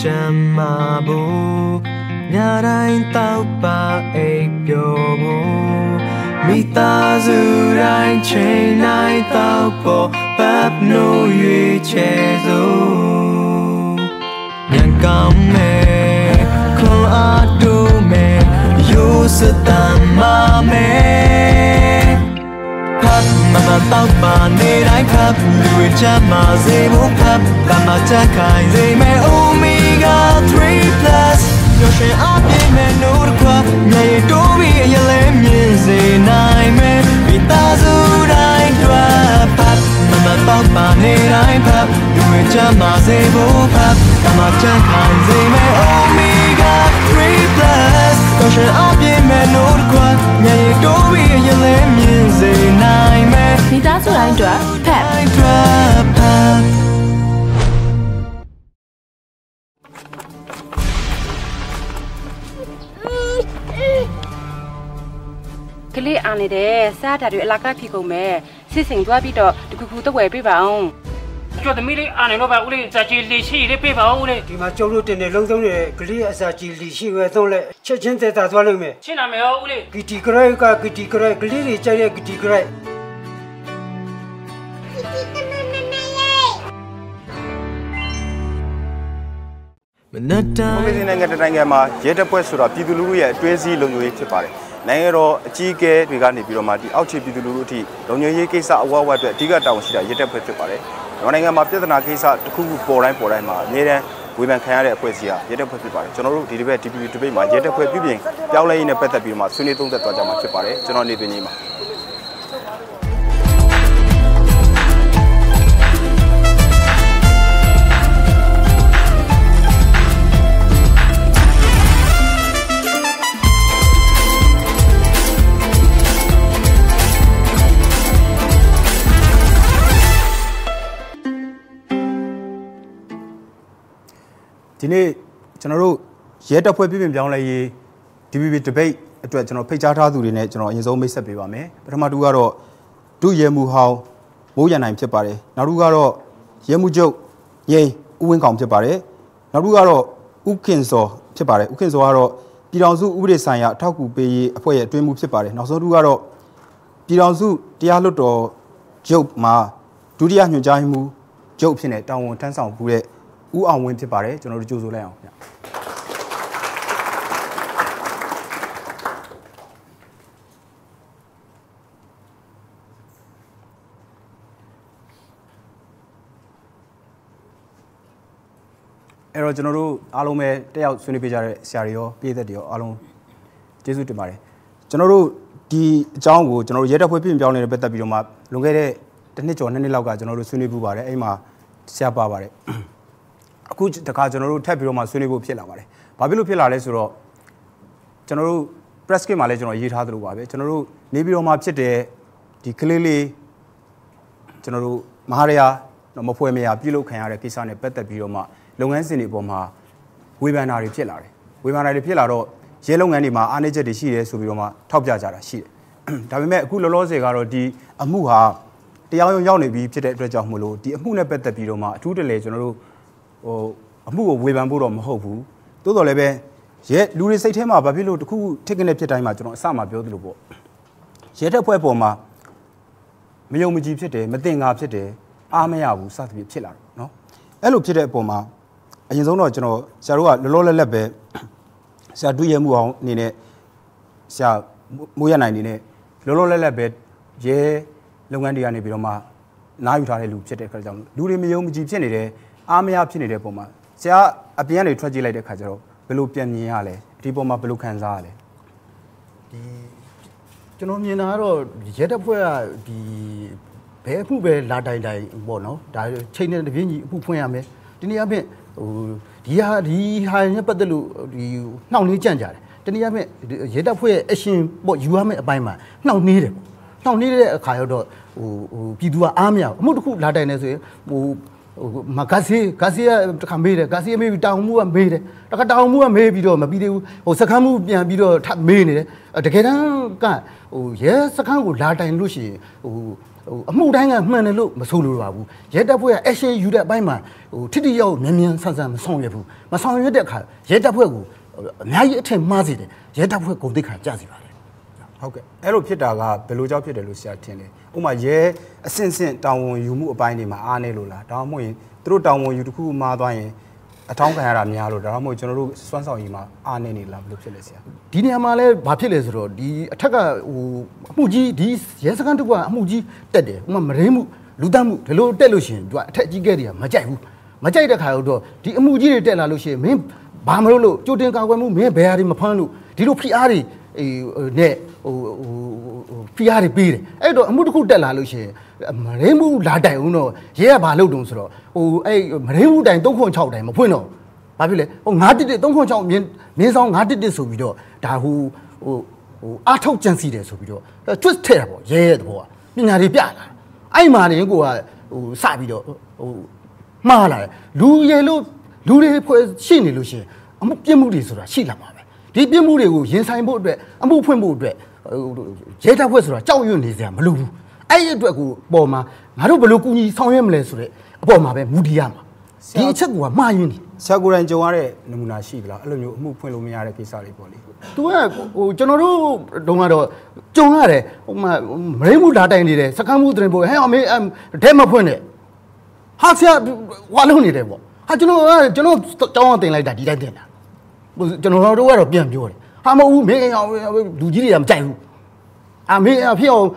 chăm mà bố nhà đánh tao ba ấy biểu bố mi ta dư đánh chơi nai tao bỏ bắp nô duy che dù nhận cảm mê không ai đủ mê yêu sự tàn mà mê khắp mà tao bà nê đánh khắp lùi cha mà dễ bố khắp ta mà cha khai dễ mẹ omega 3 plus yo she áp đi mẹ nốt qua ngày đố bị giờ lên nhìn gì này mẹ vì ta dù đánh qua khắp mà tao bà nê đánh khắp lùi cha mà dễ bố khắp ta mà cha khai dễ mẹ omega 3 plus yo she áp đi mẹ nốt qua ngày đố bị giờ lên nhìn gì này mẹ vì ta dù đánh qua khắp cái lẽ anh này đấy, sao đã được lạc phi cầu mẹ, xin sinh qua bị đó, được khu tàu về bị vào. cho tụi mình đi anh này nó vào đi, giá trị lịch sử đi bị vào đi. thì mà châu lô tiền này lông tông này, cái lẽ giá trị lịch sử về tông lại, chắc chắn sẽ đạt vào được mẹ. xin làm mèo đi. cái gì cái này cả cái gì cái này, cái lẽ thì chơi cái gì cái này. Hôm nay ngày ngày mà chế độ bữa sura pi dulu ya tuế gì lông người chế phải. Này rồi chỉ cái việc này bị mà đi áo chế pi dulu thì lông người cái sao qua qua thì cái đầu sẽ chế độ bữa chế phải. Hôm nay ngày mà biết là cái sao khu bộ này mà như thế vui bên khai ra bữa gì à chế độ bữa chế phải. Cho nó đi về đi mà chế độ bữa bị biến. Giao lại này bắt bị mà suy nghĩ tung tất cả mà chế phải. Cho nó đi về như mà. Thì này, cho nó rồi, giờ đã phải biết mình làm lại DBB debate, cho nó phải trả thù đi này, cho nó như giống mấy sắp bị vào mẹ. Bây giờ mà đua rồi, đua giờ mua hao, bố nhà này chấp phải, nào đua rồi, giờ mua châu, ye, uống còng chấp phải, nào đua rồi, uống kiến sò chấp phải, uống kiến sò rồi, bị đau su uống để sang ya, tháo cụ bị phải tuyên mua chấp phải, nào sau đua rồi, bị đau su, tia lót rồi, châu mà, đua đi ăn nhiều trái mua, châu phía này, tao thân sang phụ đấy. U ông nguyên thì bảo đấy cho nó chú rồi nào. Rồi cho nó alo mẹ theo suy nghĩ bây giờ xài bây giờ điều alo chế suy tìm bảo đấy. Cho nó đi trong của cho nó giờ đã phải phim trong này bây giờ bây giờ mà lúc cái đấy tên này chọn nên lao cả cho nó suy nghĩ bu bảo đấy, ấy mà xài bảo đấy. Aku tất cả chúng tôi thay vì mà suy nghĩ bộ phim làm vậy, bà biết lúc phim làm đấy rồi, chúng tôi press cái mà lấy chúng tôi diễn thả được bà biết, chúng tôi nếu như mà phim đấy thì clearly chúng tôi Maharia nó một phim này phim lúc khai ra cái sao này bắt đầu phim mà long anh xin đi bộ mà webinar này phim làm đấy, webinar này phim làm rồi, giờ long anh đi mà anh ấy chỉ đi xí đấy, số phim mà top giá ra xí, tại vì mẹ aku lâu rồi cái rồi thì amu ha, thì ao này bị phim đấy rồi cho mulu, thì amu này bắt đầu phim mà chú đấy lấy chúng tôi mua về bán bùa mà hậu phú, tôi nói là về, giờ lưu đi xây thêm mà bà biết lúc khu thiết kế này thiết kế mà cho nó sao mà biểu được bộ, giờ theo phải bộ mà, mấy ông mới chịu thiết kế, mấy tiền ngáp thiết kế, mấy áo sao thì thiết làm, nó, ấy lúc thiết kế bộ mà, anh giống nó cho nó, sao rồi lâu lâu về, sao đuôi mua hàng này, sao mua này này, lâu lâu về, giờ lúc anh đi ăn này bị mà, nãy giờ lúc thiết kế cái giống, lưu đi mấy ông mới chịu thiết kế mấy áo thiết kế bộ mà. Sẽ áp dụng này thoát lại được khá rồi, belu tiền nhiều hả lẽ, thì bộ mà belu khán giả lẽ. Thì cho nó như nào rồi, giờ đó phải thì bé phụ bé là đại bộ nó, đại trên này viên gì phụ phụ nhà mình, thì này mình thì hai nhớ bắt đầu thì nào ní chán chán, thì này mình giờ đó phải action bộ yêu mình bài mà nào ní đấy khai rồi, ví dụ một khu là đại này rồi, mà cái gì tham mê đấy, cái gì mê đào mua mê đấy, cái đào mua mê bây giờ mà bây giờ, sắc khám mua bây giờ thắt mê này đấy, cái đó cả, giờ sắc khám của lá đại lúc gì, အမှုတိုင်းကမှန်တယ်လို့မဆိုလိုပါဘူးရဲတပ်ဖွဲ့က action ယူတဲ့အပိုင်းမှာထိထိရောက်မြန်မြန်ဆန်ဆန်မဆောင်ရွက်ဘူးမဆောင်ရွက်တဲ့အခါရဲတပ်ဖွဲ့ကိုအများကြီးအထင်မှားစေတယ်ရဲတပ်ဖွဲ့ဂုဏ်သိက္ခာကျစေပါတယ်ဟုတ်ကဲ့အဲ့လိုဖြစ်တာကဘယ်လိုကြောင့်ဖြစ်တယ်လို့ဆရာထင်တယ်ဥပမာရဲအဆင့်ဆင့်တောင်ဝန်ယူမှုအပိုင်းတွေမှာအားနေလို့လားဒါမှမဟုတ်ရင်သူတို့တောင်ဝန်ယူတစ်ခုမှားသွားရင်အထောင်းခံရတာများလို့ဒါမှမဟုတ်ကျွန်တော်တို့စွမ်းဆောင်ရည်မှာအားနေနေလားဘယ်လိုဖြစ်လဲဆရာဒီနေရာမှာလဲဘာဖြစ်လဲဆိုတော့ဒီအထက်ကအမှုကြီးဒီရဲစခန်းတစ်ခုကအမှုကြီးတက်တယ်ဥပမာမရင်းမှုလူတတ်မှုဒီလိုတက်လို့ရှိရင်သူကအထက်ကြီးကဲတွေကမကြိုက်ဘူးမကြိုက်တဲ့ခါတော့ဒီအမှုကြီးတွေတက်လာလို့ရှိရင်မင်းဘာမလို့ကြိုတင်ကာကွယ်မှုမင်းဘယ်ဟာတွေမဖမ်းလို့ဒီလိုဖိအားတွေနဲ့ဖိအားတွေပေးတယ်အဲ့တော့အမှုတစ်ခုတက်လာလို့ရှိရင်မရင်းမှုလာတိုင်ဦးတော့ရဲကဘာလုပ်တုံးဆိုတော့အဲ့မရင်းမှုတိုင်306တိုင်မဖွင့်တော့ဘာဖြစ်လဲ911 306မြင်းဆောင်911ဆိုပြီးတော့ဒါအားထုတ်ကြံစီတယ်ဆိုပြီးတော့ twist ထည့်တာပေါ့ရဲရဲ့တဘောကပညာတွေပြလာအဲ့မှာနေကိုကစပြီးတော့မှားလာတယ်လူရဲလို့လူတွေဖွဲ့ရှိနေလို့ရှိရင်အမှုပြစ်မှုတွေဆိုတာရှိလာမှာပဲဒီပြစ်မှုတွေကိုရင်ဆိုင်ဖို့အတွက်အမှုဖွင့်ဖို့အတွက်ရဲတပ်ဖွဲ့ဆိုတာကြောက်ရွံ့နေစရာမလိုဘူးအဲ့ဒီအတွက်ကိုပေါ်မှာငါတို့ဘယ်လိုကူညီဆောင်ရွက်မလဲဆိုတဲ့အပေါ်မှာပဲမူတည်ရမှာဒီအချက်ကမှားယွင်းနေဆရာကိုယ်တိုင်ကြုံရတဲ့နမူနာရှိသလားအဲ့လိုမျိုးအမှုဖွင့်လို့မရတဲ့ကိစ္စတွေပေါ့လေသူကကျွန်တော်တို့တုန်းကတော့ကြုံရတယ်မရင်းမှုလာတိုင်နေတယ်စကမ်းမှုတင်ဖို့ဟဲ့အမေဒဲမဖွင့်နဲ့ဟာဆရာဝါလုံးနေတယ်ပေါ့ဟာကျွန်တော်တောင်းတင်လိုက်တာဒီတိုင်းတင်တာကျွန်တော်တို့ကတော့ပြန်ပြောတယ်ဟာမဟုတ်ဘူးမင်းအောင်လူကြီးတွေကမကြိုက်ဘူးအမေဖြစ်အောင်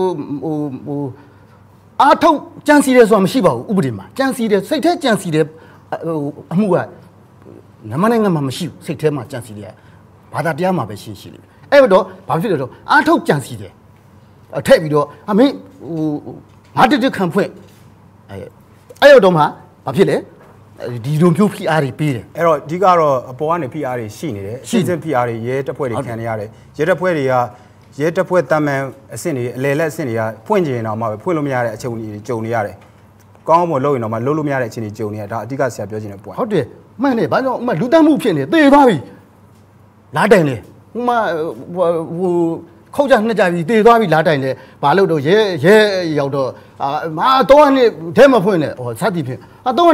အားထုတ်ကြံစီတယ်ဆိုတာမရှိပါဘူးဥပဒေမှာကြံစီတယ်စိတ်ထဲကြံစီတယ်အမှုကမြန်မာနိုင်ငံမှာမရှိဘူးစိတ်ထဲမှာကြံစီတယ်ဘာသာတရားမှာပဲရှိလိမ့်မယ်အဲ့တော့ဘာဖြစ်လဲတော့အားထုတ်ကြံစီတယ်ထည့်ပြီးတော့အမေငါတက်ခံဖွင့်အဲ့တော့မှဘာဖြစ်လဲဒီလိုမျိုးဖိအားတွေပေးတယ်အဲ့တော့အဓိကတော့အပေါ်ကနေဖိအားတွေရှိနေတယ်အစစ်စစ်ဖိအားတွေရဲတပ်ဖွဲ့တွေခံနေရတယ်ရဲတပ်ဖွဲ့တွေကရဲတပ်ဖွဲ့တမန်အဆင့်တွေအလဲလက်အဆင့်တွေကဖွင့်ကျင်အောင်မှပဲဖွင့်လို့မရတဲ့အချက်တွေကြုံနေရတယ်ကောင်းမလို့ရင်တော့မှလုံးလို့မရတဲ့အခြေအနေကြုံနေရဒါအဓိကဆရာပြောချင်တဲ့ point ဟုတ်တယ်မှန်တယ်ဘာကြောင့်ဥမာလူတတ်မှုဖြစ်နေသေသွားပြီလာတိုင်လေဥမာခေါက်ကြနှစ်ကြပြီသေသွားပြီလာတိုင်လေဘာလို့တော့ရဲရောက်တော့မာ3နှစ်ထဲမှာဖွင့်တယ်ဟောစသည်ဖြင့်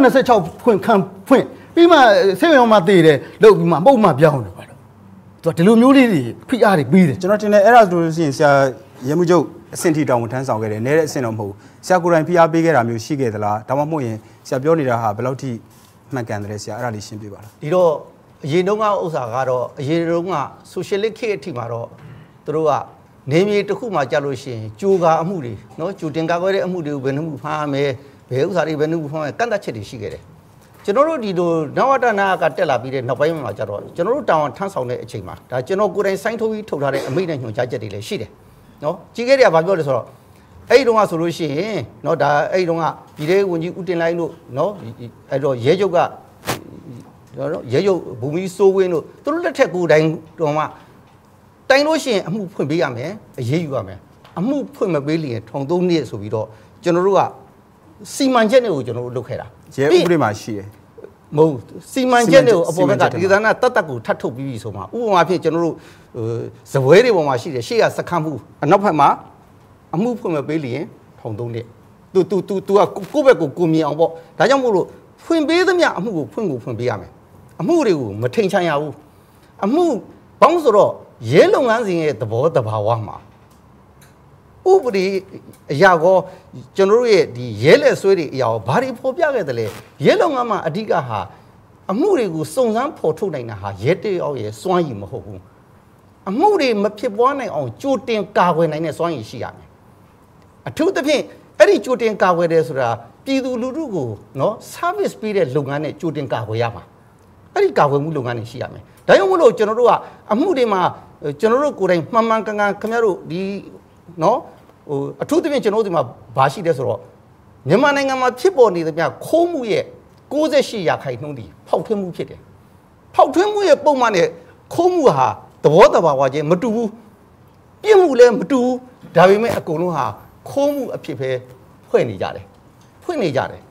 326ဖွင့်ခံဖွင့်ပြီးမှဆေးရုံမှာသေတယ်လို့ပြီးမှမှုတ်မှပြောင်းတယ်ဘာလို့သူကဒီလိုမျိုးလေးတွေဖိအားတွေပြီးတယ်ကျွန်တော်တင်တယ်အဲ့ဒါဆိုလို့ရှိရင်ဆရာရဲမှုချုပ်အဆင့်ထိတောင်ထမ်းဆောင်ခဲ့တယ်နဲတဲ့အဆင့်တော့မဟုတ်ဆရာကိုယ်တိုင်ဖိအားပေးခဲ့တာမျိုးရှိခဲ့သလားဒါမှမဟုတ်ရင်ဆရာပြောနေတာဟာဘယ်လောက်ထိမှန်ကန်တယ်ဆရာအဲ့ဒါလေးရှင်းပြပါလားဒီတော့အရင်တုန်းကဥစ္စာကတော့အရင်တုန်းက socialist ခေတ်အထိမှာတော့သူတို့ကနေမြေတစ်ခုမှကြာလို့ရှိရင်ကြိုကာအမှုတွေနော်ကြိုတင်ကာကွယ်တဲ့အမှုတွေကိုဘယ်နှမှုဖမ်းရမယ်ဘယ်ဥစ္စာတွေဘယ်နှမှုဖမ်းရမယ်ကန့်သတ်ချက်တွေရှိခဲ့တယ်ကျွန်တော်တို့ဒီလိုနဝတနာကတက်လာပြီးတဲ့နောက်ပိုင်းမှာကျတော့ကျွန်တော်တို့တောင်ထမ်းဆောင်တဲ့အချိန်မှာဒါကျွန်တော်ကိုယ်တိုင်စိုင်းထိုးပြီးထုတ်ထားတဲ့အမိန့်နဲ့ညွှန်ကြားချက်တွေလည်းရှိတယ်နော်ကြီးခဲ့တွေကဘာပြောလဲဆိုတော့အဲ့ဒီတုန်းကဆိုလို့ရှိရင်နော်ဒါအဲ့ဒီတုန်းကပြည်ထောင်ဝန်ကြီးဦးတင်လိုင်းတို့နော်အဲ့တော့ရဲချုပ်ကနော်ရဲချုပ်ဘူမီစိုးဝင်းတို့သူတို့လက်ထက်ကိုယ်တိုင်တော်မှတိုင်လို့ရှိရင်အမှုဖွင့်ပေးရမယ်အရေးယူရမယ်အမှုဖွင့်မပေးလျင်ထောင်3နှစ်ဆိုပြီးတော့ကျွန်တော်တို့ကစီမံချက်တွေကိုကျွန်တော်တို့လုပ်ခဲ့တာရဲဥပဒေမှာရှိတယ်မဟုတ်စီမံချက်တွေကိုအပေါ်ဘက်ကဒီသနာတတ်တတ်ကိုထပ်ထုတ်ပြီးပြီဆိုမှဥပမာဖြစ်ကျွန်တော်တို့ဇပွဲတွေပေါ်မှာရှိတယ်ရှေ့ကစခန်းမှုအနောက်ဘက်မှာအမှုဖွင့်မပေးလျင်ထောင်3နှစ်သူကကိုယ့်ဘက်ကိုမြင်အောင်ပေါ့ဒါကြောင့်မို့လို့ဖွင့်ပေးသမျှအမှုကိုဖွင့်ပေးရမယ်အမှုတွေကိုမထိန်ချန်ရဘူးအမှုဘောင်းဆိုတော့ရဲလုပ်ငန်းစဉ်ရဲ့သဘောတဘာဝမှာဥပဒေအရာကောကျွန်တော်တို့ရဲ့ဒီရဲလက်ဆွဲတွေအရာဘာတွေဖော်ပြခဲ့တယ်လဲရဲလုပ်ငန်းမှာအဓိကဟာအမှုတွေကိုစုံစမ်းဖော်ထုတ်နိုင်တာဟာရဲတေအောင်ရဲ့စွမ်းရည်မဟုတ်ဘူးအမှုတွေမဖြစ်ပွားနိုင်အောင်ကြိုတင်ကာကွယ်နိုင်တဲ့စွမ်းရည်ရှိရမယ်အထူးသဖြင့်အဲ့ဒီကြိုတင်ကာကွယ်တယ်ဆိုတာပြည်သူလူထုကိုနော် service ပေးတဲ့လုပ်ငန်းနဲ့ကြိုတင်ကာကွယ်ရမှာအဲ့ဒီကာကွယ်မှုလုပ်ငန်းတွေရှိရမယ်ဒါကြောင့်မို့လို့ကျွန်တော်တို့ကအမှုတွေမှာကျွန်တော်တို့ကိုယ်တိုင်မှန်မှန်ကန်ကန်ခင်ဗျားတို့ဒီနော်အထူးသဖြင့်ကျွန်တော်တို့ဒီမှာဘာရှိလဲဆိုတော့မြန်မာနိုင်ငံမှာဖြစ်ပေါ်နေတဲ့ပြခိုးမှုရဲ့68%ဒီဖောက်ထွင်းမှုဖြစ်တယ်ဖောက်ထွင်းမှုရဲ့ပုံမှန်နဲ့ခိုးမှုဟာသဘောတဘာဝချင်းမတူဘူးပြစ်မှုလည်းမတူဘူးဒါပေမဲ့အကုန်လုံးဟာခိုးမှုအဖြစ်ပဲဖွင့်နေကြတယ်ဒီ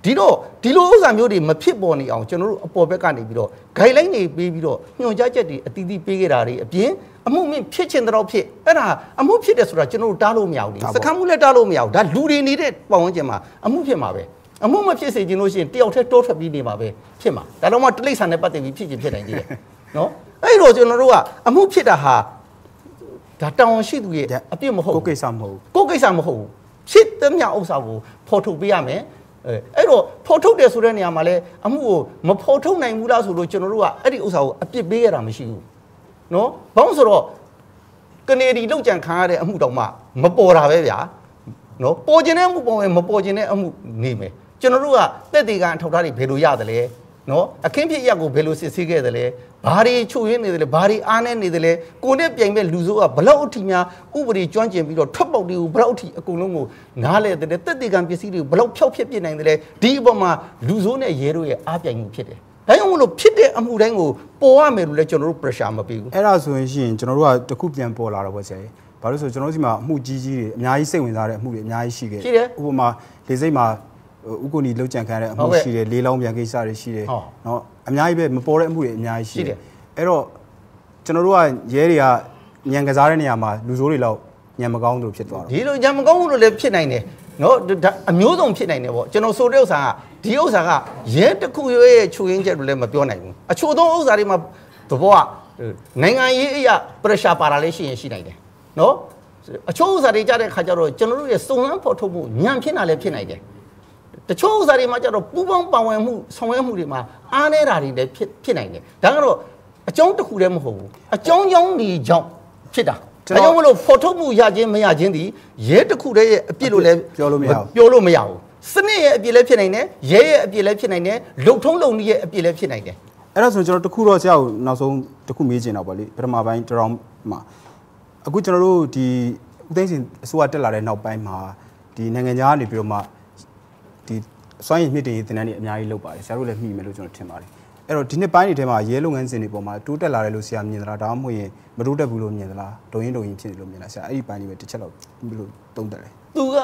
ဒီလိုဥစ္စာမျိုးတွေမဖြစ်ပေါ်နေအောင်ကျွန်တော်တို့အပေါ်ဘက်ကနေပြီးတော့ guideline တွေပေးပြီးတော့ညွှန်ကြားချက်တွေအတီးတီးပေးခဲ့တာတွေအပြင်အမှုမင်းဖြစ်ချင်တော့ဖြစ်အဲ့ဒါအမှုဖြစ်တယ်ဆိုတာကျွန်တော်တို့တားလို့မရဘူးစခန်းမှုလည်းတားလို့မရဘူးဒါလူတွေနေတဲ့ပတ်ဝန်းကျင်မှာအမှုဖြစ်မှာပဲအမှုမဖြစ်စေချင်လို့ရှိရင်တယောက်တည်းတိုးထွက်ပြီးနေမှာပဲဖြစ်မှာဒါတော့မှတိလိษံနဲ့ပတ်သက်ပြီးဖြစ်ချင်ဖြစ်နိုင်သေးတယ်နော်အဲ့တော့ကျွန်တော်တို့ကအမှုဖြစ်တာဟာဒါတောင်းရှိသူရဲ့အပြစ်မဟုတ်ကိုကိစ္စမဟုတ်ကိုကိစ္စမဟုတ်ဖြစ်တဲ့မြဥစ္စာကိုဖော်ထုတ်ပေးရမယ်အဲ့တော့ဖော်ထုတ်တယ်ဆိုတဲ့နေရာမှာလဲအမှုကိုမဖော်ထုတ်နိုင်ဘူးလားဆိုလို့ကျွန်တော်တို့ကအဲ့ဒီဥစ္စာကိုအပြစ်ပေးရတာမရှိဘူးနော်ဘာလို့ဆိုတော့ကနေဒီလောက်ကြံခံရတဲ့အမှုတောင်မှမပေါ်တာပဲဗျာနော်ပေါ်ကျင်တဲ့အမှုပေါ်ရင်မပေါ်ကျင်တဲ့အမှုနေမယ်ကျွန်တော်တို့ကတက်တေကန်ထောက်ထားတွေဘယ်လိုရတယ်လဲနော်အခင်းဖြစ်ရက်ကိုဘယ်လိုစစ်ဆေးခဲ့တယ်လဲဘာတွေချုပ်ရင်းနေတယ်လဲဘာတွေအားနေနေတယ်လဲကိုနဲ့ပြိုင်မဲ့လူစိုးကဘလောက်အထိများဥပဒေကျွမ်းကျင်ပြီးတော့ထွက်ပေါက်တွေကိုဘလောက်အထိအကုန်လုံးကိုနားလဲတယ်တက်တေကန်ပစ္စည်းတွေကိုဘလောက်ဖျောက်ဖျက်ပြစ်နိုင်တယ်လဲဒီအပေါ်မှာလူစိုးနဲ့ရဲတို့ရဲ့အားပြိုင်မှုဖြစ်တယ်ဒါကြောင့်မလို့ဖြစ်တဲ့အမှုတိုင်းကိုပေါ်ရမယ်လို့လဲကျွန်တော်တို့ pressure မပေးဘူးအဲ့ဒါဆိုရင်ရှင်ကျွန်တော်တို့ကတခုပြန်ပေါ်လာတော့ပေါ့ဆရာကြီးဘာလို့ဆိုကျွန်တော်တို့ဒီမှာအမှုကြီးကြီးတွေအများကြီးစိတ်ဝင်စားတဲ့အမှုတွေအများကြီးရှိခဲ့ဥပမာလေစိတ်မှာဥက္ကိုနီလောက်ကြံခံရတဲ့အမှုရှိတယ်လေးလောင်းပြန်ကိစ္စတွေရှိတယ်နော်အများကြီးပဲမပေါ်တဲ့အမှုတွေအများကြီးရှိတယ်အဲ့တော့ကျွန်တော်တို့ကရဲတွေကညံကစားတဲ့နေရာမှာလူဆိုးတွေလောက်ညံမကောင်းလို့ဖြစ်သွားတော့ဒီလိုညံမကောင်းလို့လည်းဖြစ်နိုင်တယ်နော်အမျိုးစုံဖြစ်နိုင်တယ်ပေါ့ကျွန်တော်ဆိုတဲ့ဥစ္စာကဒီဥစ္စာကရဲတစ်ခုရဲ့ချိုးရင်းချက်လို့လည်းမပြောနိုင်ဘူးအချို့သောဥစ္စာတွေမှာသဘောကနိုင်ငံရေးအရာ pressure ပါတာလည်းရှိရင်ရှိနိုင်တယ်နော်အချို့ဥစ္စာတွေကြတဲ့ခါကျတော့ကျွန်တော်တို့ရဲ့စုံစမ်းဖော်ထုတ်မှုညံဖြစ်တာလည်းဖြစ်နိုင်တယ်တချို့ဥစ္စာတွေမှာကျတော့ပူပေါင်းပါဝင်မှုဆောင်ရွက်မှုတွေမှာအားနည်းတာတွေလည်းဖြစ်နိုင်တယ်ဒါကတော့အကြောင်းတစ်ခုတည်းမဟုတ်ဘူးအကြောင်းကြောင်းဒီကြောင့်ဖြစ်တာဒါကြောင့်မလို့ဖော်ထုတ်မှုရခြင်းမရခြင်းဒီရဲတစ်ခုတည်းရဲ့အပြစ်လို့လည်းပြောလို့မရဘူးစနစ်ရဲ့အပြစ်လည်းဖြစ်နိုင်တယ်ရဲရဲ့အပြစ်လည်းဖြစ်နိုင်တယ်လုံထုံးလုံနည်းရဲ့အပြစ်လည်းဖြစ်နိုင်တယ်အဲ့ဒါဆိုကျွန်တော်တခုတော့ဆရာကိုနောက်ဆုံးတခုမေးချင်တော့ဗောလေပထမပိုင်းတရောင်းမှာအခုကျွန်တော်တို့ဒီဦးသိန်းစင်အစိုးရတက်လာတဲ့နောက်ပိုင်းမှာဒီနိုင်ငံခြားကနေပြီးတော့မှဒီစွမ်းရည်မြင့်တင်ရေးတင်တန်းတွေအများကြီးလုပ်ပါတယ်ဆရာတို့လည်းမှီမယ်လို့ကျွန်တော်ထင်ပါတယ်အဲ့တော့ဒီနှစ်ပိုင်းတွေထဲမှာရဲလုပ်ငန်းစဉ်တွေပေါ်မှာတိုးတက်လာတယ်လို့ဆရာမြင်သလားဒါမှမဟုတ်ရင်မတိုးတက်ဘူးလို့မြင်သလားဒုံရင်ဖြစ်တယ်လို့မြင်လားဆရာအဲ့ဒီပိုင်းတွေပဲတစ်ချက်တော့ဘယ်လိုသုံးသပ်လဲသူက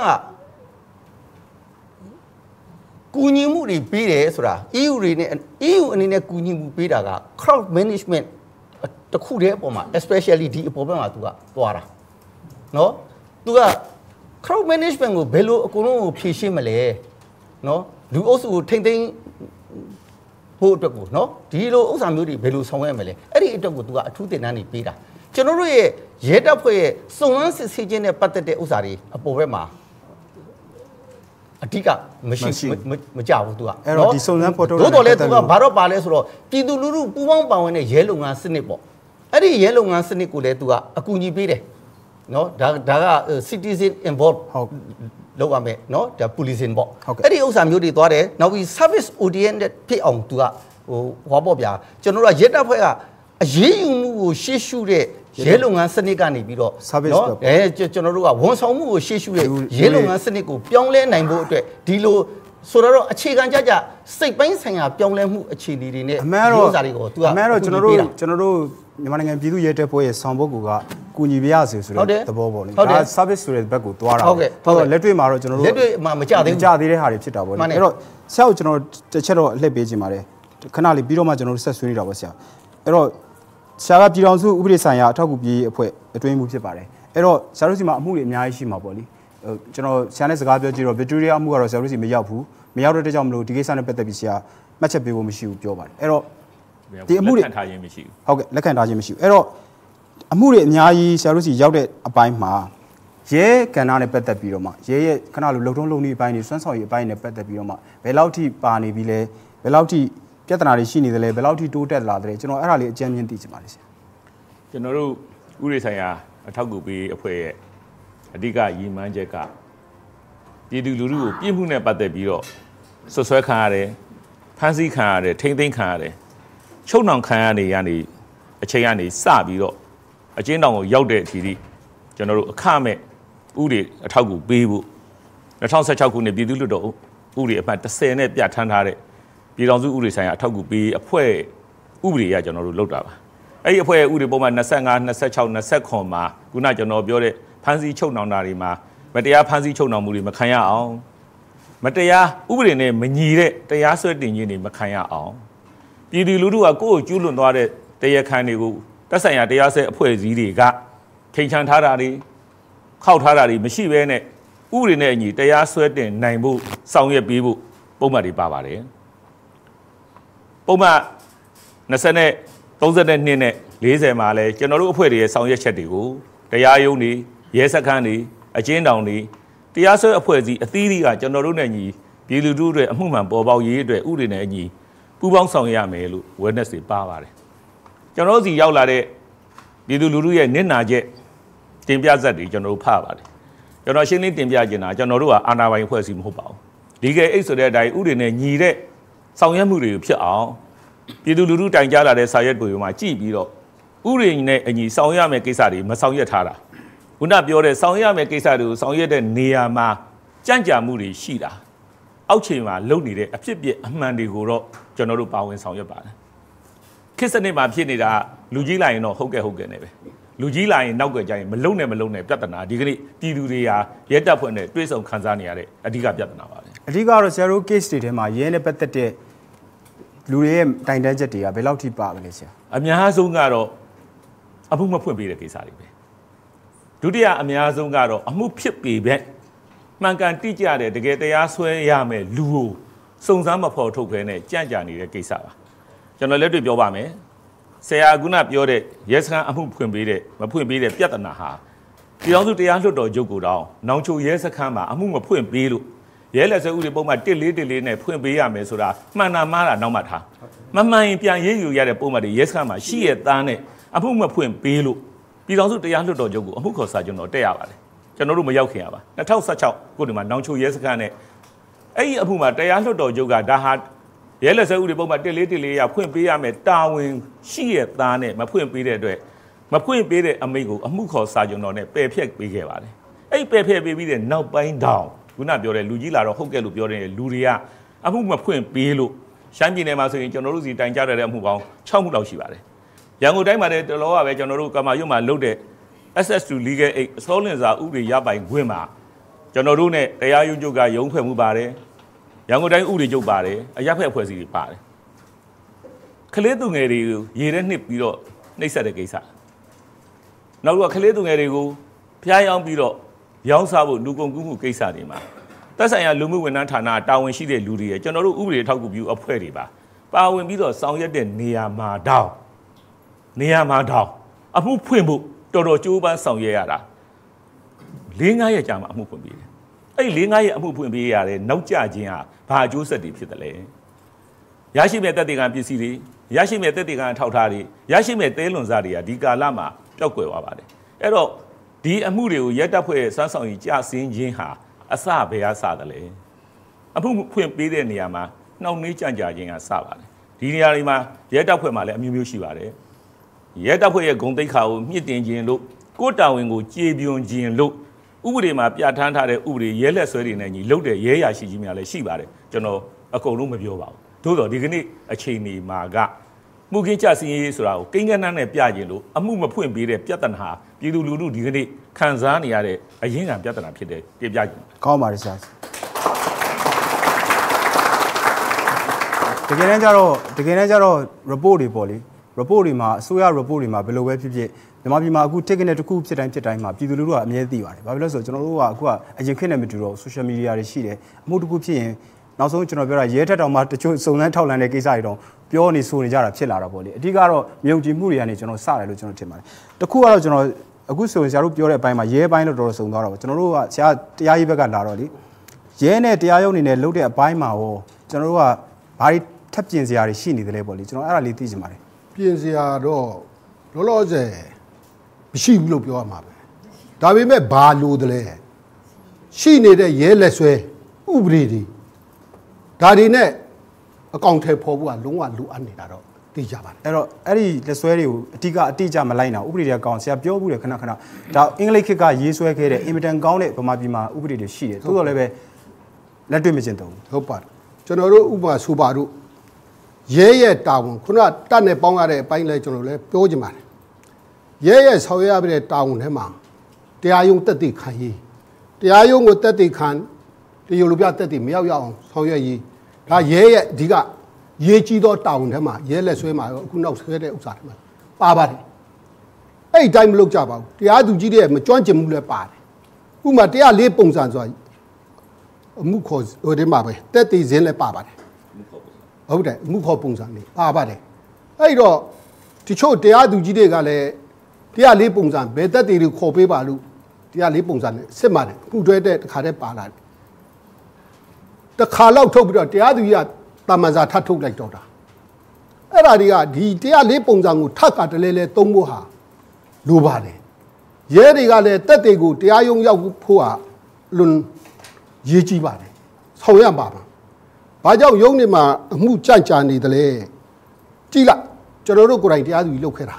ကူညီမှုတွေပေးတယ်ဆိုတာ EU တွေနဲ့ EU အနေနဲ့ကူညီမှုပေးတာက crowd management တခုတည်းအပေါ်မှာ especially ဒီအပေါ်ဘက်မှာသူကသွားတာနော်သူက crowd management ကိုဘယ်လိုအကုန်လုံးကိုဖြည့်ရှင်းမလဲနော်လူအုပ်စုကိုထိမ့်သိမ်းဖို့အတွက်ကိုနော်ဒီလိုဥစ္စာမျိုးတွေဘယ်လိုဆောင်ရွက်မလဲအဲ့ဒီအတွက်ကိုသူကအထူးသင်တန်းတွေပေးတာကျွန်တော်တို့ရဲ့ရဲတပ်ဖွဲ့ရဲ့စုံစမ်းစစ်ဆေးခြင်းနဲ့ပတ်သက်တဲ့ဥစ္စာတွေအပေါ်ဘက်မှာအဓိကမရှိမကြဘူးသူကအဲ့တော့ဒီစုံစမ်းဖော်ထုတ်လို့တော့လေသူကဘာတော့ပါလဲဆိုတော့ပြည်သူလူထုပူးပေါင်းပါဝင်တဲ့ရဲလုပ်ငန်းစနစ်ပေါ့အဲ့ဒီရဲလုပ်ငန်းစနစ်ကိုလည်းသူကအကူအညီပေးတယ်နော်ဒါက citizen involved ဟုတ်လောက်ရမယ်နော်ဒါ policing ပေါ့အဲ့ဒီဥစ္စာမျိုးတွေသွားတယ်နောက်ပြီး service oriented ဖြစ်အောင်သူကဟောပေါ့ဗျာကျွန်တော်တို့ကရဲတပ်ဖွဲ့ကအရေးယူမှုကိုရှေ့ရှုတဲ့ရဲလုပ်ငန်းစနစ်ကနေပြီးတော့နော်ကျွန်တော်တို့ကဝန်ဆောင်မှုကိုရှေ့ရှုတဲ့ရဲလုပ်ငန်းစနစ်ကိုပြောင်းလဲနိုင်ဖို့အတွက်ဒီလိုဆိုတော့အခြေခံကြစိတ်ပိုင်းဆိုင်ရာပြောင်းလဲမှုအခြေအနေတွေနဲ့ဥစ္စာတွေကိုသူကအမှန်တော့ကျွန်တော်တို့မြန်မာနိုင်ငံပြည်သူ့ရဲတပ်ဖွဲ့ရဲ့ဆောင်ပုဒ်ကကူညီပြရစေဆိုတဲ့သဘောပေါ့လေဒါ service ဆိုတဲ့ဘက်ကိုသွားတာဟုတ်လက်တွေ့မှာတော့ကျွန်တော်တို့လက်တွေ့မှာမကြသေးတဲ့ဟာတွေဖြစ်တာပေါ့လေအဲ့တော့ဆရာကိုကျွန်တော်တစ်ချက်တော့အလှည့်ပေးခြင်းပါတယ်ခဏလေးပြီးတော့မှကျွန်တော်တို့ဆက်ဆွေးနေတာပေါ့ဆရာအဲ့တော့ဆရာကပြည်တော်စုဥပဒေဆိုင်ရာအထောက်အကူပြည်အဖွဲ့အတွင်းမှုဖြစ်ပါတယ်အဲ့တော့ဆရာတို့စီမှာအမှုတွေအများကြီးရှိမှာပေါ့လေကျွန်တော်ဆရာနဲ့စကားပြောကြည့်တော့ Victoria အမှုကတော့ဆရာတို့စီမရောက်ဘူးမရောက်တဲ့အတွက်ကြောင့်မလို့ဒီကိစ္စနဲ့ပတ်သက်ပြီးဆရာမှတ်ချက်ပေးဖို့မရှိဘူးပြောပါတယ်အဲ့တော့ဒီအမှုတွေလက်ခံထားခြင်းမရှိဘူးဟုတ်ကဲ့လက်ခံထားခြင်းမရှိဘူးအဲ့တော့အမှုတွေအများကြီးဆရာတို့စီရောက်တဲ့အပိုင်းမှာရဲကဏ္ဍနဲ့ပတ်သက်ပြီးတော့မှရဲရဲ့ခဏလိုလုံထုံးလုံနည်းအပိုင်းတွေစွမ်းဆောင်ရည်အပိုင်းနဲ့ပတ်သက်ပြီးတော့မှဘယ်လောက်ထိပါနေပြီလဲဘယ်လောက်ထိပြဿနာတွေရှိနေတယ်လဲဘယ်လောက်ထိတိုးတက်လာတယ်ကျွန်တော်အဲ့ဒါလေးအကြံဉာဏ်သိချင်ပါတယ်ဆရာကျွန်တော်တို့ဥရိဆိုင်ရာအထောက်အကူပေးအဖွဲ့ရဲ့အဓိကရည်မှန်းချက်ကပြည်သူလူထုကိုပြည့်မှုနဲ့ပတ်သက်ပြီးတော့ဆွဆွဲခံရတယ်ဖမ်းဆီးခံရတယ်ထိမ့်သိမ်းခံရတယ်ချုပ်နှောင်ခံရနေအချိန်ကနေစပြီးတော့အကျဉ်းတောင်ကိုရောက်တဲ့အချိန်ထိကျွန်တော်တို့အခမဲ့ဥတွေအထောက်အကူပေးဖို့2016ခုနှစ်ပြည်သူ့လွှတ်တော်ဥတွေအမှတ်10နဲ့ပြဋ္ဌာန်းထားတဲ့ပြည်ထောင်စုဥတွေဆိုင်ရာအထောက်အကူပေးအဖွဲ့ဥပဒေရကျွန်တော်တို့လုပ်တာပါအဲ့ဒီအဖွဲ့ရဲ့ဥတွေပုံမှန်25 26 29မှာခုနကျွန်တော်ပြောတဲ့ဖမ်းဆီးချုပ်နှောင်တာတွေမှာမတရားဖမ်းဆီးချုပ်နှောင်မှုတွေမခံရအောင်မတရားဥပဒေနဲ့မညီတဲ့တရားစွဲတင်ခြင်းတွေမခံရအောင်ပြည်သူလူထုကကိုယ့်ကိုကျူးလွန်သွားတဲ့တရားခံတွေကိုတက်ဆိုင်ရာတရားစွဲအဖွဲ့အစည်းတွေကထိန်ချန်ထားတာတွေခောက်ထားတာတွေမရှိဘဲနဲ့ဥပဒေနဲ့အညီတရားစွဲတင်နိုင်ဖို့ဆောင်ရွက်ပေးဖို့ပုံမှန်တွေပါပါတယ်ပုံမှန်20နဲ့32နဲ့40မှာလဲကျွန်တော်တို့အဖွဲ့တွေရဲ့ဆောင်ရွက်ချက်တွေကိုတရားရုံးတွေရဲစခန်းတွေအကျဉ်းထောင်တွေတရားစွဲအဖွဲ့အစည်းအသီးသီးကကျွန်တော်တို့နဲ့ညီပြည်သူတို့အတွက်အမှုမှန်ပေါ်ပေါက်ရေးအတွက်ဥပဒေနဲ့အညီပူးပေါင်းဆောင်ရွက်ရမယ်လို့ witness တွေပါပါတယ်ကျွန်တော်တို့စီရောက်လာတဲ့ပြည်သူလူထုရဲ့နစ်နာချက်တင်ပြချက်တွေကျွန်တော်တို့ဖတ်ပါတယ်ကျွန်တော်ရှင်းလင်းတင်ပြချင်တာကျွန်တော်တို့ကအာဏာပိုင်အဖွဲ့အစည်းမဟုတ်ပါဘူးဒီကဲအိတ်ဆိုတဲ့အတိုင်းဥပဒေနဲ့ညီတဲ့ဆောင်ရွက်မှုတွေဖြစ်အောင်ပြည်သူလူထုတိုင်ကြားလာတဲ့စာရွက်တွေမှာကြည့်ပြီးတော့ဥပဒေနဲ့အညီဆောင်ရွက်ရမယ့်ကိစ္စတွေမဆောင်ရွက်ထားတာခုနပြောတဲ့ဆောင်ရွက်ရမယ့်ကိစ္စတွေကိုဆောင်ရွက်တဲ့နေရာမှာကြန့်ကြာမှုတွေရှိတာအောက်ခြေမှာလုံနေတဲ့အဖြစ်ပြအမှန်တွေကိုတော့ကျွန်တော်တို့ပါဝင်ဆောင်ရွက်ပါတယ်ခေတ်စနစ်မှာဖြစ်နေတာလူကြီးလာရင်တော့ဟုတ်ကဲ့နေပဲလူကြီးလာရင်နောက်ကကြရင်မလုံနဲ့ပြဿနာဒီကနေ့ပြည်သူတွေဟာရဲတပ်ဖွဲ့နဲ့တွဲဆောင်ခံစားနေရတဲ့အဓိကပြဿနာပါပဲအဓိကတော့ဆရာတို့ case တွေထဲမှာရဲနဲ့ပတ်သက်တဲ့လူတွေရဲ့တိုင်တန်းချက်တွေကဘယ်လောက်ထိပါမလဲဆရာအများဆုံးကတော့အမှုမဖွင့်ပေးတဲ့ကိစ္စတွေပဲဒုတိယအများဆုံးကတော့အမှုဖြစ်ပေပဲမှန်ကန်တိကျတဲ့တကယ်တရားစွဲရမယ်လူကိုစုံစမ်းမဖော်ထုတ်ခဲနဲ့ကြန့်ကြာနေတဲ့ကိစ္စပါကျွန်တော်လက်တွေ့ပြောပါမယ်ဆရာကပြောတဲ့ရဲစခန်းအမှုဖွင့်ပေးတဲ့မဖွင့်ပေးတဲ့ပြဿနာဟာပြည်အောင်စုတရားလွှတ်တော်ချုပ်ကိုတောင်းနောင်ချိုရဲစခန်းမှာအမှုမဖွင့်ပေးလို့ရဲလက်ဆွဲဥပဒေပုံမှန်1414နဲ့ဖွင့်ပေးရမယ်ဆိုတာမှန်တာမှားတာနောက်မှထားမမှန်ရင်ပြန်ရေးယူရတဲ့ပုံမှန်တွေရဲစခန်းမှာရှိရသားနဲ့အမှုမဖွင့်ပေးလို့ပြည်အောင်စုတရားလွှတ်တော်ချုပ်ကိုအမှုခေါ်စာကျွန်တော်တက်ရပါတယ်ကျွန်တော်တို့မရောက်ခင်ရပါ2016ခုဒီမှာနောင်ချိုရဲစခန်းနဲ့အဲ့ဒီအမှုမှာတရားလွှတ်တော်ချုပ်ကဒါဟာရဲလက်ဆွဲဥပဒေပုံမှန်1414ရဖွင့်ပေးရမယ်တာဝန်ရှိရသားနဲ့မဖွင့်ပေးတဲ့အတွက်မဖွင့်ပေးတဲ့အမိန့်ကိုအမှုခေါ်စာကျွန်တော်နဲ့ပယ်ဖျက်ပေးခဲ့ပါတယ်အဲ့ပယ်ဖျက်ပေးပြီးတဲ့နောက်ပိုင်းတောင်ခုနပြောတဲ့လူကြီးလာတော့ဟုတ်ကဲ့လို့ပြောတဲ့လူတွေကအမှုမဖွင့်ပေးလို့ရှမ်းပြည်နယ်မှာဆိုရင်ကျွန်တော်တို့စီတိုင်ကြတဲ့အမှုပေါင်း6မှုလောက်ရှိပါတယ်ရန်ကုန်တိုင်းမှာလည်းတလောကပဲကျွန်တော်တို့ကမာရွတ်မှာလုပ်တဲ့ SS2 Legal Aid အစောလင်စာဥပဒေရပိုင်ခွင့်မှာကျွန်တော်တို့နဲ့တရားရုံးချုပ်ကရုံးဖွဲ့မှုပါတယ်ရန်ကုန်တိုင်းဥပဒေချုပ်ပါတယ်အရပ်ဖက်အဖွဲ့အစည်းတွေပါတယ်ကလေးသူငယ်တွေကိုရေထဲနှစ်ပြီးတော့နှိပ်စက်တဲ့ကိစ္စနောက်တော့ကလေးသူငယ်တွေကိုဖျားယောင်းပြီးတော့ရောင်းစားဖို့လူကုန်ကူးမှုကိစ္စတွေမှာသက်ဆိုင်ရာလူမှုဝန်ထမ်းဌာနတာဝန်ရှိတဲ့လူတွေရဲ့ကျွန်တော်တို့ဥပဒေထောက်ကူပြုအဖွဲ့တွေပါဝင်ပြီးတော့ဆောင်ရွက်တဲ့နေရာမှာတောင်းအမှုဖွင့်ဖို့တော်တော်ကြိုးပမ်းဆောင်ရွက်ရတာ4-5ရက်ကြာမှအမှုဖွင့်ပေးတယ်အဲ့4-5ရက်အမှုဖွင့်ပေးရတဲ့နောက်ကျခြင်းဟာဘာအကျိုးဆက်တွေဖြစ်တယ်လဲရရှိမဲ့သက်သေခံပစ္စည်းတွေရရှိမဲ့သက်သေခံထောက်ထားတွေရရှိမဲ့တဲလွန်စားတွေကဒီကာလမှာပျောက်ကွယ်သွားပါတယ်အဲ့တော့ဒီအမှုတွေကိုရဲတပ်ဖွဲ့ရဲ့စမ်းဆောင်ရေးကြဆင်းခြင်းဟာအစဘယ်အစတယ်လဲအမှုဖွင့်ပေးတဲ့နေရာမှာနှောင့်နှေးကြန့်ကြာခြင်းကစပါတယ်ဒီနေရာတွေမှာရဲတပ်ဖွဲ့မှာလည်းအမျိုးမျိုးရှိပါတယ်ရဲတပ်ဖွဲ့ရဲ့ဂုဏ်သိက္ခာကိုမြင့်တင်ခြင်းလို့ကိုယ်တာဝန်ကိုကြေပြွန်ခြင်းလို့ဥပဒေမှာပြဋ္ဌာန်းထားတဲ့ဥပဒေရဲလက်ဆွဲတွေနဲ့ညီလုပ်တဲ့ရဲရရှိကြီးများလည်းရှိပါတယ်ကျွန်တော်အကုန်လုံးမပြောပါဘူးသို့တော့ဒီကနေ့အချိန်ဒီမှာကမှုခင်းကြဆင်းရေးဆိုတာကိုကိန်းကနန်းနဲ့ပြခြင်းလို့အမှုမဖွင့်ပေးတဲ့ပြဿနာဟာပြည်သူလူထုဒီကနေ့ခံစားနေရတဲ့အရင်းခံပြဿနာဖြစ်တဲ့တင်ပြခြင်းကောင်းပါတယ်ဆရာတကယ်တမ်းကျတော့ report တွေပေါ့လေ report တွေမှာအစိုးရ report တွေမှာဘယ်လိုပဲဖြစ်ဖြစ်မြန်မာပြည်မှာအခု ticket နဲ့တစ်ခုဖြစ်တိုင်းမှာပြည်သူလူထုကအမြဲသိပါတယ်ဘာဖြစ်လို့လဲဆိုတော့ကျွန်တော်တို့ကအခုကအရင်ခေတ်နဲ့မတူတော့ social media တွေရှိတယ်အမှုတစ်ခုဖြစ်ရင်နောက်ဆုံးကျွန်တော်ပြောတာရဲထက်တောင်မှတချို့စုံစမ်းထောက်လှမ်းတဲ့ကိစ္စတွေတော့ပြောနေဆိုနေကြတာဖြစ်လာတာပေါ့လေအဓိကတော့မြုံကြည်မှုတွေကနေကျွန်တော်စတယ်လို့ကျွန်တော်ထင်ပါတယ်တခုကတော့ကျွန်တော်အခုဆိုရင်ဆရာတို့ပြောတဲ့အပိုင်းမှာရဲပိုင်းတော့တော်တော်စုံသွားတာပေါ့ကျွန်တော်တို့ကဆရာတရားရေးဘက်ကလာတော့လေရဲနဲ့တရားရုံးနေနဲ့လုပ်တဲ့အပိုင်းမှာရောကျွန်တော်တို့ကဘာတွေထပ်ပြင်စရာတွေရှိနေတယ်လဲပေါ့လေကျွန်တော်အဲ့ဒါလေးသိချင်ပါတယ်ပြင်စရာတော့လောလောဆယ်မရှိဘူးလို့ပြောရမှာပဲဒါပေမဲ့ဘာလို့တလဲရှိနေတဲ့ရဲလက်ဆွဲဥပဒေတွေဒါတွေနဲ့အကောင့်ထဲပေါ်ဖို့ကလုံးဝလိုအပ်နေတာတော့သိကြပါတယ်အဲ့တော့အဲ့ဒီလက်ဆွဲတွေကိုအတိအကျမလိုက်နိုင်ဥပဒေတွေကောင်ဆရာပြောဘူးတယ်ခဏဒါအင်္ဂလိပ်ခေတ်ကရေးဆွဲခဲ့တဲ့အင်မတန်ကောင်းတဲ့ဗမာပြည်မှာဥပဒေတွေရှိတယ်သို့တော်လည်းပဲလက်တွေ့မကျင့်သုံးဘူးဟုတ်ပါတယ်ကျွန်တော်တို့ဥပမာဆိုပါတို့ရဲရဲ့တာဝန်ခုနတက်နဲ့ပေါင်းရတဲ့အပိုင်းလဲကျွန်တော်လည်းပြောချင်ပါတယ်ရဲရဲ့ဆောင်ရွက်ရတဲ့တာဝန်ထဲမှာတရားရုံးတက်တည်ခံရေးတရားရုံးကိုတက်တည်ခံတရုတ်လူပြတက်တည်မရောက်ရအောင်ဆောင်ရွက်ရေးဒါရဲရဲ့အဓိကရေးကြီးသောတာဝန်ထဲမှာရဲလက်ဆွဲမှာအခုနောက်ဆွဲတဲ့ဥစ္စာတွေမှာပါပါတယ်အဲ့ဒီတိုင်းမလုပ်ကြပါဘူးတရားသူကြီးတွေမကြွန့်ကျင်မှုလည်းပါတယ်ဥပမာ104ပုံစံဆိုတာအမှုခေါ်ဟိုဒီမှာပဲတက်တည်စင်းလည်းပါပါတယ်ဟုတ်တယ်အမှုခေါ်ပုံစံနေပါပါတယ်အဲ့တော့ဒီချို့တရားသူကြီးတွေကလည်း104ပုံစံဘယ်တက်တည်တွေခေါ်ပေးပါလို့104ပုံစံနဲ့စစ်မှတ်တယ်ခုတွဲတဲ့တစ်ခါတည်းပါလာတယ်တစ်ခါလောက်ထုတ်ပြီးတော့တရားသူကြီးကတာမန်စာထပ်ထုတ်လိုက်တော့တာအဲ့ဒါတွေကဒီ104ပုံစံကိုထပ်ကတလဲလဲသုံးဖို့ဟာလိုပါတယ်ရဲတွေကလည်းတက်တွေကိုတရားရုံးရောက်ဖို့ဟာလွန်ရေးကြည့်ပါတယ်ဆောင်ရပါမှာဘာကြောင့်ရုံးနေမှာအမှုကြိုက်ကြနေတယ်လဲကြည့်လိုက်ကျွန်တော်တို့ကိုယ်တိုင်တရားသူကြီးလုပ်ခဲ့တာ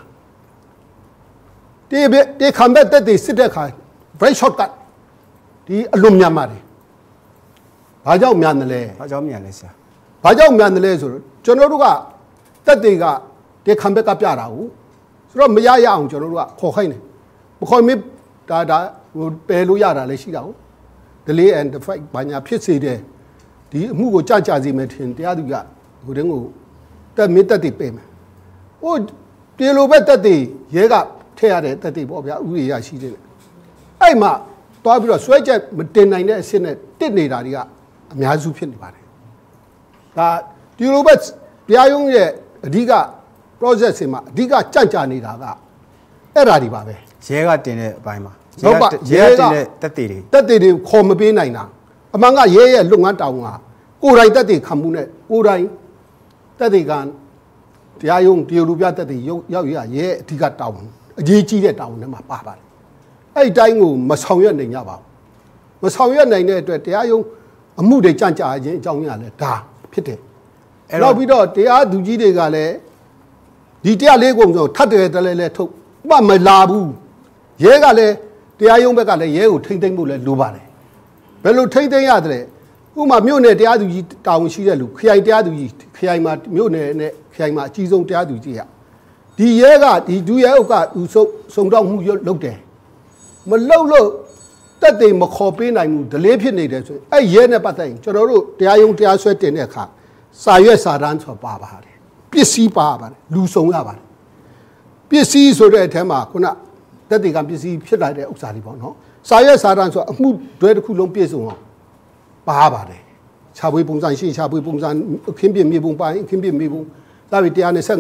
တေခံဘက်တက်တွေစစ်တဲ့ခါ very shortcut ဒီအလွန်မြန်ပါတယ်ဘာကြောင့်မြန်တယ်လဲဘာကြောင့်မြန်လဲဆရာဘာကြောင့်မြန်တယ်လဲဆိုတော့ကျွန်တော်တို့ကတက်တွေကတေခံဘက်ကပြတာကိုဆိုတော့မရရအောင်ကျွန်တော်တို့ကခေါ်ခိုင်းတယ်မခေါ်မင်းဒါဟိုပယ်လို့ရတာလည်းရှိတာဟုတ် delay and the fight ဘာညာဖြစ်စေတယ်ဒီအမှုကိုကြစေမယ်ထင်တရားသူကဟိုတင်းကိုတက်မင်းတက်တွေပယ်မယ်ဟိုပြေလိုပဲတက်တွေရဲကထည့်ရတဲ့တက်တွေပေါ့ဗျာဥရိယရှိတယ်အဲ့မှာသွားပြီးတော့ဆွဲချက်မတင်နိုင်တဲ့အဆင့်နဲ့တစ်နေတာတွေကအများစုဖြစ်နေပါတယ်ဒါဒီလိုပဲတရားရုံးရဲ့အဓိက process တွေမှာအဓိကကြနေတာကအဲ့ဓာတွေပါပဲရဲကတင်တဲ့အပိုင်းမှာရဲကတင်တဲ့တက်တွေခေါ်မပေးနိုင်တာအမှန်ကရဲရဲ့လုပ်ငန်းတောင်းကကိုယ်တိုင်တက်တွေခံမှုနဲ့ကိုယ်တိုင်တက်တွေကတရားရုံးတရားလူပြတက်တွေရောက်ရရဲအဓိကတောင်းအရေးကြီးတဲ့တောင်းထဲမှာပါပါတယ်အဲ့ဒီတိုင်းကိုမဆောင်ရွက်နိုင်ကြပါဘူးမဆောင်ရွက်နိုင်တဲ့အတွက်တရားရုံးအမှုတွေကြံ့ကြာခြင်းအကြောင်းရလဲဒါဖြစ်တယ်နောက်ပြီးတော့တရားသူကြီးတွေကလည်းဒီ104ကုန်ဆိုထပ်တယ်တလဲလဲထုတ်မလာဘူးရဲကလည်းတရားရုံးဘက်ကလည်းရဲကိုထိမ့်သိမ့်ဖို့လဲလိုပါတယ်ဘယ်လိုထိမ့်သိမ့်ရတယ်ဥပမာမြို့နယ်တရားသူကြီးတာဝန်ရှိတဲ့လူခရိုင်တရားသူကြီးခရိုင်မှာမြို့နယ်နဲ့ခရိုင်မှာအကြီးဆုံးတရားသူကြီးကဒီရဲကဒီဒုရဲအုပ်ကဥစုံတော့မှုလုပ်တယ်မလုပ်လို့တက်တယ်မခေါ်ပေးနိုင်ဘူးဒလေးဖြစ်နေတယ်ဆိုအဲ့ရဲနဲ့ပတ်သက်ရင်ကျွန်တော်တို့တရားရုံးတရားစွဲတင်တဲ့အခါစာရွက်စာတမ်းဆိုပါပါတယ်ပစ္စည်းပါပါတယ်လူစုံရပါတယ်ပစ္စည်းဆိုတဲ့အထက်မှာခုနတက်တယ်ကပစ္စည်းဖြစ်လာတဲ့ဥစ္စာတွေပေါ့နော်စာရွက်စာတမ်းဆိုအမှုတွဲတစ်ခုလုံးပြည့်စုံအောင်ပါပါတယ်ခြာပွေးပုံစံရှိခြာပွေးပုံစံခင်းပြမြေပုံပိုင်းခင်းပြမြေပုံဒါပြီး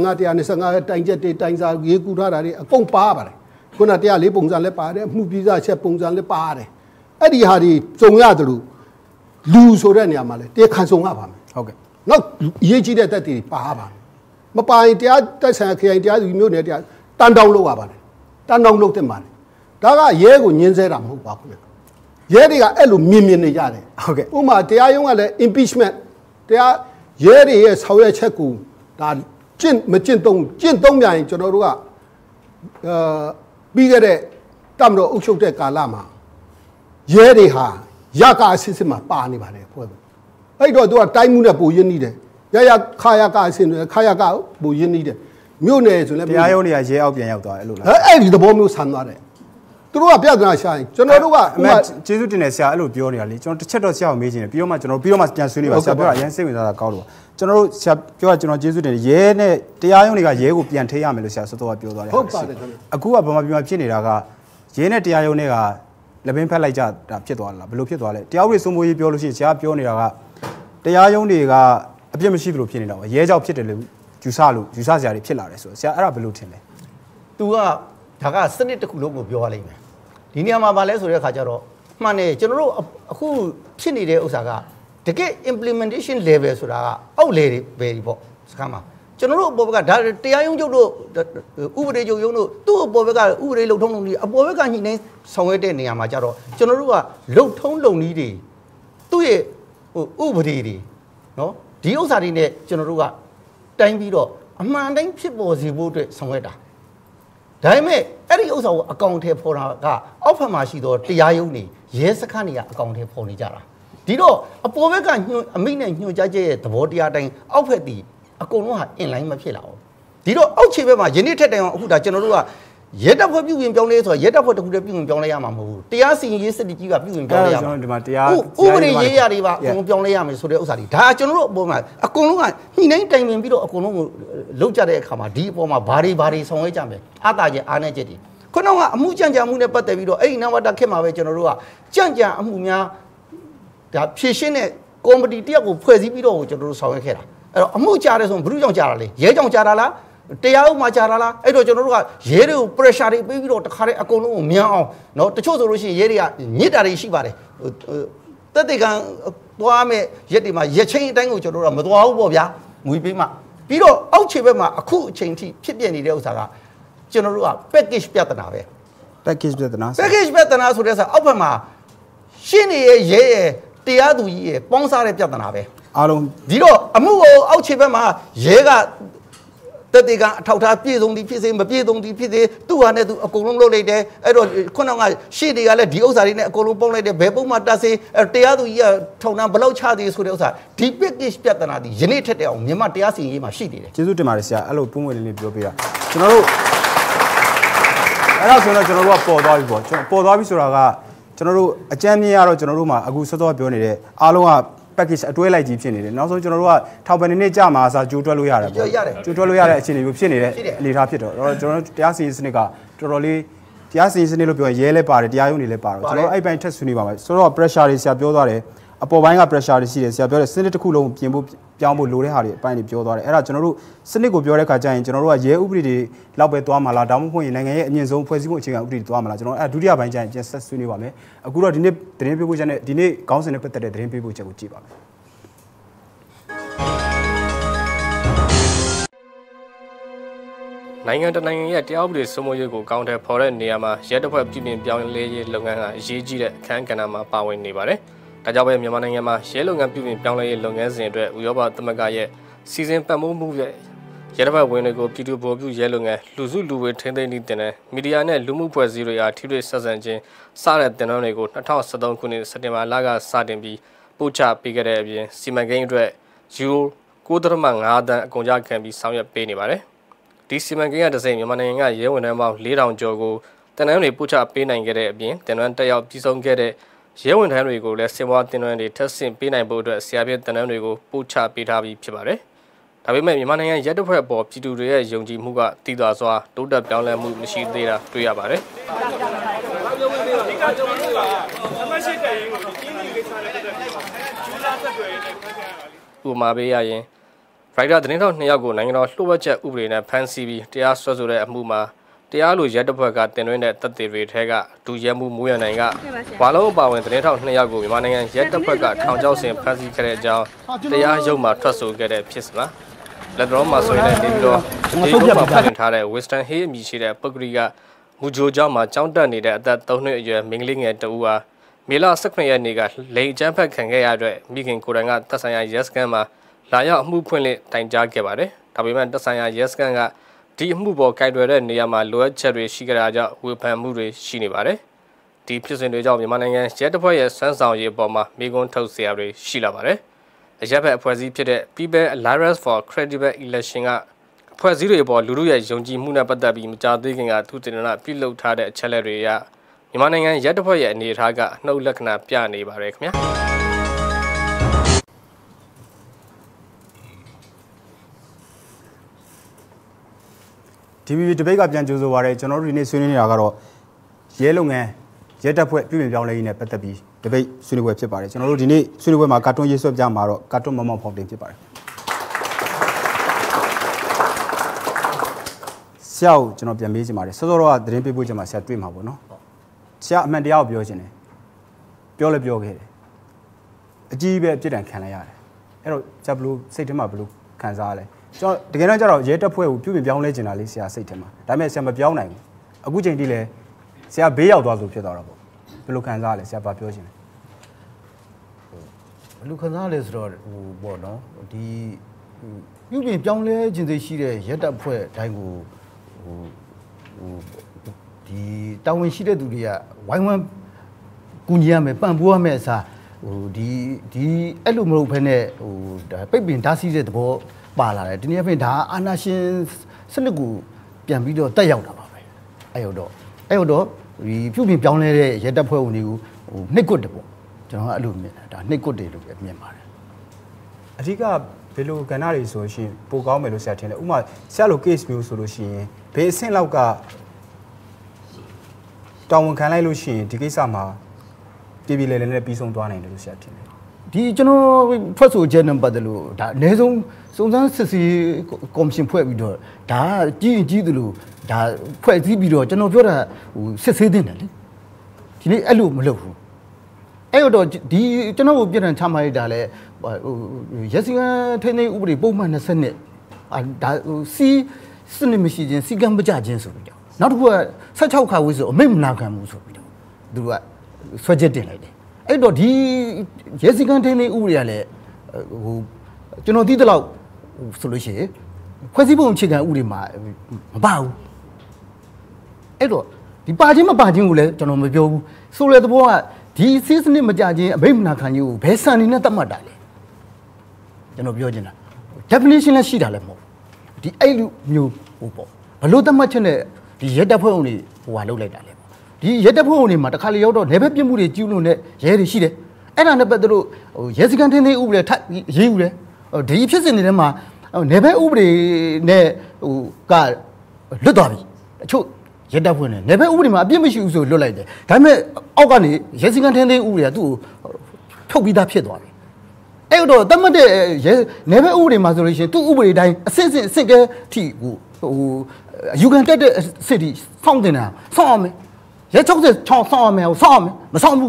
125တိုင်ချက်တွေတိုင်စာရေးကူထားတာတွေအကုန်ပါပါတယ်ခုန104ပုံစံလည်းပါတယ်မှုပြီးသားချက်ပုံစံလည်းပါတယ်အဲ့ဒီဟာတွေစုံရတယ်လို့လူဆိုတဲ့နေရာမှာလည်းတရားခံစုံရပါမယ်ဟုတ်ကဲ့နောက်ရေးကြည့်တဲ့တက်တွေပါပါမပိုင်တရားတက်ဆန်ခရိုင်တရားသူမျိုးနဲ့တရားတန်တောင်းလုပ်ရပါတယ်တန်တောင်းလုပ်တဲ့မှာဒါကရဲကိုညင်းဆဲတာမဟုတ်ပါဘူးရဲတွေကအဲ့လိုမြင်နေကြတယ်ဟုတ်ကဲ့ဥပမာတရားရုံးကလည်း impeachment တရားရဲတွေရဲ့ဆောင်ရွက်ချက်ကိုဒါကျင့်သုံးပြန်ရင်ကျွန်တော်တို့ကပြီးခဲ့တဲ့တမတော်အုပ်ချုပ်တဲ့ကာလမှာရဲတွေဟာရကအစစ်စစ်မှာပါနေပါတယ်ဖွဲ့အဲ့တော့သူကတိုင်းမှုနဲ့ပူရင်းနေတယ်ရခါရကအစစ်တွေခါရကပူရင်းနေတယ်မြို့နယ်ဆိုလည်းတရားရုံးတွေကရဲအောက်ပြန်ရောက်သွားတယ်အဲ့လိုလားအဲ့ဒီသဘောမျိုးဆန်သွားတယ်သူတို့ကပြဿနာရှာရင်ကျွန်တော်တို့ကအမကျေးဇူးတင်တယ်ဆရာအဲ့လိုပြောနေတာလေကျွန်တော်တစ်ချက်တော့ဆရာကိုမေးချင်တယ်ပြီးတော့မှကျွန်တော်ပြန်ဆွေးနွေးပါဆရာပြောတာအရင်စိတ်ဝင်စားတာကောင်းလို့ကျွန်တော်တို့ဆရာပြောတာကျွန်တော်ကျေးဇူးတင်တယ်ရဲနဲ့တရားရုံးတွေကရဲကိုပြန်ထိရမယ်လို့ဆရာစောစောကပြောသွားတယ်ဟုတ်ပါတယ်ခင်ဗျအခုကဗမာပြည်မှာဖြစ်နေတာကရဲနဲ့တရားရုံးတွေကလက်ပင်ဖက်လိုက်ကြတာဖြစ်သွားလားဘယ်လိုဖြစ်သွားလဲတရားဥပဒေစိုးမိုးရေးပြောလို့ရှိရင်ဆရာပြောနေတာကတရားရုံးတွေကအပြစ်မရှိသလိုဖြစ်နေတာပါရဲကြောင့်ဖြစ်တယ်လို့ယူဆစရာတွေဖြစ်လာတယ်ဆိုတော့ဆရာအဲ့ဒါဘယ်လိုထင်လဲသူကဒါကစနစ်တစ်ခုလုံးကိုပြောရလိမ့်မယ်ဒီနေရာမှာဗာလဲဆိုတဲ့အခါကျတော့မှန်တယ်ကျွန်တော်တို့အခုဖြစ်နေတဲ့ဥစ္စာကတကယ် implementation level ဆိုတာကအောက် level ပဲပေါ့စကားမှာကျွန်တော်တို့အပေါ်ဘက်ကဒါတရားရုံးချုပ်တို့ဥပဒေချုပ်ရုံးတို့သူ့အပေါ်ဘက်ကဥပဒေလုံထုံးလုံနည်းအပေါ်ဘက်ကညှိနှိုင်းဆောင်ရွက်တဲ့နေရာမှာကျတော့ကျွန်တော်တို့ကလုံထုံးလုံနည်းတွေသူ့ရဲ့ဥပဒေတွေနော်ဒီဥစ္စာတွေနဲ့ကျွန်တော်တို့ကတိုင်းပြီးတော့အမှန်တိုင်းဖြစ်ပေါ်စေဖို့အတွက်ဆောင်ရွက်တာဒါပေမဲ့အဲ့ဒီဥစ္စာကိုအကောင့်ထဲပေါ်တာကအောက်ဖက်မှာရှိတော့တရားရုံးတွေရဲစခန်းတွေကအကောင့်ထဲပေါ်နေကြတာဒီတော့အပေါ်ဘက်ကအမိနဲ့ညွှန်ကြားချက်ရဲ့သဘောတရားတိုင်းအောက်ဖက်တီအကုန်လုံးဟာ in line မဖြစ်လာဘူးဒီတော့အောက်ခြေဘက်မှာယနေ့ထက်တိုင်အောင်အခုဒါကျွန်တော်တို့ကရဲတပ်ဖွဲ့ပြုပြင်ပြောင်းလဲဆိုရဲတပ်ဖွဲ့တစ်ခုတည်းပြုပြင်ပြောင်းလဲရမှာမဟုတ်ဘူးတရားစီရင်ရေးစနစ်ကြီးကပြုပြင်ပြောင်းလဲရမှာဒီမှာတရားဥပဒေရေးရတွေပါအကုန်ပြောင်းလဲရမယ်ဆိုတဲ့ဥစ္စာတွေဒါကျွန်တော်တို့အပေါ်မှာအကုန်လုံးကညှိနှိုင်းတိုင်ပင်ပြီးတော့အကုန်လုံးကိုလုပ်ကြတဲ့အခါမှာဒီအပေါ်မှာဘာတွေဆောင်ရွက်ကြမယ်အားတာချက်အားနည်းချက်တွေခုနကအမှုကြံ့ကြံ့မှုနဲ့ပတ်သက်ပြီးတော့အဲ့ဒီနဝတခေတ်မှာပဲကျွန်တော်တို့ကကြံ့ကြံ့အမှုများဒါဖြည့်ရှင်းတဲ့ကော်မတီတယောက်ကိုဖွဲ့စည်းပြီးတော့ကျွန်တော်တို့ဆောင်ရွက်ခဲ့တာအဲ့တော့အမှုကြားတယ်ဆိုဘယ်သူကြောင့်ကြားတာလဲရဲကြောင့်ကြားတာလားတရားဥပမာကြားတာလားအဲ့တော့ကျွန်တော်တို့ကရဲတွေကို pressure တွေပေးပြီးတော့တခါတည်းအကုန်လုံးကိုမြန်အောင်เนาะတချို့ဆိုလို့ရှိရင်ရဲတွေကညစ်တာတွေရှိပါတယ်တက်တဲ့ကံသွားမဲ့ရက်တွေမှာရက်ချင်းအတိုင်းကိုကျွန်တော်တို့ကမသွားဘူးပေါ့ဗျာငွေပေးမှပြီးတော့အောက်ခြေဘက်မှာအခုအချိန်ထိဖြစ်ပြနေတဲ့ဥစ္စာကကျွန်တော်တို့က package ပြဿနာပဲ package ပြဿနာ package ပြဿနာဆိုတဲ့ဆိုအောက်ဘက်မှာရှင်းနေရဲရဲတရားသူကြီးရဲ့ပေါင်းစားတဲ့ပြဿနာပဲအားလုံးဒီတော့အမှုကိုအောက်ခြေဘက်မှာရဲကတက်တေကအထောက်ထားပြည့်စုံသည်ဖြစ်စေမပြည့်စုံသည်ဖြစ်စေသူ့ဟာနဲ့သူအကုန်လုံးလုပ်လိုက်တယ်အဲ့တော့ခုနကရှေ့တွေကလည်းဒီဥစ္စာတွေနဲ့အကုန်လုံးပေါင်းလိုက်တယ်ဘယ်ပုံမှတက်စေတရားသူကြီးကထုံနှံဘလောက်ချသေးဆိုတဲ့ဥစ္စာဒီ package ပြဿနာဒီယနေ့ထက်တဲ့အောင်မြန်မာတရားစီရင်ရေးမှာရှိနေတယ်ကျေးဇူးတင်ပါတယ်ဆရာအဲ့လိုပုံမှန်လေးပြောပြတာကျွန်တော်တို့အဲ့ဒါဆိုတော့ကျွန်တော်တို့ကပေါ်သွားပြီပေါ့ပေါ်သွားပြီဆိုတာကကျွန်တော်တို့အကြမ်းမြင်ရတော့ကျွန်တော်တို့မှာအခုစောစောပြောနေတဲ့အားလုံးကpackage အတွဲလိုက်ကြီးဖြစ်နေတယ်နောက်ဆုံးကျွန်တော်တို့ကထောက်ပံ့နေကြမှာအစားကြိုးတွက်လို့ရတယ်ပေါ့ကြိုးတွက်လို့ရတဲ့အခြေအနေမျိုးဖြစ်နေတဲ့အနေအထားဖြစ်တော့ကျွန်တော်တို့တရားစီရင်စနစ်ကတော်တော်လေးတရားစီရင်စနစ်လို့ပြောရင်ရဲလဲပါတယ်တရားရုံးတွေလည်းပါတော့ကျွန်တော်တို့အဲ့ပိုင်းထက်ဆွေးနွေးပါမယ်ဆိုတော့ pressure တွေဆရာပြောသွားတယ်အပေါ်ပိုင်းက pressure တွေရှိတယ်ဆရာပြောတယ်စနစ်တစ်ခုလုံးပြင်ဖို့ပြောင်းဖို့လိုတဲ့ဟာတွေအပိုင်းတွေပြောသွားတယ်အဲ့ဒါကျွန်တော်တို့စနစ်ကိုပြောတဲ့ခါကျရင်ကျွန်တော်တို့ကရဲဥပဒေတွေလောက်ပဲသွားမှာလားဒါမှမဟုတ်ရင်နိုင်ငံရဲ့အမြင့်ဆုံးဖွဲ့စည်းမှုအခြေခံဥပဒေတွေသွားမှာလားကျွန်တော်အဲ့ဒုတိယပိုင်းကျရင်ပြန်ဆက်ဆွေးနွေးပါမယ်အခုတော့ဒီနေ့သတင်းပေးပို့ချက်နဲ့ဒီနေ့ခေါင်းစဉ်နဲ့ပတ်သက်တဲ့သတင်းပေးပို့ချက်ကိုကြည့်ပါမယ်နိုင်ငံတနိုင်ငံရဲ့တရားဥပဒေစိုးမိုးရေးကိုကောင်းတဲ့ဖော်တဲ့နေရာမှာရဲတပ်ဖွဲ့ပြည်ပြင်ပြောင်းလဲရေးလုပ်ငန်းကအရေးကြီးတဲ့အခန်းကဏ္ဍမှာပါဝင်နေပါတယ်။ဒါကြောင့်ပဲမြန်မာနိုင်ငံမှာရဲလုပ်ငန်းပြည်ပြင်ပြောင်းလဲရေးလုပ်ငန်းစဉ်အတွက်ဥရောပသမဂ္ဂရဲ့စီစဉ်ပတ်မိုးမှုရဲ့ရဲတပ်ဖွဲ့ဝင်တွေကိုပြည်သူ့ဗိုလ်ပြုရဲလုပ်ငန်းလူစုလူဝေးထိန်းသိမ်းနေတဲ့မီဒီယာနဲ့လူမှုဖွဲ့စည်းတွေအားထိတွေ့ဆက်ဆံခြင်းစတဲ့တင်နန်းတွေကို2013ခုနှစ်စက်တင်ဘာလကစတင်ပြီးပို့ချပေးခဲ့တဲ့အပြင်စီမံကိန်းအတွက်ယူရို9.5 သန်းအကုန်အကျခံပြီးဆောင်ရွက်ပေးနေပါတယ်။ဒီစီမံကိန်းကတစိမ့်မြန်မာနိုင်ငံကရဲဝန်ထမ်းပေါင်း4000ကျော်ကိုတင်နန်းတွေပို့ချပေးနိုင်ခဲ့တဲ့အပြင်တင်နန်းတက်ရောက်ပြည်ဆုံးခဲ့တဲ့ရဲဝန်ထမ်းတွေကိုလည်းစင်ပွားတင်နန်းတွေထပ်ဆင့်ပေးနိုင်ဖို့အတွက်ဆရာပြတင်နန်းတွေကိုပို့ချပေးထားပြီးဖြစ်ပါတယ်။ဒါပေမဲ့မြန်မာနိုင်ငံရဲတပ်ဖွဲ့အပေါ်ပြည်သူတွေရဲ့ယုံကြည်မှုကတည်သွားစွာတိုးတက်ပြောင်းလဲမှုမရှိသေးတာတွေ့ရပါတယ်။ဥပမာပေးရရင်ရိုက်တာသတင်းထောက်2ယောက်ကိုနိုင်ငံတော်လှုပ်ဝက်ချက်ဥပဒေနဲ့ဖမ်းဆီးပြီးတရားစွဲဆိုတဲ့အမှုမှာတရားလိုရဲတပ်ဖွဲ့ကတင်သွင်းတဲ့တပ်တွေတွေထဲကဒူရဲမှုမိုးရနိုင်ကဘာလုံးအပါဝင်သတင်းထောက်2ယောက်ကိုမြန်မာနိုင်ငံရဲတပ်ဖွဲ့ကထောင်ချောက်ဆင်ဖမ်းဆီးခဲ့တဲ့အကြောင်းတရားရုံးမှာထွက်ဆိုခဲ့တဲ့ဖြစ်စဉ်ပါလက်တော်မှာဆိုရင်လည်းနေပြီးတော့ဒီဥပမာဖန်ထားတဲ့ Western Hay အမည်ရှိတဲ့ပုဂ္ဂလိကမူဂျိုကျောင်းမှာကျောင်းတက်နေတဲ့အသက်3နှစ်အရွယ်မိန်းကလေးငယ်တဦးဟာမေလ18ရက်နေ့ကလိန်အကြမ်းဖက်ခံခဲ့ရတဲ့မိခင်ကိုယ်တိုင်ကတပ်ဆိုင်ရာရဲစခန်းမှာလာရောက်အမှုဖွင့်လှစ်တိုင်ကြားခဲ့ပါတယ်။ဒါပေမဲ့တပ်ဆိုင်ရာရဲစခန်းကဒီအမှုပေါ်ကိုင်တွယ်တဲ့နေရာမှာလိုအပ်ချက်တွေရှိကြတာကြောင့်ဝေဖန်မှုတွေရှိနေပါတယ်။ဒီဖြစ်စဉ်တွေကြောင့်မြန်မာနိုင်ငံရဲတပ်ဖွဲ့ရဲ့စမ်းဆောင်ရေးအပေါ်မှာမိကွန်းထုတ်စရာတွေရှိလာပါတယ်။အရက်ဘက်အဖွဲ့အစည်းဖြစ်တဲ့ People Alliance for Credible Election ကအဖွဲ့အစည်းတွေအပေါ်လူထုရဲ့ယုံကြည်မှုနဲ့ပတ်သက်ပြီးမကြာသေးခင်ကသူတင်နပြုလုပ်ထားတဲ့အချက်လက်တွေအရမြန်မာနိုင်ငံရဲတပ်ဖွဲ့ရဲ့အနေအထားကနှုတ်လက္ခဏာပြနေပါတယ်ခင်ဗျာ။ဒီဒီဘိတ်ကပြန်ကြိုးဆိုပါရယ်ကျွန်တော်တို့ဒီနေ့ဆွေးနွေးနေတာကတော့ရဲလုပ်ငန်းရဲတပ်ဖွဲ့ပြည်ပြင်ပြောင်းလဲရေးနဲ့ပတ်သက်ပြီးဒီဘိတ်ဆွေးနွေးပွဲဖြစ်ပါတယ်ကျွန်တော်တို့ဒီနေ့ဆွေးနွေးပွဲမှာကာတွန်းရေးဆွဲပြမှာတော့ကာတွန်းမောင်မောင်ဖောင်တင်ဖြစ်ပါတယ်ဆရာကိုကျွန်တော်ပြန်မေးချင်ပါတယ်စောစောတော့သတင်းပေးပို့ချက်မှာဆရာတွေ့မှာပေါ့နော်ဆရာအမှန်တရားကိုပြောချင်တယ်ပြောလဲပြောခဲ့တယ်အကြီးပဲအပြစ်ဒဏ်ခံလိုက်ရတယ်အဲ့တော့ဆရာဘလို့စိတ်ထဲမှာဘလို့ခံစားရလဲကျွန်တော်တကယ်တော့ကျတော့ရဲတပ်ဖွဲ့ကိုပြုပြင်ပြောင်းလဲကျင်တာလေးဆရာစိတ်ထဲမှာဒါပေမဲ့ဆရာမပြောင်းနိုင်ဘူးအခုချိန်ထိလည်းဆရာဘေးရောက်သွားဆိုဖြစ်သွားတော့ပေါ့ဘယ်လိုခံစားရလဲဆရာဘာပြောချင်လဲဘယ်လိုခံစားရလဲဆိုတော့ဟိုပေါ့နော်ဒီပြုပြင်ပြောင်းလဲခြင်းစိတ်ရှိတဲ့ရဲတပ်ဖွဲ့တိုင်းကိုဟိုဒီတာဝန်ရှိတဲ့သူတွေကဝိုင်းဝန်းကူညီရမယ်ပံ့ပိုးရမယ်အစားဟိုဒီအဲ့လိုမဟုတ်ဘဲနဲ့ဟိုဒါပိတ်ပင်ဓာတ်စီးတဲ့သဘောပါလာတယ်ဒီနေ့အဖြစ်ဒါအာနာရှင်စနစ်ကိုပြန်ပြီးတော့တက်ရောက်တာပါပဲအဲ့တော့ဒီပြုပြင်ပြောင်းလဲတဲ့ရဲတပ်ဖွဲ့ဝင်တွေကိုနှိပ်ကွတ်တယ်ပေါ့ကျွန်တော်ကအဲ့လိုမြင်တာဒါနှိပ်ကွတ်တယ်လို့မြင်ပါတယ်အဓိကဘယ်လိုကဏ္ဍတွေဆိုရှင်ပိုကောင်းမယ်လို့ဆရာထင်တယ်ဥပမာဆရာလို case မျိုးဆိုလို့ရှိရင်ဘယ်အဆင့်လောက်ကတောင်းဝန်ခံလိုက်လို့ရှိရင်ဒီကိစ္စမှာပြည်ပြည်လဲလဲနဲ့ပြီးဆုံးသွားနိုင်တယ်လို့ဆရာထင်တယ်ဒီကျွန်တော်ထွက်ဆိုချက်နဲ့ပတ်သက်လို့ဒါအနည်းဆုံးစုံစမ်းစစ်ဆေးကော်မရှင်ဖွဲ့ပြီးတော့ဒါကြီးသလိုဒါဖွဲ့စည်းပြီးတော့ကျွန်တော်ပြောတာဟိုစစ်ဆေးတင်တယ်လေဒီနေ့အဲ့လိုမလုပ်ဘူးအဲ့တော့ဒီကျွန်တော်ကိုပြည်ထောင်ချမှတ်ရတာလဲဟိုရစီကံထိန်းသိမ်းဥပဒေပုံမှန်20နှစ်ဒါဟိုစီးစနစ်မရှိခြင်းစီကံမကြခြင်းဆိုပြီးတော့နောက်တစ်ခုက16ခါဝေးဆိုအမိတ်မနာခံဘူးဆိုပြီးတော့သူကဆွဲချက်တင်လိုက်တယ်အဲ့တော့ဒီရဲစည်းကမ်းထိန်းသိမ်းဥပဒေကလည်းဟိုကျွန်တော်သိတဲ့လောက်ဆိုလို့ရှိရင်ဖွဲ့စည်းပုံအခြေခံဥပဒေမှာမပါဘူးအဲ့တော့ဒီပါခြင်းမပါခြင်းကိုလည်းကျွန်တော်မပြောဘူးဆိုတဲ့သဘောကဒီစီးစနစ်မကြခြင်းအဘိဓမ္မာခံကြီးကိုဘယ်စံနေနဲ့သတ်မှတ်တာလဲကျွန်တော်ပြောချင်တာ definition လည်းရှိတာလည်းမဟုတ်ဒီအဲ့လိုမျိုးဟိုပေါ့ဘလို့သတ်မှတ်ချက်နဲ့ဒီရဲတပ်ဖွဲ့ဝင်တွေဟိုဟာလုပ်လိုက်တာလဲဒီရဲတပ်ဖွဲ့ဝင်တွေမှာတခါလေရောက်တော့နယ်ဘက်ပြစ်မှုတွေကျူးလွန်တဲ့ရဲတွေရှိတယ်အဲ့ဒါနဲ့ပတ်သက်လို့ဟိုရဲစခန်းထင်းသေးဥပဒေထပ်ရေးဦးတယ်ဒီဖြစ်စဉ်တွေထဲမှာနယ်ဘက်ဥပဒေနဲ့ဟိုကလွတ်သွားပြီအချို့ရဲတပ်ဖွဲ့နဲ့နယ်ဘက်ဥပဒေမှာအပြစ်မရှိဘူးဆိုလွတ်လိုက်တယ်ဒါပေမဲ့အောက်ကနေရဲစခန်းထင်းသေးဥပဒေကသူ့ကိုထုတ်ပြီးသားဖြစ်သွားပြီအဲ့တော့တတ်မှတ်တဲ့ရဲနယ်ဘက်ဥပဒေမှာဆိုလို့ရှိရင်သူ့ဥပဒေတိုင်းအစစ်ကဲထိဟိုယူကန်တက်တဲ့စစ်တီစောင့်တင်တာစောင့်အောင်မယ်ရဲ60ချောင်းစောင့်အောင်မယ်စောင့်အောင်မယ်မစောင့်ဘူး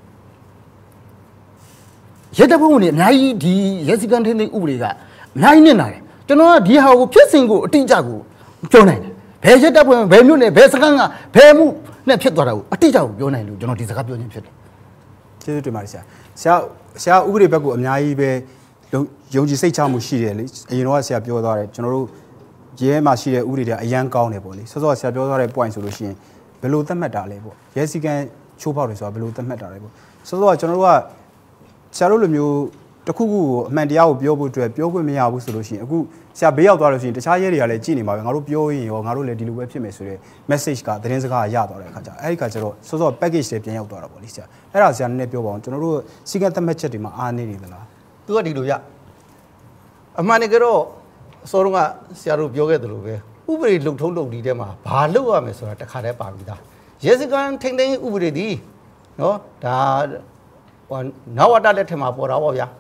ရဲတပ်ဖွဲ့ဝင်တွေအများကြီးဒီရဲစည်းကမ်းထိန်းသိမ်းဥပဒေကအများကြီးနစ်နာတယ်ကျွန်တော်ကဒီဟာကိုဖြစ်စဉ်ကိုအတိအကျကိုပြောနိုင်တယ်ဘယ်ရဲတပ်ဖွဲ့ဘယ်မြို့နယ်ဘယ်စခန်းကဘယ်မှုနဲ့ဖြစ်သွားတာကိုအတိအကျကိုပြောနိုင်လို့ကျွန်တော်ဒီစကားပြောခြင်းဖြစ်တယ်ကျေးဇူးတင်ပါတယ်ဆရာဥပဒေဘက်ကအများကြီးပဲယုံကြည်စိတ်ချမှုရှိတယ်လေအရင်တော့ဆရာပြောသွားတယ်ကျွန်တော်တို့ရဲမှာရှိတဲ့ဥပဒေတွေအရန်ကောင်းတယ်ပေါ့လေစောစောဆရာပြောသွားတဲ့ point ဆိုလို့ရှိရင်ဘယ်လိုသတ်မှတ်တာလဲပေါ့ရဲစည်းကမ်းချိုးဖောက်တယ်ဆိုတာဘယ်လိုသတ်မှတ်တာလဲပေါ့စောစောကကျွန်တော်တို့ကဆရာတို့လိုမျိုးတစ်ခုခုကိုအမှန်တရားကိုပြောဖို့အတွက်ပြောခွင့်မရဘူးဆိုလို့ရှိရင်အခုဆရာဘေးရောက်သွားလို့ရှိရင်တခြားရဲတွေကလည်းကြည်နေမှာပဲငါတို့ပြောရင်ရောငါတို့လည်းဒီလိုပဲဖြစ်မယ်ဆိုတဲ့ message ကသတင်းစကားရသွားတဲ့အခါကျအဲ့ဒီခါကျတော့စောစော package တွေပြန်ရောက်သွားတာပေါ့လေဆရာအဲ့ဒါဆရာနည်းနည်းပြောပါအောင်ကျွန်တော်တို့စည်းကမ်းသတ်မှတ်ချက်တွေမှာအားနေနေသလားသူကဒီလိုရအမှန်တကယ်တော့စောတော့ကဆရာတို့ပြောခဲ့သလိုပဲဥပဒေလုံထုံးလုံဒီထဲမှာဘာလုပ်ရမယ်ဆိုတာတစ်ခါတည်းပါပြီးသားရဲစခန်းထိန်းသိမ်းဥပဒေဒီနော်ဒါဟိုနောက်ဝတ္တလက်ထက်မှာပေါ်တာပေါ့ဗျာ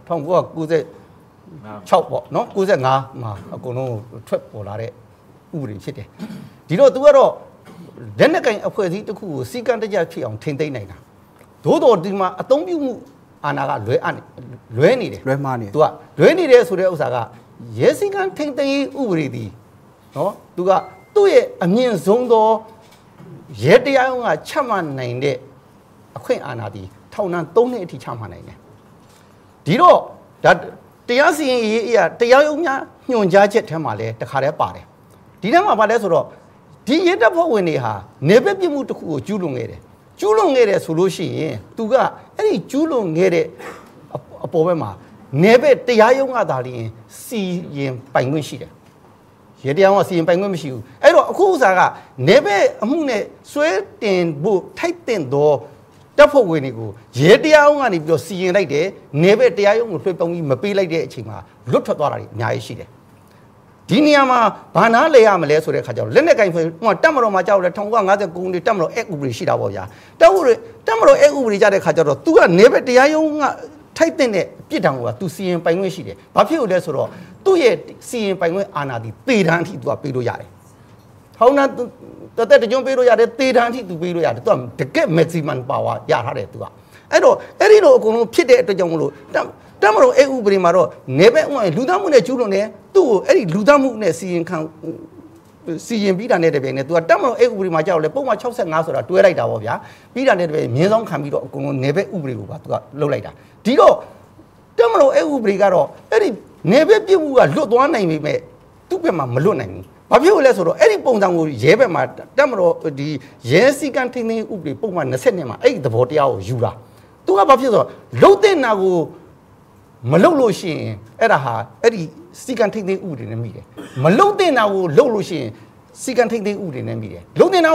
1996ပေါ့နော်95မှာအကုန်လုံးထွက်ပေါ်လာတဲ့ဥပဒေဖြစ်တယ်ဒီတော့သူကတော့လက်နက်ကင်အဖွဲ့အစည်းတစ်ခုကိုစီကံတကြဖြစ်အောင်ထိန်းသိမ်းနိုင်တာသို့တော်ဒီမှာအသုံးပြုမှုအာဏာကလွဲနေတယ်လွဲမှားနေသူကလွဲနေတယ်ဆိုတဲ့ဥစ္စာကရဲစခန်းထိန်းသိမ်းဥပဒေဒီနော်သူကသူ့ရဲ့အမြင့်ဆုံးသောရဲတရားရုံးကချမှတ်နိုင်တဲ့အခွင့်အာဏာဒီထောင်ဒဏ်3နှစ်အထိချမှတ်နိုင်တယ်ဒီတော့ဒါတရားစီရင်ရေးအရာတရားရုံးများညွှန်ကြားချက်ထဲမှာလည်းတခါတည်းပါတယ်ဒီထဲမှာဘာလဲဆိုတော့ဒီရဲတပ်ဖွဲ့ဝင်တွေဟာနေပပြစ်မှုတစ်ခုကိုကျူးလွန်ခဲ့တယ်ဆိုလို့ရှိရင်သူကအဲ့ဒီကျူးလွန်ခဲ့တဲ့အပေါ်ဘက်မှာနေပတရားရုံးကသာလျှင်စီရင်ပိုင်ခွင့်ရှိတယ်ရဲတရားကစီရင်ပိုင်ခွင့်မရှိဘူးအဲ့တော့အခုဥစားကနေဘက်အမှုနဲ့စွဲတင်ဖို့ထိုက်တင်သောတပ်ဖွဲ့ဝင်တွေကိုရဲတရားရုံးကနေပြီးတော့စီရင်လိုက်တယ်နေဘက်တရားရုံးကိုလွှဲပြောင်းပြီးမပေးလိုက်တဲ့အချိန်မှာလွတ်ထွက်သွားတာတွေအများကြီးရှိတယ်ဒီနေရာမှာဘာနာလဲရမလဲဆိုတဲ့ခါကျတော့လက်နက်ကင်ဆိုဟိုတက်မတော်မှာကြောက်လဲ1959ခုနှစ်တက်မတော်အက်ဥပဒေရှိတာပေါ့ဗျာတက်မတော်အက်ဥပဒေကြတဲ့ခါကျတော့ तू ကနေဘက်တရားရုံးကထိုက်တဲ့ပြစ်ဒဏ်က तू စီရင်ပိုင်ခွင့်ရှိတယ်ဘာဖြစ်လို့လဲဆိုတော့သူ့ရဲ့စီရင်ပိုင်ခွင့်အာဏာဒီပေတန်းအထိ तू ပေးလို့ရတယ်ဟောင်းနာတသက်တကြွပေးလို့ရတယ်တေတန်းအထိ तू ပေးလို့ရတယ် तू တကယ် maximum power ရထားတယ် तू ကအဲ့တော့အဲ့ဒီလိုအကုန်လုံးဖြစ်တဲ့အတွက်ကြောင့်မလို့တက်မတော်အဥပဒေမှာတော့နေဘက်ဥပဒေလူသားမှုနဲ့ကျူးလွန်တယ်သူ့ကိုအဲ့ဒီလူသားမှုနဲ့စီရင်ပြီးတာနဲ့တပြိုင်နက် तू ကတက်မတော်အဥပဒေမှာကြောက်လဲပုံမှန်65ဆိုတာတွဲလိုက်တာပေါ့ဗျာပြီးတာနဲ့တပြိုင်မြင်းဆောင်ခံပြီးတော့အကုန်လုံးနေဘက်ဥပဒေကိုပါ तू ကလှုပ်လိုက်တာဒီတော့တက်မတော်အဥပဒေကတော့အဲ့ဒီနေဘက်ပြစ်မှုကလွတ်သွားနိုင်ပေမဲ့သူ့ဘက်မှာမလွတ်နိုင်ဘူးဘာဖြစ်လို့လဲဆိုတော့အဲ့ဒီပုံစံကိုရဲဘက်မှာတက်မတော်ဒီရဲစည်းကမ်းထိန်းသိမ်းဥပဒေပုံမှန်20နှစ်မှာအဲ့ဒီသဘောတရားကိုယူတာသူကဘာဖြစ်ဆိုတော့လုံတဲ့နာကိုမလုံလို့ရှိရင်အဲ့ဒါဟာအဲ့ဒီစီကံထိတ်သိမ်းဥပဒေနဲ့မိတယ်မလုံတဲ့နာကိုလုံလို့ရှိရင်စီကံထိတ်သိမ်းဥပဒေနဲ့မိတယ်လုံတဲ့နာကို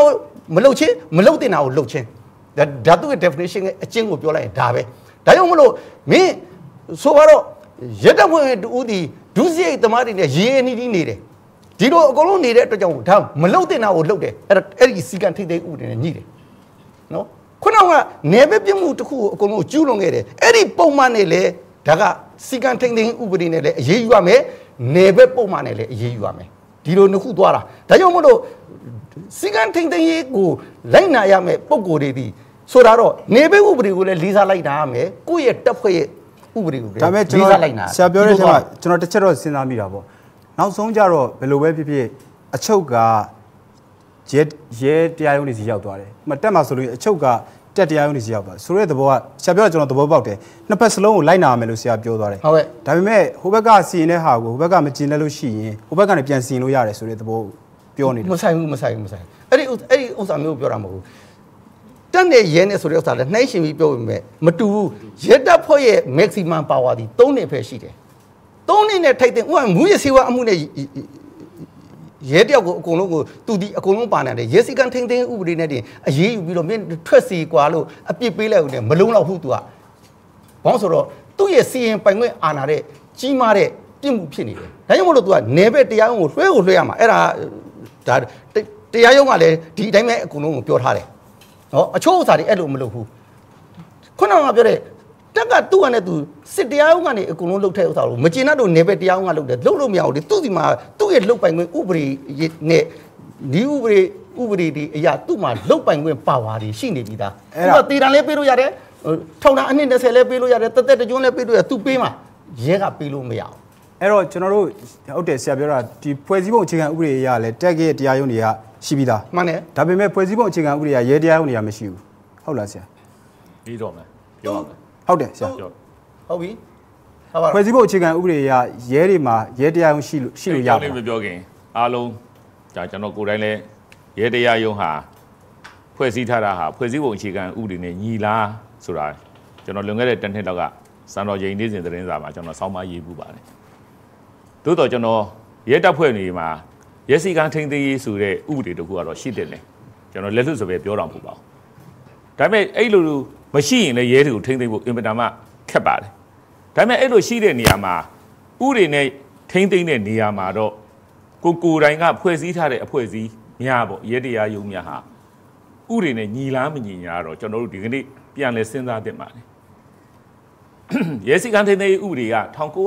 မလုပ်ချင်းမလုပ်တင်တာကိုလုပ်ချင်းဓာတ်သူရဲ့ definition ရဲ့အကျဉ်းကိုပြောလိုက်ရင်ဒါပဲဒါကြောင့်မလို့မင်းဆိုတော့ရက်တပ်ဖွဲ့တူဦးဒီဒုစရိုက်သမားတွေနဲ့ရေအနီးနီးနေတယ်ဒီလိုအကုန်လုံးနေတဲ့အတွက်ကြောင့်ဒါမလုပ်တင်တာကိုလုပ်တယ်အဲ့ဒီစီကံထိတ်သိမ်းဥပဒေနဲ့ညှိတယ်နော်ခုနကနေဘက်ပြမှုတစ်ခုကိုအကုန်လုံးကျူးလွန်ခဲ့တယ်အဲ့ဒီပုံမှန်နဲ့လေဒါကစီကံထိတ်သိမ်းဥပဒေနဲ့လည်းအရေးယူရမယ်နေဘက်ပုံမှန်နဲ့လည်းအရေးယူရမယ်ဒီလိုနှစ်ခုသွားတာဒါကြောင့်မလို့စီကံထိတ်သိမ်းရေးကိုလိုက်နာရမယ်ပုံကိုယ်တွေဒီဆိုတာတော့နေဘက်ဥပဒေကိုလည်းလေးစားလိုက်တာရမယ်ကိုယ့်ရဲ့တပ်ဖွဲ့ရဲ့ဥပဒေကိုလည်းလေးစားလိုက်နာဆရာပြောတဲ့အချိန်မှာကျွန်တော်တစ်ချက်တော့စဉ်းစားမိတာပေါ့နောက်ဆုံးကြတော့ဘယ်လိုပဲဖြစ်ဖြစ်အချုပ်ကရဲတရားရုံးတွေစီရောက်သွားတယ်။တက်မှာဆိုလို့အချုပ်ကတက်တရားရုံးတွေစီရောက်သွားဆိုတဲ့သဘောကဆရာပြောတာကျွန်တော်သဘောပေါက်တယ်။နှစ်ဖက်စလုံးကိုလိုက်နာရမယ်လို့ဆရာပြောသွားတယ်။ဟုတ်ကဲ့။ဒါပေမဲ့ဟိုဘက်ကစီရင်တဲ့ဟာကိုဟိုဘက်ကမကျင်တဲ့လို့ရှိရင်ဟိုဘက်ကနေပြန်စီရင်လို့ရတယ်ဆိုတဲ့သဘောပြောနေတယ်။မဆိုင်ဘူးအဲ့ဒီဥစ္စာမျိုးပြောတာမဟုတ်ဘူး။တက်နေရဲနေဆိုတဲ့ဥစ္စာလည်းနှိုင်းရှင်ပြီးပြောပေမဲ့မတူဘူး။ရဲတပ်ဖွဲ့ရဲ့ maximum power ဒီ3နှစ်ပဲရှိတယ်။3နှစ်နဲ့ထိုက်တဲ့ဥပမာမူရစီဝါအမှုနဲ့ရဲတယောက်ကိုအကုန်လုံးကိုသူဒီအကုန်လုံးပါနေတယ်ရဲစီကန်ထိန်ထိန်ဥပဒေနဲ့တင်အရေးယူပြီးတော့မင်းထွက်စီကွာလို့အပြစ်ပေးလိုက်ဦးတယ်မလုံးတော့ဘူးသူကဘာလို့ဆိုတော့သူ့ရဲ့စီရင်ပိုင်ခွင့်အာဏာတဲ့ကြီးမားတဲ့ပြစ်မှုဖြစ်နေတယ်ဒါကြောင့်မလို့သူကနေဘက်တရားရုံးကိုလွှဲရမှာအဲ့ဒါတရားရုံးကလည်းဒီအတိုင်းပဲအကုန်လုံးကိုပြောထားတယ်နော်အချို့ဥစ္စာတွေအဲ့လိုမလုပ်ဘူးခုနကပြောတဲ့တက်ကသူ့ကနေသူစစ်တရားရုံးကနေအကုန်လုံးလှုပ်တဲ့ဥစ္စာကိုမကျေနပ်တော့နေပဲတရားရုံးကလှုပ်တယ်လှုပ်လို့မရဘူးလေသူ့ဒီမှာသူ့ရဲ့လှုပ်ပိုင်ခွင့်ဥပဒေနဲ့ဒီဥပဒေဒီအရာသူ့မှာလှုပ်ပိုင်ခွင့်ပါဝါတွေရှိနေပြီသားသူကတည်တံလေးပေးလို့ရတယ်ထောင်တာအနည်း20လေးပေးလို့ရတယ်တက်တကြွန်းလေးပေးလို့ရသူပေးမှာရဲကပေးလို့မရဘူးအဲ့တော့ကျွန်တော်တို့ဟုတ်တယ်ဆရာပြောတာဒီဖွဲ့စည်းပုံအခြေခံဥပဒေအရလဲတက်ရဲ့တရားရုံးတွေကရှိပြီးသားမှန်တယ်ဒါပေမဲ့ဖွဲ့စည်းပုံအခြေခံဥပဒေကရဲတရားရုံးတွေကမရှိဘူးဟုတ်လားဆရာပြီးတော့မယ်ပြောပါမယ်ဟုတ်တယ်ဆရာဟုတ်ပြီဖွဲ့စည်းပုံအခြေခံဥပဒေအရရဲတွေမှာရဲတရားရုံးရှိလို့ရတယ်မပြောခင်အားလုံးဒါကျွန်တော်ကိုယ်တိုင်လည်းရဲတရားရုံးဟာဖွဲ့စည်းထားတာဟာဖွဲ့စည်းပုံအခြေခံဥပဒေနဲ့ညီလားဆိုတာကျွန်တော်လွန်ခဲ့တဲ့တစ်နှစ်လောက်ကစံတော်ချိန်နေ့စဉ်သတင်းစာမှာကျွန်တော်စောင်းမရေးပူပါတယ်သို့တော့ကျွန်တော်ရဲတပ်ဖွဲ့တွေမှာရဲစည်းကမ်းထိန်းသိမ်းရေးဆိုတဲ့ဥပဒေတခုကတော့ရှိတယ်လေကျွန်တော်လက်လွတ်ဆိုပဲပြောတော့မဟုတ်ပါဘူးဒါပေမဲ့အဲ့လိုမရှိရင်လည်းရဲတွေကိုထိန်းသိမ်းဖို့အင်မတန်မှခက်ပါတယ်ဒါပေမဲ့အဲ့လိုရှိတဲ့နေရာမှာဥတွေနဲ့ထိန်းသိမ်းတဲ့နေရာမှာတော့ကိုယ်တိုင်ကဖွဲ့စည်းထားတဲ့အဖွဲ့အစည်းများပေါ့ရဲတရားရုံးများဟာဥတွေနဲ့ညီလားမညီညာတော့ကျွန်တော်တို့ဒီကနေ့ပြန်လဲစဉ်းစားသင့်ပါတယ်ရဲစည်းကမ်းထိန်းသိမ်းရေးဥပဒေက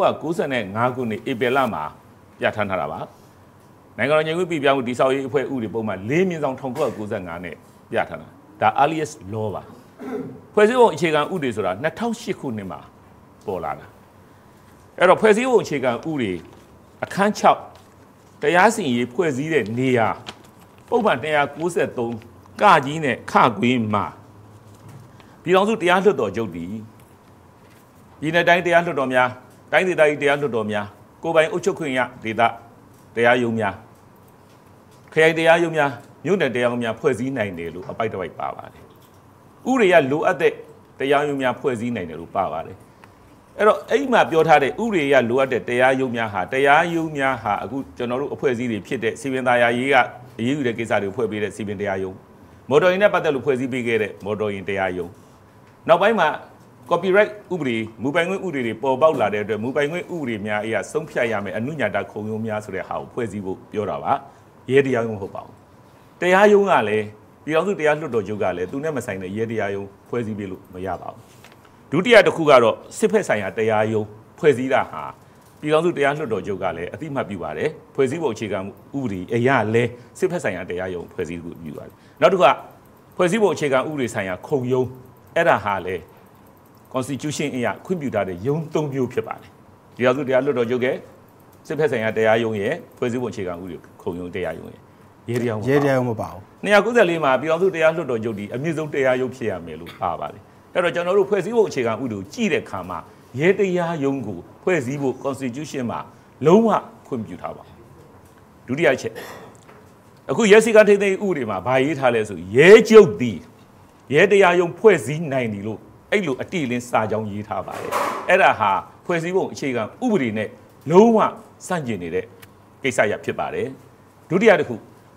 1995ခုနှစ်ဧပြီလမှာပြဋ္ဌာန်းထားတာပါနိုင်ငံတော်ညီညွတ်ပြည်ပြောင်းမှုတည်ဆောက်ရေးအဖွဲ့ဥပဒေပုံမှန်4/1995နဲ့ပြဋ္ဌာန်းတာဒါ earliest law ပါဖွဲ့စည်းပုံအခြေခံဥပဒေဆိုတာ2008ခုနှစ်မှာပေါ်လာတာအဲ့တော့ဖွဲ့စည်းပုံအခြေခံဥပဒေအခန်း6တရားစီရင်ရေးဖွဲ့စည်းတဲ့နေရာပုံမှန်193ကကြီးနဲ့ခကွင်းမှာပြည်ထောင်စုတရားလွှတ်တော်ချုပ်တည်ပြည်내တိုင်းတရားလွှတ်တော်များတိုင်းဒေသကြီးတရားလွှတ်တော်များကိုယ်ပိုင်အုပ်ချုပ်ခွင့်ရဒေသတရားရုံးများခရိုင်တရားရုံးများမြို့နယ်တရားရုံးများဖွဲ့စည်းနိုင်တယ်လို့အပိုက်တစ်ပိုက်ပါပါတယ်ဥပဒေရလိုအပ်တဲ့တရားရုံးများဖွဲ့စည်းနိုင်တယ်လို့ပါပါတယ်အဲ့တော့အဲ့ဒီမှာပြောထားတဲ့ဥပဒေရလိုအပ်တဲ့တရားရုံးများဟာအခုကျွန်တော်တို့အဖွဲ့အစည်းတွေဖြစ်တဲ့စီပင်သားယာရေးကအရေးယူတဲ့ကိစ္စတွေကိုဖွဲ့ပေးတဲ့စီပင်တရားရုံးမော်တော်ယာဉ်နဲ့ပတ်သက်လို့ဖွဲ့စည်းပေးခဲ့တဲ့မော်တော်ယာဉ်တရားရုံးနောက်ပိုင်းမှာ copyright ဥပဒေမူပိုင်ခွင့်ဥပဒေတွေပေါ်ပေါက်လာတဲ့အတွက်မူပိုင်ခွင့်ဥပဒေများအရာဆုံးဖြတ်ရမယ်အနုညာတခုံရုံးများဆိုတဲ့ဟာကိုဖွဲ့စည်းဖို့ပြောတာပါရဲတရားရုံးမဟုတ်ပါဘူးတရားရုံးကလည်းပြည်ထောင်စုတရားလွှတ်တော်ချုပ်ကလည်းသူနဲ့မဆိုင်တဲ့ရဲတရားရုံးဖွဲ့စည်းပေးလို့မရပါဘူးဒုတိယတစ်ခုကတော့စစ်ဖက်ဆိုင်ရာတရားရုံးဖွဲ့စည်းတာဟာပြည်ထောင်စုတရားလွှတ်တော်ချုပ်ကလည်းအတိအမှတ်ပြုပါတယ်ဖွဲ့စည်းပုံအခြေခံဥပဒေအရလည်းစစ်ဖက်ဆိုင်ရာတရားရုံးဖွဲ့စည်းပြုပါတယ်နောက်တစ်ခုကဖွဲ့စည်းပုံအခြေခံဥပဒေဆိုင်ရာခုံရုံးအဲ့ဒါဟာလည်း constitution အရခွင့်ပြုထားတဲ့ရုံး၃မျိုးဖြစ်ပါတယ်ပြည်ထောင်စုတရားလွှတ်တော်ချုပ်ကစစ်ဖက်ဆိုင်ရာတရားရုံးရဲ့ဖွဲ့စည်းပုံအခြေခံဥပဒေခုံရုံးတရားရုံးရဲ့ရဲတရားရုံးမပါဘူး 294မှာပြည်ထောင်စုတရားလွှတ်တော်ချုပ်ဒီအမြင့်ဆုံးတရားရုံးဖြစ်ရမယ်လို့ပါပါတယ်အဲ့တော့ကျွန်တော်တို့ဖွဲ့စည်းပုံအခြေခံဥပဒေကိုကြည့်တဲ့အခါမှာရဲတရားရုံးကိုဖွဲ့စည်းဖို့ constitution မှာလုံးဝခွင့်ပြုထားပါဒုတိယချက်အခုရဲစည်းကမ်းထိန်းသိမ်းဥပဒေမှာဗာရေးထားလဲဆိုရဲချုပ်သည်ရဲတရားရုံးဖွဲ့စည်းနိုင်တယ်လို့အဲ့လိုအတိအလင်းစာကြောင်းရေးထားပါတယ်အဲ့ဒါဟာဖွဲ့စည်းပုံအခြေခံဥပဒေနဲ့လုံးဝဆန့်ကျင်နေတဲ့ကိစ္စရဖြစ်ပါတယ်ဒုတိယတစ်ခု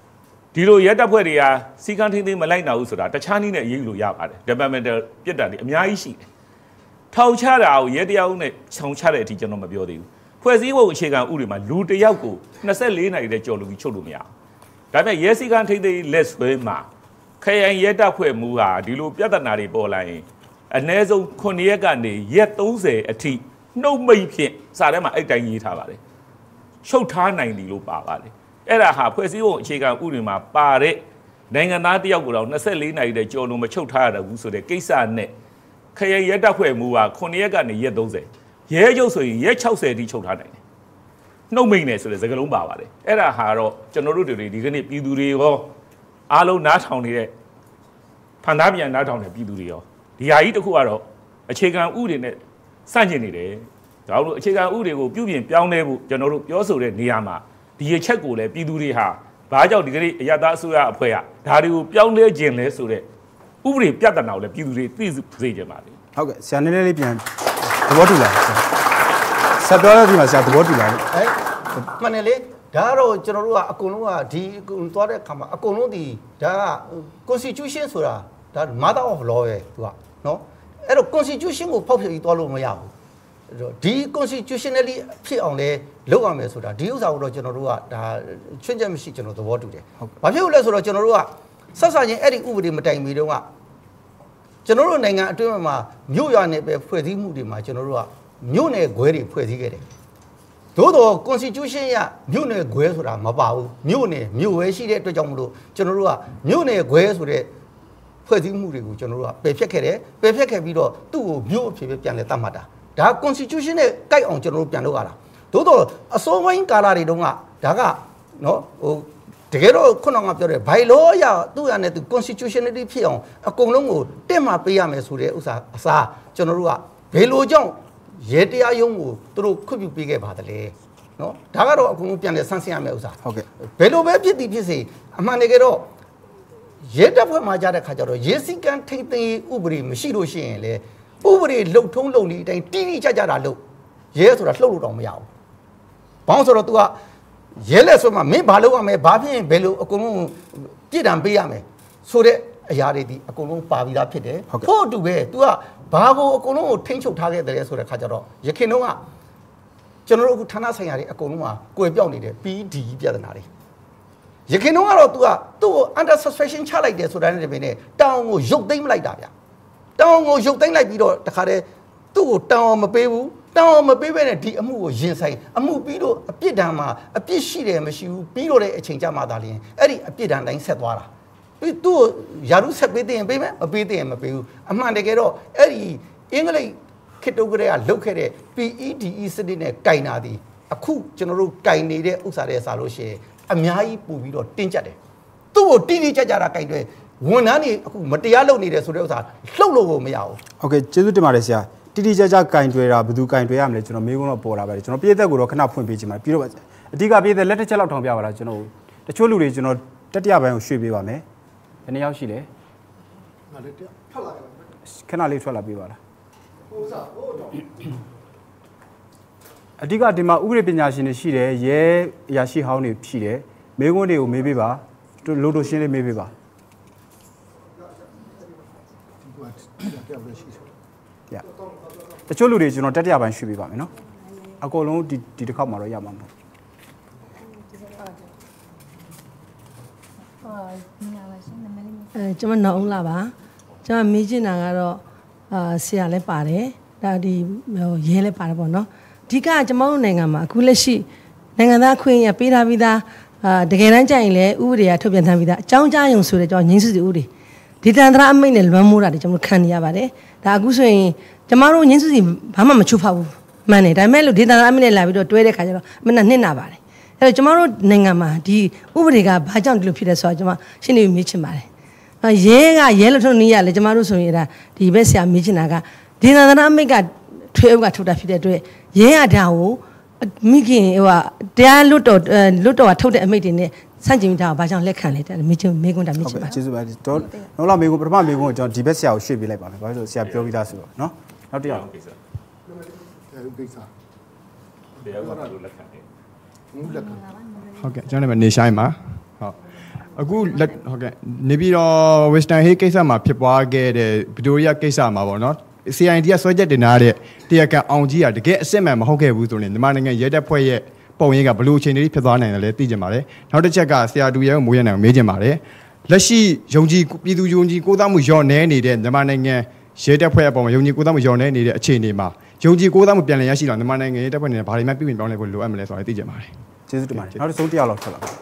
ဒီလိုရဲတပ်ဖွဲ့တွေကစီကံထင်းထင်းမလိုက်နိုင်ဘူးဆိုတာတခြားနည်းနဲ့အရေးလို့ရပါတယ် departmental ပြစ်ဒဏ်တွေအများကြီးရှိတယ်ထောင်ချတာကိုရဲတရားဥနဲ့ဆောင်ချတဲ့အထိကျွန်တော်မပြောသေးဘူးဖွဲ့စည်းပုံအခြေခံဥပဒေမှာလူတစ်ယောက်ကို24နာရီတဲ့ကြော်လို့ပြီးချုပ်လို့မရဘူးဒါပေမဲ့ရဲစီကံထင်းထင်းလက်ဆွဲမှာခရိုင်ရဲတပ်ဖွဲ့မူဟာဒီလိုပြဿနာတွေပေါ်လာရင်အနည်းဆုံး9ရက်ကနေရက်30အထိနှုတ်မိတ်ဖြင့်စာထဲမှာအဲ့တိုင်းရေးထားပါတယ်ချုပ်ထားနိုင်တယ်လို့ပါပါတယ်အဲ့ဒါဟာဖွဲ့စည်းပုံအခြေခံဥပဒေမှာပါတဲ့နိုင်ငံသားတယောက်ကိုတော့24နာရီတဲ့ကြော်လို့မချုပ်ထားရဘူးဆိုတဲ့ကိစ္စနဲ့ခရိုင်ရဲတပ်ဖွဲ့မူဟာ9ရက်ကနေရက်30ရဲချုပ်ဆိုရင်ရက်60အထိချုပ်ထားနိုင်တယ်နှုတ်မိတ်နေဆိုတဲ့စကားလုံးပါပါတယ်အဲ့ဒါဟာတော့ကျွန်တော်တို့တွေဒီကနေ့ပြည်သူတွေရောအားလုံးနားထောင်နေတဲ့ဖန်သားပြန်နားထောင်တဲ့ပြည်သူတွေရောဒီဟာကြီးတစ်ခုကတော့အခြေခံဥပဒေနဲ့စန့်ကျင်နေတယ်ဒါလို့အခြေခံဥပဒေကိုပြုပြင်ပြောင်းလဲဖို့ကျွန်တော်တို့ပြောဆိုတဲ့နေရာမှာဒီအချက်ကိုလည်းပြည်သူတွေဟာဘာကြောင့်ဒီကနေ့အရသာအစိုးရအဖွဲ့ကဒါတွေကိုပြောင်းလဲခြင်းလဲဆိုတဲ့ဥပဒေပြဿနာကိုလည်းပြည်သူတွေသိစေချင်ပါလေဟုတ်ကဲ့ဆရာနည်းနည်းလေးပြန်သဘောတူလားဆက်ပြောရပြီမှာဆရာသဘောတူလားမှန်တယ်လေဒါကတော့ကျွန်တော်တို့ကအကုန်လုံးကဒီသွားတဲ့အခါမှာအကုန်လုံးဒီဒါက constitution ဆိုတာဒါ mother of law ပဲသူကနော်အဲ့တော့ constitution ကိုဖောက်ဖျက်ပြီးသွားလို့မရဘူးဒီ constitutionally ဖြစ်အောင်လဲလုပ်ရမယ်ဆိုတာဒီဥစ္စာကိုတော့ကျွန်တော်တို့ကဒါချွင်းချက်မရှိကျွန်တော်သဘောတူတယ်။ဘာဖြစ်လို့လဲဆိုတော့ကျွန်တော်တို့ကဆက်ဆံချင်းအဲ့ဒီဥပဒေမတိုင်မီတုန်းကကျွန်တော်တို့နိုင်ငံအတွင်းမှာမြို့ရွာနယ်ပဲဖွဲ့စည်းမှုတွေမှာကျွန်တော်တို့ကမြို့နယ်ခွဲတွေဖွဲ့စည်းခဲ့တယ်။သို့တော့ constitution ရမြို့နယ်ခွဲဆိုတာမပါဘူး။မြို့နယ်မြို့ဝဲရှိတဲ့အတွက်ကြောင့်မလို့ကျွန်တော်တို့ကမြို့နယ်ခွဲဆိုတဲ့ဖွဲ့စည်းမှုတွေကိုကျွန်တော်တို့ကပယ်ဖျက်ခဲ့တယ်။ပယ်ဖျက်ခဲ့ပြီးတော့သူ့ကိုမြို့အဖြစ်ပဲပြန်လဲသတ်မှတ်တာ။ဒါ constitution နဲ့ကိုက်အောင်ကျွန်တော်တို့ပြန်လုပ်ရတာသို့တော့အစိုးပိုင်းကာလတွေတုန်းကဒါကနော်ဟိုတကယ်တော့ခုနကပြောတဲ့ဘိုင်လောရသူ့ရနဲ့သူ constitutionality ဖြစ်အောင်အကုန်လုံးကိုတက်မှပေးရမယ်ဆိုတဲ့ဥစ္စာအစားကျွန်တော်တို့ကဘယ်လိုကြောင့်ရဲတရားရုံးကိုသူတို့ခွင့်ပြုပေးခဲ့ပါတယ်လေနော်ဒါကတော့အကုန်လုံးပြန်လဲဆန်းစစ်ရမယ်ဥစ္စာဟုတ်ကဲ့ဘယ်လိုပဲဖြစ်သည်ဖြစ်စေအမှန်တကယ်တော့ရဲတပ်ဖွဲ့မှာကြားတဲ့ခါကျတော့ရဲစည်းကမ်းထိန်းသိမ်းဥပဒေမရှိလို့ရှိရင်လေဥပဒေလုံထုံးလုံနေတိုင်းတိတိကျကျတာလို့ရဲဆိုတာလှုပ်လို့တော့မရဘူး။ဘာလို့ဆိုတော့ तू ကရဲလက်ဆိုမှမင်းဘာလုပ်ရမလဲဘာဖြစ်ရင်ဘယ်လိုအကုန်လုံးပြစ်ဒဏ်ပေးရမယ်ဆိုတဲ့အရာတွေဒီအကုန်လုံးပါပြီးသားဖြစ်တယ်။ဖို့အတူပဲ तू ကဘာကိုအကုန်လုံးကိုထိန်းချုပ်ထားခဲ့တယ်ဆိုတဲ့ခါကျတော့ရခင်တော့ကကျွန်တော်တို့အခုဌာနဆိုင်ရာတွေအကုန်လုံးကကွယ်ပြောက်နေတယ် PD ပြဿနာတွေရခင်တော့ကတော့ तू ကသူ့ကို under suspension ချလိုက်တယ်ဆိုတာနဲ့တပင်းနဲ့တောင်းကိုရုပ်သိမ်းမလိုက်တာဗျ။တောင်းကိုရုပ်သိမ်းလိုက်ပြီးတော့တခါတည်းသူ့ကိုတောင်းမပေးဘူးတောင်းမပေးဘဲနဲ့ဒီအမှုကိုရင်ဆိုင်အမှုပြီးတော့အပြစ်ဒဏ်မှာအပြစ်ရှိတယ်မရှိဘူးပြီးတော့တဲ့အချိန်ကြမှာသာလျှင်အဲ့ဒီအပြစ်ဒဏ်တိုင်းဆက်သွားတာပြီးသူ့ယာရုဆက်ပေးတဲ့ရင်ပေးမယ်မပေးတဲ့ရင်မပေးဘူးအမှန်တကယ်တော့အဲ့ဒီအင်္ဂလိပ်ခေတ္တကလေးကလုတ်ခဲ့တဲ့ PEDE စနစ်နဲ့ကင်တာဒီအခုကျွန်တော်တို့ကင်နေတဲ့ဥစ္စာတွေစားလို့ရှိရင်အများကြီးပို့ပြီးတော့တင်းကျပ်တယ်သူ့ကိုတိတိကျကျတာကင်တွေဝန်ထမ်းတွေအခုမတရားလုပ်နေတယ်ဆိုတဲ့ဥစ္စာလှုပ်လို့ကိုမရဘူးဟုတ်ကဲ့ကျေးဇူးတင်ပါတယ်ဆရာတိတိကျကျကင်တွယ်တာဘယ်သူကင်တွယ်ရမလဲကျွန်တော်မေးခွန်းတော့ပေါ်လာပါတယ်ကျွန်တော်ပြည်သက်ကိုတော့ခဏဖွင့်ပေးချင်ပါတယ်ပြီးတော့အဓိကပြည်သက်လက်တစ်ချက်လောက်ထောင်ပြပါလားကျွန်တော်တချို့လူတွေကျွန်တော်တတိယပိုင်းကိုရွှေ့ပေးပါမယ်ဘယ်နှယောက်ရှိလဲငါလည်းထွက်လာတယ်ခဏလေးထွက်လာပေးပါလားဟိုစားဟိုတော့အဓိကဒီမှာဥပဒေပညာရှင်တွေရှိတယ်ရဲအရာရှိဟောင်းတွေရှိတယ်မေးခွန်းတွေကိုမေးပေးပါလို့တို့ရှင်းလေးမေးပေးပါတချို့လူတွေကျွန်တော်တတိယပိုင်းရွှေ့ပေးပါမယ်နော်အကုန်လုံးဒီတစ်ခေါက်မှာတော့ရမှာမဟုတ်ကျွန်မနောင်လာပါကျွန်မမေးချင်တာကတော့ဆရာလည်းပါတယ်ဒါဒီရဲလည်းပါတယ်ပေါ့နော်အဓိကကျွန်မတို့နိုင်ငံမှာအခုလက်ရှိနိုင်ငံသားအခွင့်အရေးပေးထားပြီးသားတကယ်တမ်းကြရင်လည်းဥပဒေကထုတ်ပြန်ထားပြီးသားအကြောင်းကြားရုံဆိုတဲ့ကျွန်တော်ငင်းစုစီဥပဒေဒီတန်တရာအမိတ်နဲ့လွမ်းမိုးတာတွေကျွန်တော်ခံနေရပါတယ်ဒါအခုဆိုရင်ကျမတို့ငင်းစုစီဘာမှမချိုးဖောက်ဘူးမှန်တယ်ဒါပေမဲ့လို့ဒေတာအမိနဲ့လာပြီးတော့တွဲတဲ့ခါကျတော့မနဲ့နှစ်နာပါတယ်အဲ့တော့ကျမတို့နိုင်ငံမှာဒီဥပဒေကဘာကြောင့်ဒီလိုဖြစ်လဲဆိုတော့ကျမရှင်းနေမေးချင်ပါတယ်ရဲလို့ထုတ်နေရလေကျမတို့ဆိုရင်ဒါဒီဘက်ဆရာမေးချင်တာကဒေတာအမိကထွေအုပ်ကထုတ်တာဖြစ်တဲ့အတွက်ရဲရတာကိုမိခင်ဟိုတရားလွတ်တော်ကထုတ်တဲ့အမိတွေနဲ့စန့်ကျင်တာဘာကြောင့်လက်ခံလဲတဲ့မေးခွန်းတာမေးချင်ပါကျေးဇူးပါတော့နောက်လာမေးခွန်းပထမမေးခွန်းကိုကျွန်တော်ဒီဘက်ဆရာကိုရွှေ့ပေးလိုက်ပါမယ်ဘာလို့ဆိုဆရာပြောပြီးသားဆိုတော့နော်နောက်တစ်ယောက်ကိစ္စတရားဥပဒေလက်ခံတယ်ဟုတ်ကဲ့ကျွန်တော်နာမည်နေရှိုင်းပါဟုတ်အခုဟုတ်ကဲ့နေပြီးတော့ Western Hill ကိစ္စမှာဖြစ်ပွားခဲ့တဲ့ Victoria ကိစ္စမှာပေါ့နော် CID ကဆွဲချက်တင်ထားတဲ့တရားခံအောင်ကြီးကတကယ်အစစ်မှန်မဟုတ်ခဲ့ဘူးဆိုရင်မြန်မာနိုင်ငံရဲတပ်ဖွဲ့ရဲ့ပုံရိပ်ကဘလို့အခြေအနေဖြစ်သွားနိုင်တယ်လဲသိကြပါတယ်နောက်တစ်ချက်ကဆရာတူရဲကိုမိုးရနိုင်ကိုမေးကြပါတယ်လက်ရှိယုံကြည်ပြည်သူယုံကြည်ကိုးစားမှုလျော့နေနေတဲ့မြန်မာနိုင်ငံရဲတပ်ဖွဲ့အပေါ်မှာယုံကြည်ကိုးစားမှုလျော့နေနေတဲ့အခြေအနေမှာယုံကြည်ကိုးစားမှုပြန်လည်ရရှိလာမြန်မာနိုင်ငံရဲတပ်ဖွဲ့နဲ့ဘာတွေမှပြုပြင်ပြောင်းလဲဖို့လိုအပ်မလဲဆိုတာသိကြပါတယ်ကျေးဇူးတင်ပါတယ်နောက်တစ်ဆုံးတရားလောက်ဆက်လာပါ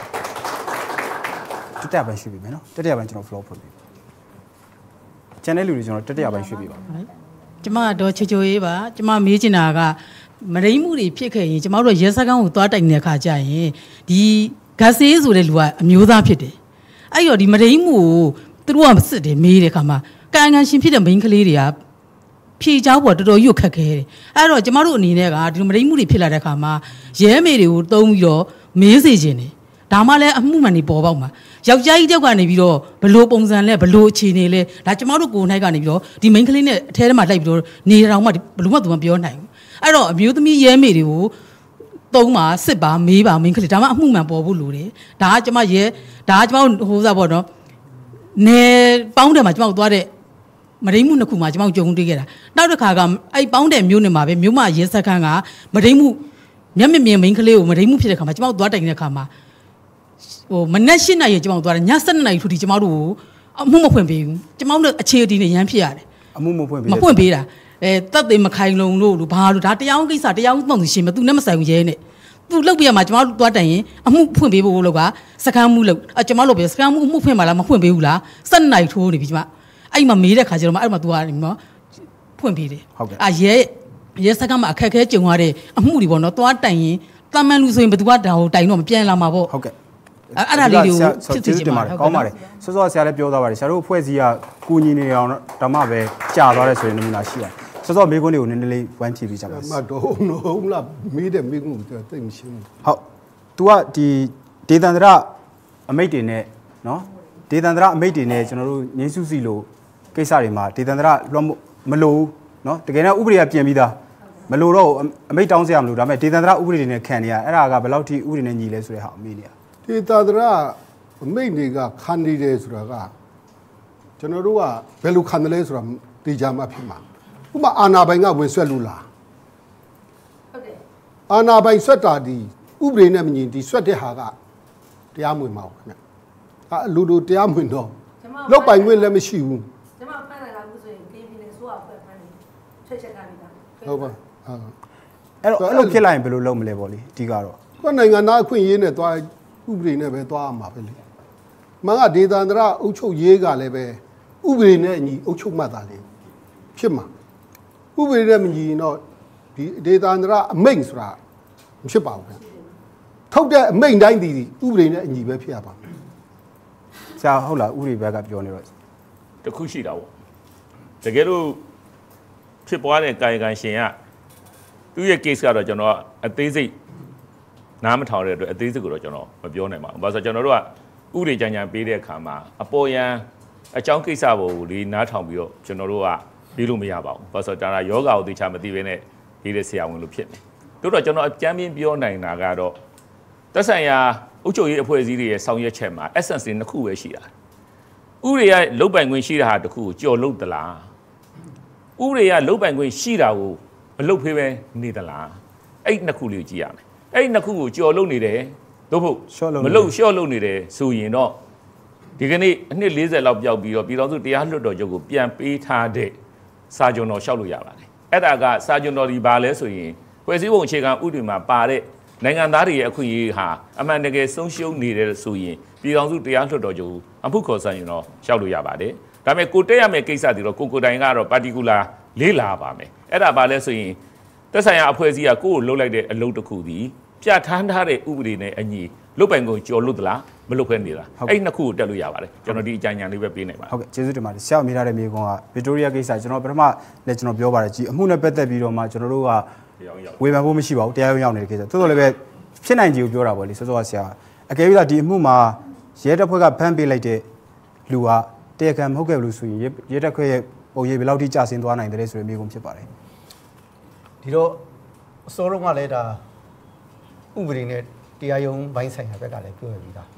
တက်တက်ပိုင်းရှိပြီမယ်နော်တက်တက်ပိုင်းကျွန်တော် flow ဖွင့်ပြီ channel လူတွေကျွန်တော်တက်တက်ပိုင်းရှိပြီပါကျမတော့ချွချိုရေးပါကျမမေးချင်တာကမရိမှုတွေဖြစ်ခဲ့ရင်ကျမတို့ရဲစခန်းကိုသွားတိုင်တဲ့အခါကျရင်ဒီဂတ်ဆေးဆိုတဲ့လူကအမျိုးသားဖြစ်တယ်အဲ့တော့ဒီမရိမှုကိုသူတို့ကစစ်တယ်မေးတဲ့အခါမှာကန်ကန်ရှင်ဖြစ်တဲ့မိန်းကလေးတွေကဖြေချောက်ပေါ်တော်တော်ရွတ်ခက်ခဲတယ်အဲ့တော့ကျမတို့အနေနဲ့ကဒီမရိမှုတွေဖြစ်လာတဲ့အခါမှာရဲမေတွေကိုတုံးပြီးတော့မေးစေခြင်းတယ်ဒါမှလည်းအမှုမှန်နေပေါ်ပေါက်မှာယောက်ျားကြီးတယောက်ကနေပြီးတော့ဘလို့ပုံစံလဲဘလို့အခြေအနေလဲဒါကျမတို့ကိုယ်၌ကနေပြီးတော့ဒီမိန်းကလေးနဲ့အထဲထဲမှာလိုက်ပြီးတော့နေတောင်မှဘလို့မှသူမပြောနိုင်ဘူးအဲ့တော့အမျိုးသမီးရဲမေတွေကိုတုံးပါစစ်ပါမေးပါမိန်းကလေးဒါမှအမှုမှန်ပေါ်ဖို့လိုတယ်ဒါကကျမရဲဒါကကျမတို့ဟိုစားပေါ့နော်နေပေါင်းတယ်မှာကျမတို့သွားတဲ့မရိမှုနှစ်ခုမှာကျမတို့ကြုံတွေ့ခဲ့တာနောက်တစ်ခါကအဲ့ပေါင်းတယ်မျိုးနဲ့မှာပဲမျိုးမရဲစခန်းကမရိမှုမျက်မြင်မိန်းကလေးကိုမရိမှုဖြစ်တဲ့ခါမှာကျမတို့သွားတိုင်တဲ့ခါမှာဟိုမနက်၈နာရီကျမတို့သွားတယ်ည7နာရီထူတီကျမတို့ကိုအမှုမဖွင့်ပေးဘူးကျမတို့အခြေအတီနဲ့ရမ်းဖြစ်ရတယ်အမှုမဖွင့်ပေးတာတက်သိမခိုင်လုံလို့ဘာလို့ဒါတရားကိစ္စတရားပုံစံရှင်မသူနဲ့မဆိုင်ဘူးရဲနဲ့သူလောက်ပြရမှာကျမတို့သွားတိုင်ရင်အမှုဖွင့်ပေးဖို့လောက်ကစကမ်းမှုလောက်ကျမတို့ပဲစကမ်းမှုအမှုဖွင့်ပါလားမဖွင့်ပေးဘူးလား7နာရီထိုးနေပြီကျမအဲ့မှာမေးတဲ့ခါကျတော့မှအဲ့မှာသူကနေနော်ဖွင့်ပေးတယ်ဟုတ်ကဲ့ရဲစကမ်းမှာအခက်ခဲကြုံရတဲ့အမှုတွေပေါ့နော်သွားတိုင်ရင်တမန်လူဆိုရင်ဘယ်သူကဒါကိုတိုင်တော့မပြန်လာမှာပေါ့ဟုတ်ကဲ့အဲ့ဒါလေးတွေကိုဖြစ်စေချင်ပါတယ်ကောင်းပါတယ်စောစောဆရာလည်းပြောသွားပါတယ်ဆရာတို့အဖွဲ့အစည်းကကူညီနေအောင်ဓမ္မပဲကြာသွားတယ်ဆိုရင်နမူနာရှိတယ်စောစောမေးခွန်းတွေကိုနည်းနည်းလေးဝိုင်းဖြည့်ပေးကြပါဦးမတော်ဟုတ်လားမေးတဲ့မေးခွန်းကိုသိမရှိဘူးဟုတ် तू ကဒီဒေသန္တရအမိတ်တွေနဲ့နော်ဒေသန္တရအမိတ်တွေနဲ့ကျွန်တော်တို့ငင်းစုစီလို့ကိစ္စတွေမှာဒေသန္တရလွှမ်းမလို့နော်တကယ်တော့ဥပဒေကပြင်ပြီးသားမလို့တော့အမိတ်တောင်းစရာမလိုဒါပေမဲ့ဒေသန္တရဥပဒေတွေနဲ့ခံနေရအဲ့ဒါကဘယ်လောက်ထိဥပဒေနဲ့ညီလဲဆိုတဲ့ဟာအမေးနေရဒေသန္တရအမိတ်တွေကခံနေတယ်ဆိုတာကကျွန်တော်တို့ကဘယ်လိုခံတယ်လဲဆိုတာသိကြမှာဖြစ်မှာဥပမာအာဏာပိုင်ကဝင်ဆွဲလို့လားဟုတ်တယ်အာဏာပိုင်ဆွဲတာဒီဥပဒေနဲ့မညီဒီဆွဲတဲ့ဟာကတရားမဝင်ပါဘူးခင်ဗျလူတို့တရားမဝင်တော့လောက်ပိုင်ခွင့်လည်းမရှိဘူးကျွန်မဖမ်းလာဘူးဆိုရင်ကင်းပြည်နယ်ဆိုအောင်ဖမ်းနေချက်ချက်ကပြီးသားဟုတ်ပါအဲ့လိုဖြစ်လာရင်ဘယ်လိုလုပ်မလဲပေါ့လေအဓိကတော့ကိုယ်နိုင်ငံသားအခွင့်အရေးနဲ့သွားဥပဒေနဲ့ပဲသွားရမှာပဲလေမန်ကဒေသန္တရအုပ်ချုပ်ရေးကလည်းပဲဥပဒေနဲ့အညီအုပ်ချုပ်မှတ်တာလေဖြစ်မှာဥပဒေနဲ့မညီတော့ဒီဒေသန္တရအမိန့်ဆိုတာမဖြစ်ပါဘူးခင်ထုတ်တဲ့အမိန့်တိုင်းဒီဥပဒေနဲ့အညီပဲဖြစ်ရပါမယ်ဆရာဟုတ်လားဥပဒေဘက်ကပြောနေတော့တခုရှိတာပေါ့တကယ်လို့ဖြစ်ပွားတဲ့ကာယကံရှင်ကသူ့ရဲ့ case ကတော့ကျွန်တော်အသေးစိတ်နားမထောင်တဲ့အတွက်အသေးစိတ်ကိုတော့ကျွန်တော်မပြောနိုင်ပါဘူး။ဘာလို့ဆိုကျွန်တော်တို့ကဥပဒေကြံပေးတဲ့အခါမှာအပေါ်ယံအကြောင်းကိစ္စပေါ်ကိုလေးနားထောင်ပြီးတော့ကျွန်တော်တို့ကပြီးလို့မရပါဘူး။ဘာလို့ဆိုတော့ဒါကယောဂကိုသိချမသိဘဲနဲ့ဒီတဲ့ဆရာဝန်လို့ဖြစ်နေ။တို့တော့ကျွန်တော်အကြမ်းပြင်းပြောနိုင်တာကတော့သက်ဆိုင်ရာအုပ်ချုပ်ရေးအဖွဲ့အစည်းတွေရဲ့ဆောင်ရွက်ချက်မှာ essence တွေနှစ်ခုပဲရှိတာ။ဥပဒေကလုတ်ပိုင်ခွင့်ရှိတာဟာတစ်ခုကိုကြော်လုတ်သလား။ဥပဒေကလုတ်ပိုင်ခွင့်ရှိတာကိုမလုတ်ဖေးပဲနေသလား။အဲ့နှစ်ခုလေးကိုကြည့်ရမယ်။အဲ့နှစ်ခုကိုကြော်လုတ်နေတယ်တို့ဖို့မလုတ်ရှော့လုတ်နေတယ်ဆိုရင်တော့ဒီကနေ့အနှစ်40လောက်ပျောက်ပြီးတော့ပြည်တော်စုတရားလွှတ်တော်ချုပ်ကိုပြန်ပေးထားတဲ့စာချုပ်တော်ရှောက်လို့ရပါတယ်အဲ့ဒါကစာချုပ်တော်ဒီပါလဲဆိုရင်ဖွဲ့စည်းပုံအခြေခံဥပဒေမှာပါတဲ့နိုင်ငံသားတွေရဲ့အခွင့်အရေးဟာအမှန်တကယ်ဆုံးရှုံးနေတယ်ဆိုရင်ပြည်တော်စုတရားလွှတ်တော်ချုပ်အမှုခေါ်ဆိုင်ရင်တော့ရှောက်လို့ရပါတယ်ဒါပေမဲ့ကိုတက်ရမယ့်ကိစ္စတွေတော့ကိုတိုင်ကတော့ particular လေးလာပါမယ်အဲ့ဒါပါလဲဆိုရင်သက်ဆိုင်ရာအဖွဲ့အစည်းကကိုယ့်ကိုလှုပ်လိုက်တဲ့အလုပ်တစ်ခုဒီပြဋ္ဌာန်းထားတဲ့ဥပဒေနဲ့အညီလုတ်ပိုင်ကိုကြော်လို့သလားမလုတ်ခဲနေတာအဲ့နှစ်ခုကိုတက်လို့ရပါတယ်ကျွန်တော်ဒီအကြံဉာဏ်လေးပဲပေးနေပါဟုတ်ကဲ့ကျေးဇူးတင်ပါတယ်ဆရာမေးထားတဲ့မြေကွန်ကဗစ်တိုးရီးယားကိစ္စကျွန်တော်ပထမလည်းကျွန်တော်ပြောပါတယ်ကြီးအမှုနဲ့ပတ်သက်ပြီးတော့မှကျွန်တော်တို့ကဝေဖန်ဖို့မရှိပါဘူးတရားရုံးရောက်နေတဲ့ကိစ္စသို့တော်လည်းပဲဖြစ်နိုင်ကြီးကိုပြောတာပေါ့လေစောစောကဆရာအကယ်၍သာဒီအမှုမှာရဲတပ်ဖွဲ့ကဖမ်းပေးလိုက်တဲ့လူကတရားခံမဟုတ်ခဲ့ဘူးလို့ဆိုရင်ရဲတပ်ဖွဲ့ရဲ့ပုံရိပ်ဘယ်လောက်ထိကျဆင်းသွားနိုင်တယ်ဆိုတဲ့မြေကွန်ဖြစ်ပါတယ်ဒီတော့အစိုးရကလည်းဒါဥပဒေနဲ့တရားရုံးဘိုင်းဆိုင်ရာဘက်ကလည်းပြောရပြီးသား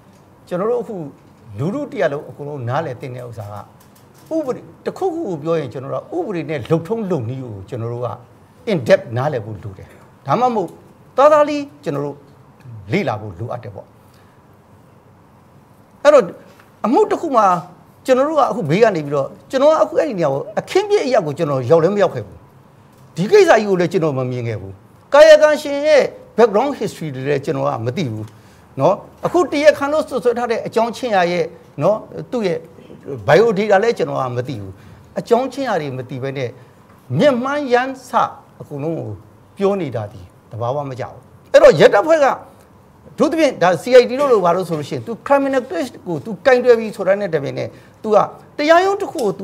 ကျွန်တော်တို့အခုလူလူတရားလုံးအကုန်လုံးနားလည်တင်တဲ့ဥစ္စာကဥပဒေတစ်ခုခုကိုပြောရင်ကျွန်တော်တို့ဥပဒေနဲ့လုံထုံးလုံနည်းကိုကျွန်တော်တို့က in depth နားလည်ဖို့လိုတယ်ဒါမှမဟုတ်သားသားလေးကျွန်တော်တို့လေ့လာဖို့လိုအပ်တယ်ပေါ့အဲ့တော့အမှုတစ်ခုမှာကျွန်တော်တို့ကအခုဘေးကနေပြီးတော့ကျွန်တော်ကအခုအဲ့ဒီနေရာကိုအခင်းပြည့်အရာကိုကျွန်တော်ရောက်လည်းမရောက်ခဲ့ဘူးဒီကိစ္စကြီးကိုလည်းကျွန်တော်မမြင်ခဲ့ဘူးကာယကံရှင်ရဲ့ background history တွေလည်းကျွန်တော်ကမသိဘူးเนาะအခုတရခန်းလို့ဆွထားတဲ့အကြောင်းချင်းရရဲ့เนาะသူ့ရဲ့ bio data လည်းကျွန်တော်ကမသိဘူးအကြောင်းချင်းရတွေမသိဘဲနဲ့မြင့်မှန်းရမ်းစအကုန်လုံးကိုပြောနေတာဒီတဘာဝမကြောက်အဲ့တော့ရက်တပ်ဖွဲ့ကဒုတိယဒါ CID လို့ဘာလို့ဆိုလို့ရှိရင် तू criminal case ကို तू ကင်တွယ်ပြီးဆိုတာနဲ့တပင်နဲ့ तू ကတရားရုံးတစ်ခုကို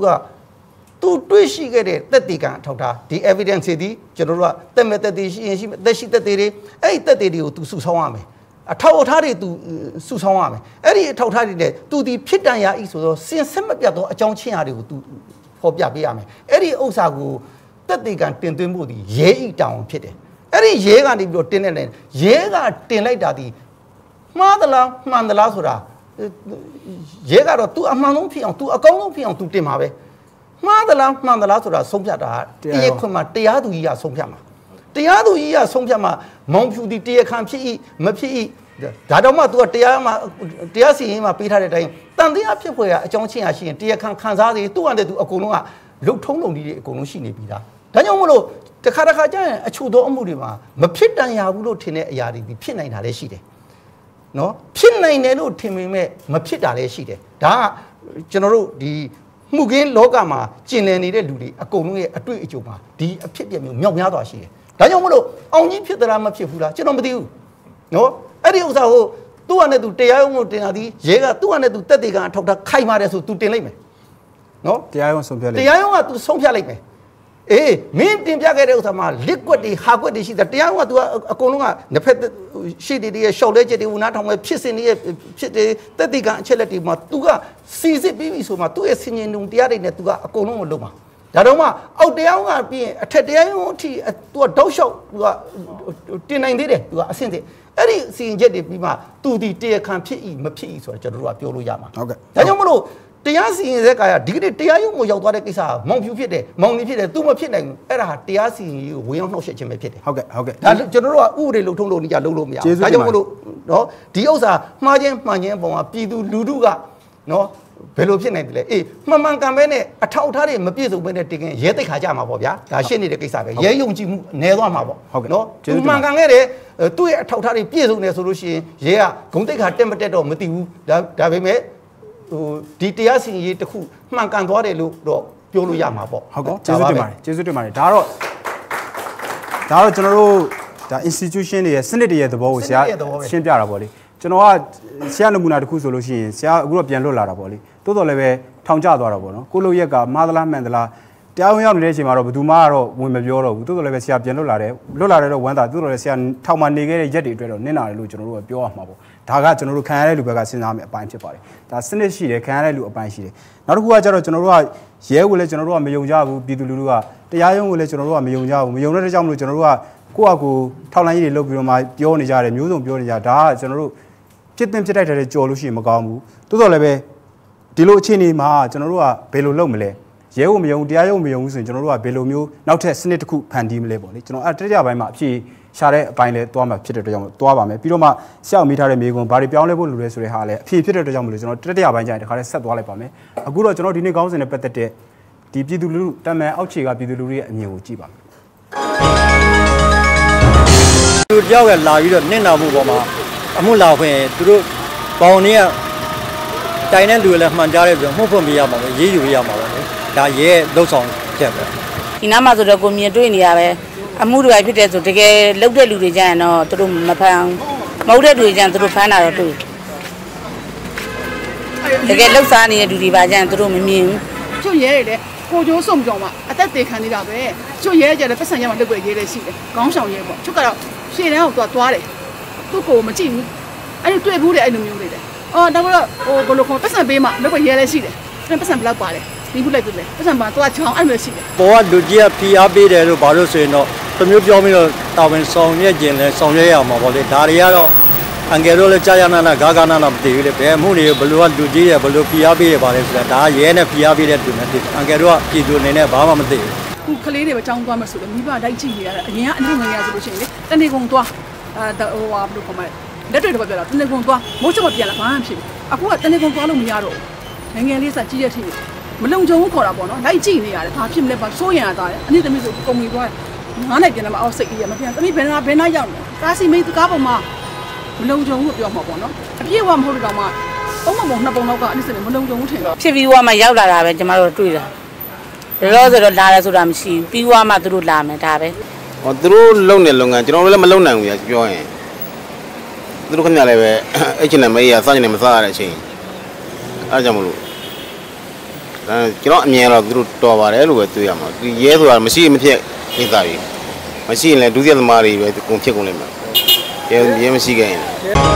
तू တွေ့ရှိခဲ့တဲ့သက်သေကံအထောက်ထားဒီ evidence တွေဒီကျွန်တော်တို့ကသက်မဲ့သက်သေရှိရင်ရှိသက်ရှိသက်သေတွေအဲ့ဒီသက်သေတွေကို तू စုဆောင်းရမယ်အထောက်အထားတွေ तू စုဆောင်းရမယ်အဲ့ဒီအထောက်အထားတွေနဲ့ तू ဒီဖြစ်တန်ရာဤဆိုတော့စင်ဆက်မပြတ်သောအကြောင်းချင်းရာတွေကို तू ဖော်ပြပေးရမယ်အဲ့ဒီဥစ္စာကိုသက်သေကံတင်သွင်းဖို့ဒီရဲဤတောင်းဖြစ်တယ်အဲ့ဒီရဲကနေပြီးတော့တင်နေတယ်ရဲကတင်လိုက်တာဒီမှားသလားမှန်သလားဆိုတာရဲကတော့ तू အမှန်ဆုံးဖြစ်အောင် तू အကောင်းဆုံးဖြစ်အောင် तू တင်မှာပဲမှားသလားမှန်သလားဆိုတာဆုံးဖြတ်တာတရားခွင့်မှာတရားသူကြီးကဆုံးဖြတ်မှာတရားသူကြီးကဆုံးဖြတ်မှာမောင်ဖြူဒီတရားခံဖြစ်၏မဖြစ်၏ဒါတော့မှ तू ကတရားစီရင်မှာပေးထားတဲ့အတိုင်းတန်တရားဖြစ်ဖွယ်ကအကြောင်းချင်းရရှိရင်တရားခံစားစေသူ့အနေနဲ့ तू အကုန်လုံးကလုံထုံးလုံကြီးတွေအကုန်လုံးရှိနေပြီလားဒါကြောင့်မလို့တခါကျရင်အချို့သောအမှုတွေမှာမဖြစ်တန်ရဘူးလို့ထင်တဲ့အရာတွေဒီဖြစ်နိုင်တာလည်းရှိတယ်နော်ဖြစ်နိုင်တယ်လို့ထင်ပေမဲ့မဖြစ်တာလည်းရှိတယ်ဒါကကျွန်တော်တို့ဒီမှုခင်းလောကမှာကျင်လည်နေတဲ့လူတွေအကုန်လုံးရဲ့အတွေ့အကြုံမှာဒီအဖြစ်ပြမျိုးမြောက်များစွာရှိတယ်ဒါကြောင့်မလို့အောင်ကြီးဖြစ်သလားမဖြစ်ဘူးလားကျွန်တော်မသိဘူးနော်အဲ့ဒီဥစ္စာကိုသူ့အနေနဲ့သူတရားရုံးကိုတင်တာဒီရဲကသူ့အနေနဲ့သူတက်တေကအထောက်ထားခိုင်ပါတယ်ဆိုသူတင်လိုက်မယ်နော်တရားရုံးဆုံးဖြတ်လိုက်တရားရုံးကသူဆုံးဖြတ်လိုက်မယ်အေးမင်းတင်ပြခဲ့တဲ့ဥစ္စာမှာလစ်ကွက်တွေဟာကွက်တွေရှိတယ်တရားရုံးကသူကအကုန်လုံးကနှစ်ဖက်ရှိတွေရဲ့ရှောက်လဲချက်တွေဝနာထောင်မဲ့ဖြစ်စဉ်တွေရဲ့ဖြစ်တဲ့တက်တေကအချက်လက်တွေမှာသူကစီစစ်ပြီးပြီဆိုမှသူ့ရဲ့စင်ញင်ုံတရားတွေနဲ့သူကအကုန်လုံးကိုလုပ်မှာဒါတော့မှအောက်တရားရုံးကပြီးရင်အထက်တရားရုံးအထိသူကတောက်လျှောက်သူကတင်နိုင်သေးတယ်သူကအဆင့်တဲ့အဲ့ဒီစီရင်ချက်တွေပြီးမှသူဒီတရားခံဖြစ်၏မဖြစ်၏ဆိုတော့ကျွန်တော်တို့ကပြောလို့ရမှာဟုတ်ကဲ့ဒါကြောင့်မလို့တရားစီရင်တဲ့ကာယဒီကနေ့တရားရုံးကိုရောက်သွားတဲ့ကိစ္စကမောင်ဖြူဖြစ်တယ်မောင်နေဖြစ်တယ်သူမဖြစ်နိုင်ဘူးအဲ့ဒါဟာတရားစီရင်ရေးကိုဝင်အောင်နှောက်ယှက်ခြင်းပဲဖြစ်တယ်ဟုတ်ကဲ့ဒါကျွန်တော်တို့ကဥပဒေလုံထုံးလို့နေကြလုပ်လို့မရဘူးဒါကြောင့်မလို့နော်ဒီဥစ္စာမှားခြင်းမှန်ခြင်းပုံမှာပြည်သူလူထုကနော်ဘယ်လိုဖြစ်နိုင်တယ်လဲအေးမှန်ကန်ပဲနဲ့အထောက်အထားတွေမပြည့်စုံဘဲနဲ့တင်ခင်ရဲတိတ်ခါကြမှာပေါ့ဗျာဒါရှင်းနေတဲ့ကိစ္စပဲရဲယုံကြည်မှုနည်းသွားမှာပေါ့နော်မှန်ကန်ခဲ့တယ်သူ့ရဲ့အထောက်အထားတွေပြည့်စုံတယ်ဆိုလို့ရှိရင်ရဲကဂုံတိတ်ခါတက်မတက်တော့မသိဘူးဒါပေမဲ့ဒီတရားစီရင်ရေးတစ်ခုမှန်ကန်သွားတယ်လို့တော့ပြောလို့ရမှာပေါ့ဟုတ်ကဲ့ကျေးဇူးတင်ပါတယ်ဒါတော့ကျွန်တော်တို့ဒါ institution တွေရဲ့စနစ်တွေရဲ့သဘောကိုဆရာရှင်းပြတာပေါ့လေကျွန်တော်ကဆရာနမူနာတစ်ခုဆိုလို့ရှိရင်ဆရာအခုတော့ပြန်လွတ်လာတာပေါ့လေတိုးတော်လည်းပဲထောင်ကျသွားတာပေါ့နော်ကိုလိုရက်ကမှားသလားမှန်သလားတရားဝင်ရောက်နေတဲ့အချိန်မှာတော့ဘယ်သူမှတော့ဝင်မပြောတော့ဘူးတိုးတော်လည်းပဲဆရာပြန်လွတ်လာတယ်တော့ဝမ်းသာတိုးတော်လည်းဆရာထောင်မှာနေခဲ့တဲ့ရက်တွေအတွက်တော့နင့်နာတယ်လို့ကျွန်တော်တို့ကပြောရမှာပေါ့ဒါကကျွန်တော်တို့ခံရတဲ့လူဘက်ကစဉ်းစားမယ့်အပိုင်းဖြစ်ပါတယ်ဒါစနစ်ရှိတယ်ခံရတဲ့လူအပိုင်းရှိတယ်နောက်တစ်ခုကကျတော့ကျွန်တော်တို့ကရဲကိုလည်းကျွန်တော်တို့ကမယုံကြဘူးပြည်သူလူထုကတရားရုံးကိုလည်းကျွန်တော်တို့ကမယုံကြဘူးမယုံတဲ့ကြောင့်မလို့ကျွန်တော်တို့ကကိုယ့်အကူထောက်လိုင်းကြီးတွေလုပ်ပြီးတော့မှပြောနေကြတယ်မျိုးစုံပြောနေကြဒါကကျွန်တော်တို့ဖြစ်တင်ဖြစ်တိုက်တဲ့ကြော်လို့ရှိရင်မကောင်းဘူးတိုးတော်လည်းပဲဒီလိုအခြေအနေမှာကျွန်တော်တို့ကဘယ်လိုလုပ်မလဲရဲကိုမယုံတရားရုံးမယုံဘူးဆိုရင်ကျွန်တော်တို့ကဘယ်လိုမျိုးနောက်ထပ်စနစ်တစ်ခုဖန်တီးမလဲပေါ့လေကျွန်တော်အဲ့တတိယပိုင်းမှာအဖြစ်ရှာတဲ့အပိုင်းလဲသွားမှာဖြစ်တဲ့အတွက်ကြောင့်သွားပါမယ်ပြီးတော့မှဆရာမိထားတဲ့မိကွန်းဘာတွေပြောင်းလဲဖို့လိုလဲဆိုတဲ့ဟာလဲအဖြစ်ဖြစ်တဲ့အတွက်ကြောင့်မလို့ကျွန်တော်တတိယပိုင်းကျရင်တခါလဲဆက်သွားလိုက်ပါမယ်အခုတော့ကျွန်တော်ဒီနေ့ခေါင်းစဉ်နဲ့ပတ်သက်တဲ့ဒီပြည်သူလူထုတမန်အောက်ခြေကပြည်သူလူထုရဲ့အမြင်ကိုကြည့်ပါမယ်သူတယောက်ကလာပြီးတော့နင့်နာမှုပေါ်မှာအမှုလာခွင့်သူတို့ပေါင်နေကတိုင်တဲ့လူတွေလည်းမှန်ကြတဲ့ပြီးမှုဖွင့်ပေးရမှာပဲရေးယူပေးရမှာပဲဒါရဲလှုပ်ဆောင်ချက်ပဲဒီနားမှာဆိုတော့ကိုမြင်တွေ့နေရပဲအမှုတွေဖြစ်တဲ့ဆိုတကယ်လုတ်တဲ့လူတွေကြရင်တော့သူတို့မဖမ်းမဟုတ်တဲ့လူတွေကြရင်သူတို့ဖမ်းတာတော့တွေ့တကယ်လှုပ်ရှားနေတဲ့လူတွေပါကြရင်သူတို့မမြင်ဘူးကျွတ်ရဲတယ်ကိုကျိုးစုံကြောင်မှာအသက်သေခံနေတာပဲကျွတ်ရဲကြတယ်ပတ်စံရမှာလုတ်ွယ်ရေးလေးရှိတယ်ခေါင်းဆောင်ရဲပေါ့ကျွတ်ကတော့ရှေ့တန်းကိုသွားတယ်သူ့ကိုမကြည့်ဘူးအဲ့ဒီတွေ့ဘူးလေအဲ့လိုမျိုးတွေတဲ့အော်တော့ဘယ်လိုခေါ်ပတ်စံပေးမှလုတ်ွယ်ရဲလေးရှိတယ်ပတ်စံဘလောက်ပါတယ်ပြီးခုလိုက်ပြီလေပတ်စံမှာသွားချောင်းအဲ့လိုရှိတယ်ပေါ်ကလူကြီးကဖီအားပေးတယ်လို့ဘာလို့ဆိုရင်တော့တမျိုးပြောပြီးတော့တာဝန်ဆောင်ရွက်ခြင်းလဲဆောင်ရွက်ရမှာပေါ့လေဒါတွေကတော့အန်ကယ်တို့လည်းကြာရနာနာဂါဂါနာနာမသိဘူးလေဘယ်မှုတွေဘလို့ကလူကြီးရဘလို့ပြားပေးရပါလဲဆိုတာဒါရဲနဲ့ပြားပေးတဲ့သူနဲ့သိအန်ကယ်တို့ကပြည်သူအနေနဲ့ဘာမှမသိဘူးခုကလေးတွေပဲចောင်းသွားမှဆိုတော့မိဘတိုက်ကြည့်နေရတာအရင်ကအနည်းငယ်ရဆိုလို့ရှိရင်လေတနေ့ကုန်သွားဟိုဟာဘယ်လိုခေါ်မလဲလက်တွေတော့ပြောတာတနေ့ကုန်သွားမိုးချုံမပြန်လာဘာမှဖြစ်အခုကတနေ့ကုန်သွားလို့မရတော့ဘူးငယ်လေးစကြီးတဲ့ထိမလုံခြုံဘူးခေါ်တာပေါ့နော်လိုက်ကြည့်နေရတယ်ဘာဖြစ်မလဲဘာစိုးရင်ရတာအနည်းသမီးဆိုကုန်ပြီးသွားတယ်ငါးနိုင်ပြန်လာမအောင်စိတ်ကြီးရမပြန်သမီးဘယ်နာရောက်နေကားစီမိတ်ကားပေါ်မှာမလုံခြုံဘူးပြောမှာပေါ့နော်အပြည့်အဝမဟုတ်တော့မှပုံမှန်နှစ်ပုံလောက်ကအနည်းစမလုံခြုံဘူးထင်တော့ဖြစ်ပြီးမှရောက်လာတာပဲကျမတို့တွေ့တာလောဆိုတော့လာတယ်ဆိုတာမရှိဘူးပြီးမှသူတို့လာမယ်ဒါပဲဟောသူတို့လုံနေလုံငန်းကျွန်တော်တို့လည်းမလုံနိုင်ဘူးကြာပြောရင်သူတို့ခင်ဗျာလည်းပဲအဲ့ချင်းနဲ့မေးရစနေနဲ့မစားရတဲ့အချိန်အဲ့ကြောင့်မလို့ကျွန်တော်အမြင်တော့သူတို့တော်ပါတယ်လို့ပဲတွေ့ရမှာဒီရဲဆိုတာမရှိမဖြစ်ကိစ္စကြီးမရှိရင်လည်းဒုတိယသမားတွေပဲကုန်ဖြစ်ကုန်လိမ့်မယ်ရဲမရှိခဲ့ရင်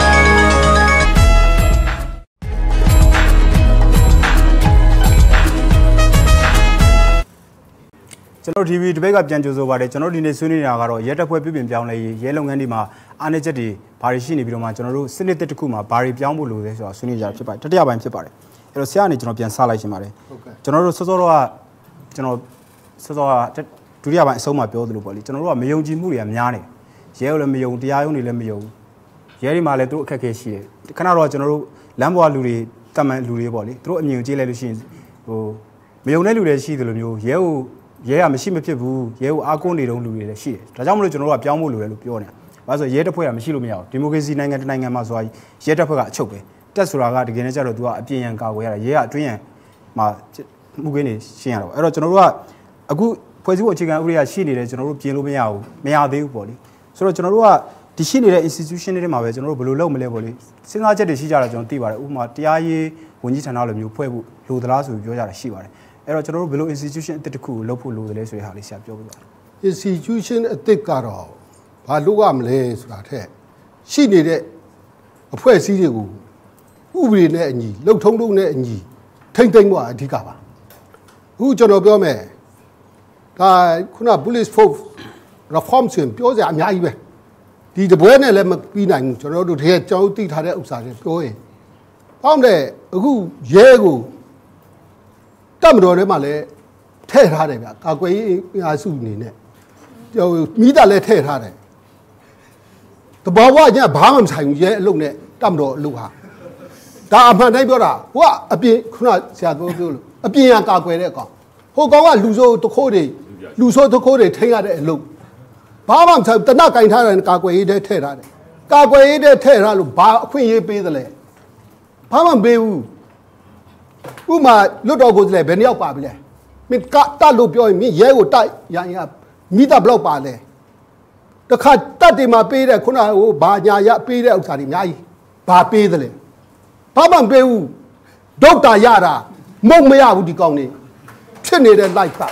ကျွန်တော်ဒီဗီဒီဘက်ကပြန်ကြိုဆိုပါတယ်ကျွန်တော်ဒီနေ့ဆွေးနွေးနေတာကတော့ရဲတပ်ဖွဲ့ပြည်ပြင်ပြောင်းလဲရေးရဲလုပ်ငန်းတွေမှာအားနည်းချက်တွေဘာတွေရှိနေပြီးတော့မှကျွန်တော်တို့စနစ်တစ်ခုမှာဘာတွေပြောင်းဖို့လိုလဲဆိုတာဆွေးနွေးကြဖြစ်ပါတယ်တတိယပိုင်းဖြစ်ပါတယ်အဲ့တော့ဆရာကနေကျွန်တော်ပြန်စလိုက်ရှင်ပါတယ်ကျွန်တော်တို့စောစောတော့ကျွန်တော်စောစောကဒုတိယပိုင်းအဆုံးမှာပြောသလိုပေါ့လေကျွန်တော်တို့ကမယုံကြည်မှုတွေကများနေရဲကိုလည်းမယုံတရားရုံးတွေလည်းမယုံရဲတွေမှာလည်းသူတို့အခက်အခဲရှိတယ်ခဏတော့ကျွန်တော်တို့လမ်းပေါ်လူတွေတမန်လူတွေပေါ့လေသူတို့အမြင်ကိုကြည့်လိုက်လို့ရှိရင်ဟိုမယုံတဲ့လူတွေရှိတယ်လို့မျိုးရဲကမရှိမဖြစ်ဘူးရဲကိုအားကိုးနေတုံးလူတွေလည်းရှိတယ်ဒါကြောင့်မလို့ကျွန်တော်တို့ကပြောင်းဖို့လိုတယ်လို့ပြောနေတာဘာလို့ဆိုရဲတပ်ဖွဲ့ကမရှိလို့မရဘူးဒီမိုကရေစီနိုင်ငံတစ်နိုင်ငံမှာဆိုတာရဲတပ်ဖွဲ့ကအချုပ်ပဲတက်ဆိုတာကတကယ်နဲ့ကျတော့သူကအပြင်းရန်ကာကွယ်ရတာရဲကအတွင်းရန်မှာမှုခင်းနေရှင်းရတော့အဲ့တော့ကျွန်တော်တို့ကအခုဖွဲ့စည်းပုံအခြေခံဥပဒေကရှိနေတယ်ကျွန်တော်တို့ပြင်လို့မရဘူးမရသေးဘူးပေါ့လေဆိုတော့ကျွန်တော်တို့ကဒီရှိနေတဲ့ institution တွေမှာပဲကျွန်တော်တို့ဘယ်လိုလုပ်မလဲပေါ့လေစဉ်းစားချက်တွေရှိကြတာကျွန်တော်သိပါတယ်ဥပမာတရားရေးဝန်ကြီးဌာနလိုမျိုးဖွဲ့ဖို့လိုသလားဆိုပြီးပြောကြတာရှိပါတယ်အဲ့တော့ကျွန်တော်တို့ဘယ်လို institution အသစ်တစ်ခုကိုလုပ်ဖို့လိုတယ်လဲဆိုတဲ့ဟာလေးဆရာပြောပြပါဦး institution အသစ်ကတော့ဘာလုပ်ရမလဲဆိုတာထက်ရှိနေတဲ့အဖွဲ့အစည်းတွေကိုဥပဒေနဲ့အညီလှုပ်ထုံးထုံးနဲ့အညီထိမ့်သိမ့်ဖို့အဓိကပါအခုကျွန်တော်ပြောမယ်ဒါခုန police force reform ဆိုရင်ပြောစရာအများကြီးပဲဒီတပွဲနဲ့လည်းမပြီးနိုင်ဘူးကျွန်တော်တို့တကယ်ကြောက်သိထားတဲ့ဥစ္စာတွေပြောရင်ဘာမှမလဲအခုရဲကိုတမတော်ထဲမှာလည်းထည့်ထားတယ်ဗျကာကွယ်ရေးအားစုအနေနဲ့မိသားလည်းထည့်ထားတယ်တဘာဝညဘာမှမဆိုင်ဘူးရဲအလုပ်နဲ့တမတော်အလုပ်ဟာဒါအမှန်တိုင်းပြောတာဟိုကအပြင်ခုနဆရာပြောလို့အပြင်ကကာကွယ်တဲ့ကောင်ဟိုကောင်ကလူဆိုးတခိုးတွေထိန်းရတဲ့အလုပ်ဘာမှမဆိုင်တနက်ကင်ထားတယ်ကာကွယ်ရေးတဲ့ထည့်ထားတယ်ကာကွယ်ရေးတဲ့ထည့်ထားလို့ဘာအခွင့်အရေးပေးသလဲဘာမှမပေးဘူးဥမာလွတ်တော်ကိုယ်စားလှယ်ဘယ်နှယောက်ပါပြီလဲမင်းကတတ်လို့ပြောရင်မင်းရဲကိုတိုက်ရရင်မိသားဘလောက်ပါလဲတခါတတ်တယ်မှာပေးတဲ့ခုနဟိုဘာညာရပေးတဲ့ဥစ္စာတွေအများကြီးဘာပေးသလဲဘာမှမပေးဘူးဒေါက်တာရတာမုံမရဘူးဒီကောင်နေဖြစ်နေတဲ့ life က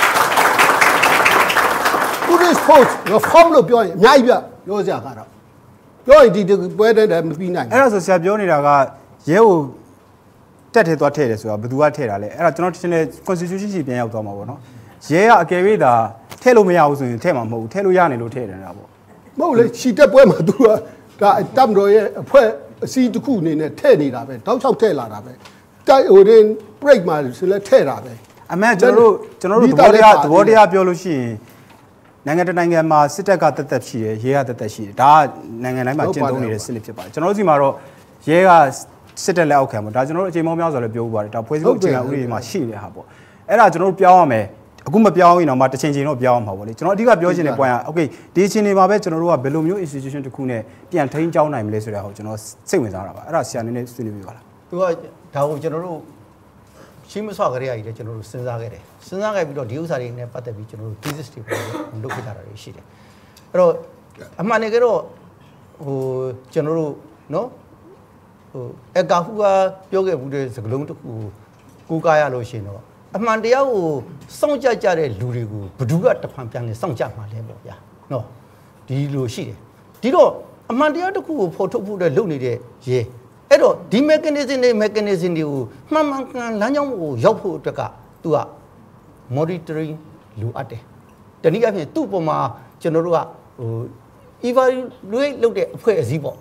police force reform လို့ပြောရင်အများကြီးပြောစရာကတော့ပြောရင်ဒီပွဲတဲ့မပြီးနိုင်ဘူးအဲ့ဒါဆိုဆရာပြောနေတာကရဲကိုတက်ထဲသွားထည့်တယ်ဆိုတာဘယ်သူကထည့်တာလဲအဲ့ဒါကျွန်တော်ထင်တယ် constitution ရှိပြန်ရောက်သွားမှာပေါ့နော်ရဲကအကယ်၍သာထည့်လို့မရဘူးဆိုရင်ထည့်မှာမဟုတ်ဘူးထည့်လို့ရနေလို့ထည့်တယ်တာပေါ့မဟုတ်လေခြိတက်ပွဲမှာသူကဒါတပ်မတော်ရဲ့အဖွဲ့အစည်းတစ်ခုအနေနဲ့ထည့်နေတာပဲတောက်ချောက်ထည့်လာတာပဲတိုက်ဟိုတင် break မှာဆိုလဲထည့်တာပဲအမေကျွန်တော်တို့သဘောတရားပြောလို့ရှိရင်နိုင်ငံတကာနိုင်ငံမှာစစ်တပ်ကတက်တက်ရှိတယ်ရဲကတက်တက်ရှိတယ်ဒါကနိုင်ငံတိုင်းမှာကျင့်သုံးနေတဲ့စနစ်ဖြစ်ပါတယ်ကျွန်တော်တို့စီမှာတော့ရဲကစစ်တပ်လက်အောက်ခံပေါ့ဒါကျွန်တော်တို့အချိန်မောင်းများဆိုလည်းပြောဥပါတယ်ဒါဖွဲ့စည်းပုံအခြေခံဥပဒေမှာရှိနေတဲ့ဟာပေါ့အဲ့ဒါကျွန်တော်တို့ပြောင်းရမယ်အခုမပြောင်းရင်တော့မှတစ်ချိန်ချိန်တော့ပြောင်းအောင်ပါပေါ့လေကျွန်တော်အဓိကပြောချင်တဲ့ point က okay ဒီအချိန်တွေမှာပဲကျွန်တော်တို့ကဘယ်လိုမျိုး institution တစ်ခုနဲ့ပြန်ထိန်းကျောင်းနိုင်မလဲဆိုတဲ့ဟာကိုကျွန်တော်စိတ်ဝင်စားတာပါအဲ့ဒါဆရာနည်းနည်းဆွေးနွေးပြပါလားသူကဒါကိုကျွန်တော်တို့ရှင်းမဆွကြရည်တယ်ကျွန်တော်တို့စဉ်းစားခဲ့တယ်စဉ်းစားခဲ့ပြီးတော့ဒီဥစ္စာတွေနဲ့ပတ်သက်ပြီးကျွန်တော်တို့ thesis တွေလုပ်ခဲ့ကြတာတွေရှိတယ်အဲ့တော့အမှန်တကယ်တော့ဟိုကျွန်တော်တို့နော်ဟိုအကာဟုကပြောခဲ့ဘူးတဲ့စကလုံးတစ်ခုကိုကားရလို့ရှိရင်တော့အမှန်တရားကိုစောင့်ကြကြတဲ့လူတွေကိုဘယ်သူကတဖန်ပြန်လဲစောင့်ကြမှာလဲပေါ့ဗျာနော်ဒီလိုရှိတယ်ဒီတော့အမှန်တရားတစ်ခုကိုဖော်ထုတ်ဖို့တဲ့လုပ်နေတဲ့ရဲအဲ့တော့ဒီ mechanism တွေကိုမှန်မှန်ကန်လမ်းကြောင်းကိုရောက်ဖို့အတွက်ကသူက monitoring လိုအပ်တယ်တနည်းအားဖြင့်သူ့ပုံမှာကျွန်တော်တို့ကဟို evaluate လုပ်တဲ့အဖွဲ့အစည်းပေါ့နော်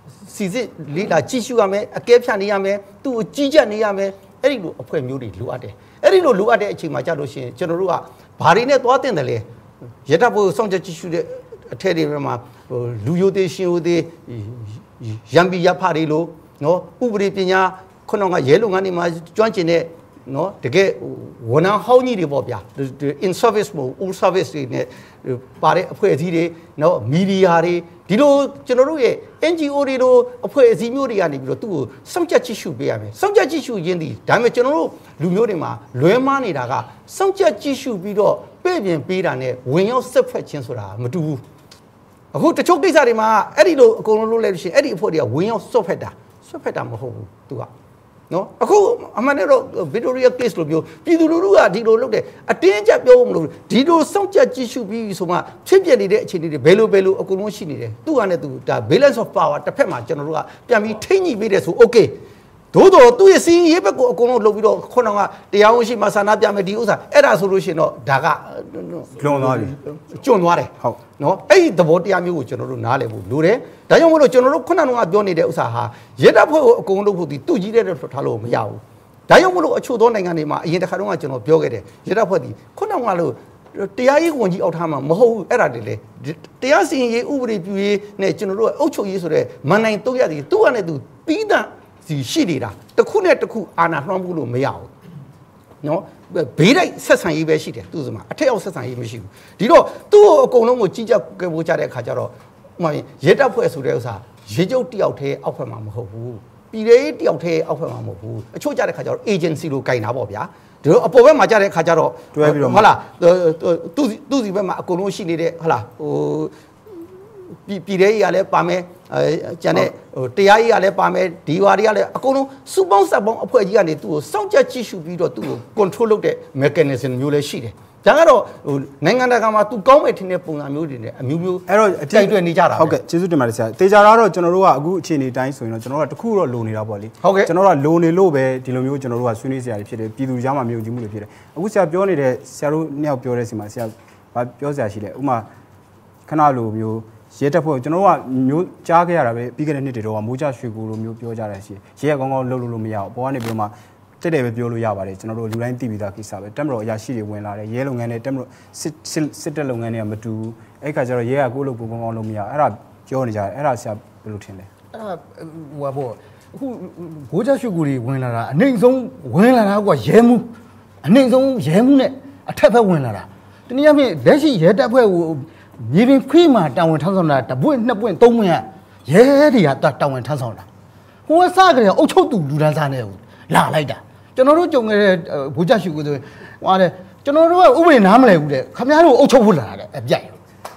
စီစစ်လေးလာကြည့်ရှုရမယ်အကဲဖြတ်နေရမယ်သူ့ကိုကြီးကြပ်နေရမယ်အဲ့ဒီလိုအဖွဲ့မျိုးတွေလိုအပ်တယ်အဲ့ဒီလိုလိုအပ်တဲ့အချိန်မှာကြာလို့ရှိရင်ကျွန်တော်တို့ကဘာတွေနဲ့သွားတင်တယ်လဲရတဖို့စောင့်ကြည့်ကြည့်ရှုတဲ့အထက်တွေမှာလူယိုသေးရှင်ယိုသေးရံပီရဖတွေလို့နော်ဥပဒေပညာခုနကရဲလုံငန်းတွေမှာကျွမ်းကျင်တဲ့နော်တကယ်ဝန်ထမ်းဟောင်းကြီးတွေပေါ့ဗျာ in service မို့ all service တွေနဲ့ပါတဲ့အဖွဲ့အစည်းတွေနော်မီဒီယာတွေဒီလိုကျွန်တော်တို့ရဲ့ NGO တွေလိုအဖွဲ့အစည်းမျိုးတွေကနေပြီးတော့သူ့ကိုစောင့်ကြပ်ကြည့်ရှုပေးရမယ်စောင့်ကြပ်ကြည့်ရှုရင်းဒီဒါပေမဲ့ကျွန်တော်တို့လူမျိုးတွေမှာလွဲမားနေတာကစောင့်ကြပ်ကြည့်ရှုပြီးတော့ပြည်ပြင်ပေးတာနဲ့ဝင်ရောက်ဆက်ဖက်ခြင်းဆိုတာမတူဘူးအခုတချို့ကိစ္စတွေမှာအဲ့ဒီလိုအကုန်လုံးလုပ်လိုက်လို့ရှိရင်အဲ့ဒီအဖွဲ့တွေကဝင်ရောက်ဆွတ်ဖက်တာမဟုတ်ဘူးသူကနော်အခုအမှန်တော့ Victoria case လို့ပြောပြည်သူလူထုကဒီလိုလုပ်တယ်အတင်းကျပ်ပြောမလို့ဒီလိုစောင့်ကြပ်ကြည့်ရှုပြီးဆိုမှဖြစ်ပြနေတဲ့အခြေအနေတွေဘယ်လိုအကုန်လုံးရှိနေတယ်သူကနဲ့သူဒါ balance of power တစ်ဖက်မှာကျွန်တော်တို့ကပြန်ပြီးထိန်းညှိပေးတယ်ဆို okay သို့တော်သူ့ရဲ့စီးရေးဘက်ကိုအကုန်လုံးလုပ်ပြီးတော့ခုနကတရားဝင်ရှိမှဆန္ဒပြမယ်ဒီဥစ္စာအဲ့ဒါဆိုလို့ရှိရင်တော့ဒါကလွန်သွားပြီကျွန်းသွားတယ်ဟုတ်နော်အဲ့ဒီသဘောတရားမျိုးကိုကျွန်တော်တို့နားလည်ဖို့လိုတယ်ဒါကြောင့်မို့လို့ကျွန်တော်တို့ခုနကပြောနေတဲ့ဥစ္စာဟာရဲတပ်ဖွဲ့ကိုအကုန်လုံးလုပ်ဖို့ဒီသူ့ကြီးတဲ့ထားလို့မရဘူးဒါကြောင့်မို့လို့အချို့သောနိုင်ငံတွေမှာအရင်တစ်ခါတုန်းကကျွန်တော်ပြောခဲ့တယ်ရဲတပ်ဖွဲ့ဒီခုနကလို့တရားရေးဝန်ကြီးအောက်ထားမှာမဟုတ်ဘူးအဲ့ဒါတွေလေတရားစီရင်ရေးဥပဒေပြုရေးနဲ့ကျွန်တော်တို့အုပ်ချုပ်ရေးဆိုတဲ့မန်နိုင်300ဒီသူ့ကနေသူပြီးသားစီရှိနေတာတစ်ခုနဲ့တစ်ခုအာဏာလွှမ်းမိုးလို့မရဘူးနော်ဘေးတိုက်ဆက်ဆံရေးပဲရှိတယ်သူ့စမှာအထက်အောက်ဆက်ဆံရေးမရှိဘူးဒီတော့သူ့ကိုအကုန်လုံးကိုကြီးကြပ်ကြိုးကြတဲ့အခါကျတော့ဥပမာရဲတပ်ဖွဲ့ဆိုတဲ့ဥစ္စာရေကျုပ်တယောက်တည်းအောက်ဖက်မှာမဟုတ်ဘူးပြည်ရေးတယောက်တည်းအောက်ဖက်မှာမဟုတ်ဘူးအချို့ကြတဲ့အခါကျတော့ agency လို့ဂိုင်တာပေါ့ဗျာဒီတော့အပေါ်ဘက်မှာကြတဲ့အခါကျတော့တွဲပြီးတော့ဟုတ်လားသူ့စီဘက်မှာအကုန်လုံးရှိနေတဲ့ဟုတ်လားဟိုပြည်ရေးကြီးကလည်းပါမယ်ကျန်တဲ့တရားကြီးကလည်းပါမယ်ဒီဝါတွေကလည်းအကုန်လုံးစုပေါင်းဆက်ပေါင်းအဖွဲ့ကြီးကနေသူ့ကိုစောင့်ကြပ်ကြည့်ရှုပြီးတော့သူ့ကို control လုပ်တဲ့ mechanism မျိုးလည်းရှိတယ်ဒါကတော့ဟိုနိုင်ငံတကာမှာသူကောင်းမဲ့ထင်တဲ့ပုံစံမျိုးတွေနဲ့အမျိုးမျိုးအဲ့တော့အတိုက်တွေ့နေကြတာဟုတ်ကဲ့ကျေးဇူးတင်ပါတယ်ဆရာတေချာတော့ကျွန်တော်တို့ကအခုအခြေအနေတိုင်းဆိုရင်တော့ကျွန်တော်တို့ကတခုတော့လိုနေတာပေါ့လေကျွန်တော်တို့ကလိုနေလို့ပဲဒီလိုမျိုးကျွန်တော်တို့ကဆွေးနွေးစရာတွေဖြစ်တယ်ပြည်သူကြားမှာမြုံကြည့်မှုတွေဖြစ်တယ်အခုဆရာပြောနေတဲ့ဆရာတို့နှစ်ယောက်ပြောတဲ့စီမှာဆရာဘာပြောစရာရှိလဲဥမာခဏလိုမျိုးရဲတပ်ဖွဲ့ကျွန်တော်တို့ကမျိုးကြားခဲ့ရတာပဲပြီးခဲ့တဲ့နှစ်တွေတော့မိုးကြရွှေကိုလိုမျိုးပြောကြတယ်ရှိရဲကောင်းကောင်းလှုပ်လို့မရဘူးပေါ်ကနေပြီးတော့မှတက်တယ်ပဲပြောလို့ရပါတယ်ကျွန်တော်တို့လူတိုင်းသိပြီးသားကိစ္စပဲတက်မတော်အရာရှိတွေဝင်လာတယ်ရဲလုပ်ငန်းနဲ့တက်မတော်စစ်တပ်လုပ်ငန်းတွေကမတူဘူးအဲ့ခါကျတော့ရဲကကိုယ့်လုပ်ကိုကောင်းကောင်းလုပ်မရအဲ့ဒါပြောနေကြတယ်အဲ့ဒါဆရာဘယ်လိုထင်လဲအဲ့ဒါဟိုပါပေါ့အခုဘိုးချရွှေကိုတွေဝင်လာတာအနှိမ့်ဆုံးဝင်လာတာကရဲမှုအနှိမ့်ဆုံးရဲမှုနဲ့အထက်ဘက်ဝင်လာတာတနည်းအားဖြင့်လက်ရှိရဲတပ်ဖွဲ့ကိုမြေပြင်ခွေးမှာတာဝန်ထမ်းဆောင်တာတပွင့်2ပွင့်3ပွင့်ရဲတွေကတာဝန်ထမ်းဆောင်တာဟိုကစကြတယ်အုတ်ချုပ်သူလူတန်းစားနဲ့လာလိုက်တာကျွန်တော်တို့ကြုံခဲ့တဲ့ဘိုးချရှုကိုဆိုဟိုတဲ့ကျွန်တော်တို့ကဥပဒေနားမလည်ဘူးတဲ့ခင်ဗျားတို့အုတ်ချုပ်ဖို့လာတာတဲ့အပြိုင်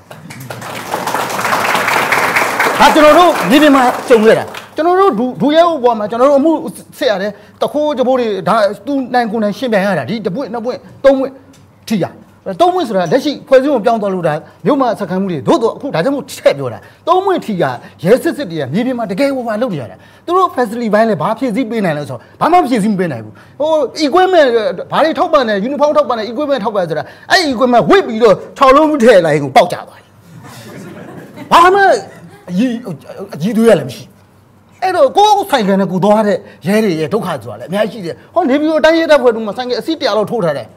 ဟာကျွန်တော်တို့မြေပြင်မှာကြုံခဲ့တာကျွန်တော်တို့ဒူရဲဥပေါ်မှာကျွန်တော်တို့အမှုဆက်ရတယ်တခိုးကြဘိုးတွေဒါသူနိုင်ကိုနိုင်ရှင်းပြန်ရတာဒီတပွင့်2ပွင့်3ပွင့်ထိရသုံးပွင့်ဆိုတာလက်ရှိဖွဲ့စည်းပုံပြောင်းသွားလို့ဒါမြို့မှာစခန်းမှုတွေတို့တော့အခုဒါကြောင့်မို့ထည့်ပြောတာသုံးပွင့်ထီကရဲစစ်တွေကမြေပြင်မှာတကယ်ဟိုပါလုပ်နေရတာသူတို့ facility ဘိုင်းလည်းဘာဖြည့်ဆည်းပေးနိုင်လဲဆိုတော့ဘာမှဖြည့်ဆည်းမပေးနိုင်ဘူးဟို equipment ဘာတွေထောက်ပံ့တယ် uniform ထောက်ပံ့တယ် equipment ထောက်ပံ့ဆိုတာအဲ့ equipment ဝစ်ပြီးတော့6လုံးထည့်လိုက်ကိုပေါက်ကြသွားတယ်ဘာမှအကြီးသွေးရလည်းမရှိအဲ့တော့ကိုယ်ဆိုင်ကနေကိုသွားတဲ့ရဲတွေရဲ့ဒုက္ခဆိုတာလည်းအများကြီးရှိတယ်ဟောနေပြီးတော့တိုင်းရဲတပ်ဖွဲ့တို့မှာဆိုင်ကအစီ100လောက်ထိုးထားတယ်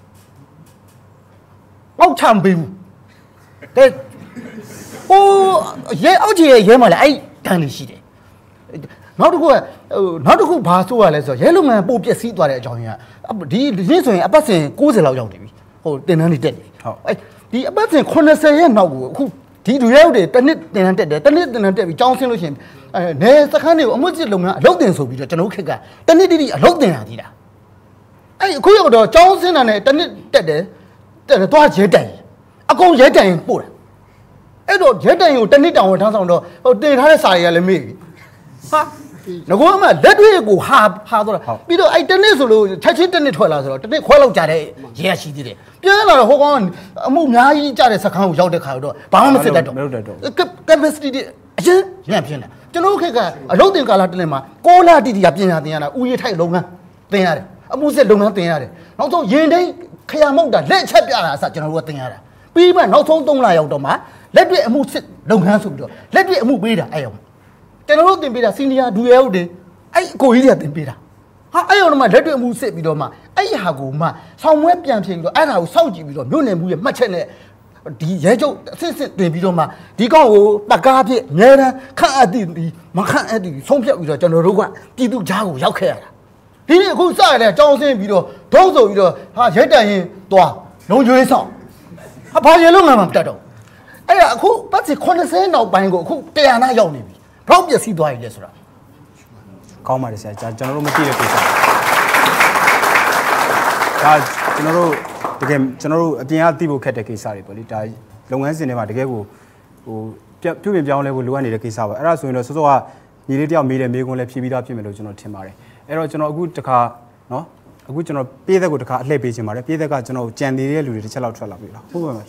အောက်ချမ်းပေးဘူးတဲ့ဟိုရဲအောက်ချီရဲမှာလည်းအဲ့တန်းလေးရှိတယ်နောက်တစ်ခုဘာဆိုရလဲဆိုတော့ရဲလုံငန်းပို့ပျက်စီးသွားတဲ့အကြောင်းရင်းကဒီရင်းဆိုရင်အပတ်စဉ်60လောက်ရောက်နေပြီဟိုတင်တန်းတွေတက်နေဟုတ်အဲ့ဒီအပတ်စဉ်80ရဲ့နောက်ကိုအခုဒီလူရဲတွေတစ်နှစ်တင်တန်းတက်တယ်တစ်နှစ်တင်တန်းတက်ပြီးကြောင်းဆင်းလို့ရှိရင်နေစခန်းတွေကိုအမှုစစ်လုံငန်းအလုပ်တင်ဆိုပြီးတော့ကျွန်တော်ခက်ကတစ်နှစ်တိအလုပ်တင်ရသေးတာအဲ့အခုရောက်တော့ကြောင်းဆင်းတာနဲ့တစ်နှစ်တက်တယ်တဲ့တော့ရဲတိုင်အကုန်ရဲတိုင်ပို့တာအဲ့တော့ရဲတိုင်ကိုတနစ်တောင်ဝင်ထမ်းဆောင်တော့ဟိုတင်ထားတဲ့စာတွေကလည်းမေ့ပြီဟာငကောမှလက်တွေကိုဟာတော့ပြီးတော့အဲ့တနစ်ဆိုလို့ချက်ချင်းတနစ်ထွက်လာဆိုတော့တနစ်ခွဲလောက်ကြတဲ့ရဲရှိသေးတယ်ပြန်လာတော့ဟိုကောင်အမှုအများကြီးကြတဲ့စခန်းကိုရောက်တဲ့ခါတော့ဘာမှမစစ်တတ်တော့ capacity အရင်ညံ့ပြင်းတယ်ကျွန်တော်ခက်ကအလုပ်တင်ကာလတလင်းမှာ6လတိတိကပညာသင်ရတာဥယျာဉ်ထိုက်လုပ်ငန်းသင်ရတယ်အမှုစစ်လုပ်ငန်းသင်ရတယ်နောက်ဆုံးရင်တိုင်းခရမုတ်တာလက်ချက်ပြတာအစကျွန်တော်တို့ကသင်ရတာပြီးမှနောက်ဆုံး3လရောက်တော့မှလက်တွေ့အမှုစစ်လုပ်ငန်းဆိုပြီးတော့လက်တွေ့အမှုပေးတာအဲ့ရောကျွန်တော်တို့တင်ပေးတာစီနီယာဒူရဲဟုတ်တယ်အဲ့အကိုကြီးတွေကတင်ပေးတာဟာအဲ့ရောမှလက်တွေ့မှုစစ်ပြီးတော့မှအဲ့ဟာကိုမှဆောင်းမွဲပြန်ဖြေပြီးတော့အဲ့ဒါကိုစောင့်ကြည့်ပြီးတော့မြို့နယ်မှုရဲ့မှတ်ချက်နဲ့ဒီရဲချုပ်အစစ်တင်ပြီးတော့မှဒီကောင်ကိုတကားဖြစ်အများတန်းခန့်အပ်သည်မခန့်အပ်သည်ဆုံးဖြတ်ပြီးတော့ကျွန်တော်တို့ကပြည်သူကြားကိုရောက်ခဲ့ရတာဒီနေ့အခုစရတဲ့အကြောင်းစင်းပြီးတော့ဒုံးဆိုပြီးတော့ဟာရဲတန်ရင်သွားလုံးကျွေးဆောင်ဟာဘာရဲလုံးငါမှမတတ်တော့အဲ့ဒါအခုပတ်စီ80နောက်ပိုင်းကိုအခု100နာရောက်နေပြီဘလောက်ပြည့်စည်သွားပြီလဲဆိုတာကောင်းပါတယ်ဆရာကျွန်တော်တို့မသိတဲ့ကိစ္စဒါကျွန်တော်တို့တကယ်ကျွန်တော်တို့အပြင်ကသိဖို့ခက်တဲ့ကိစ္စတွေပေါ့လေဒါလုပ်ငန်းစဉ်တွေမှာတကယ်ကိုဟိုပြုပြင်ပြောင်းလဲဖို့လိုအပ်နေတဲ့ကိစ္စပါအဲ့ဒါဆိုရင်တော့စောစောကညီလေးတယောက်မေးတယ်မေးခွန်းလည်းဖြေပြီးသားဖြစ်မယ်လို့ကျွန်တော်ထင်ပါတယ်အဲ့တော့ကျွန်တော်အခုတခါနော်အခုကျွန်တော်ပြေးသက်ကိုတခါအလှည့်ပေးခြင်းပါတယ်ပြေးသက်ကကျွန်တော်ကြံနေတဲ့လူတွေတစ်ချက်လောက်ထွက်လာပြီလားဟုတ်ပါမှာ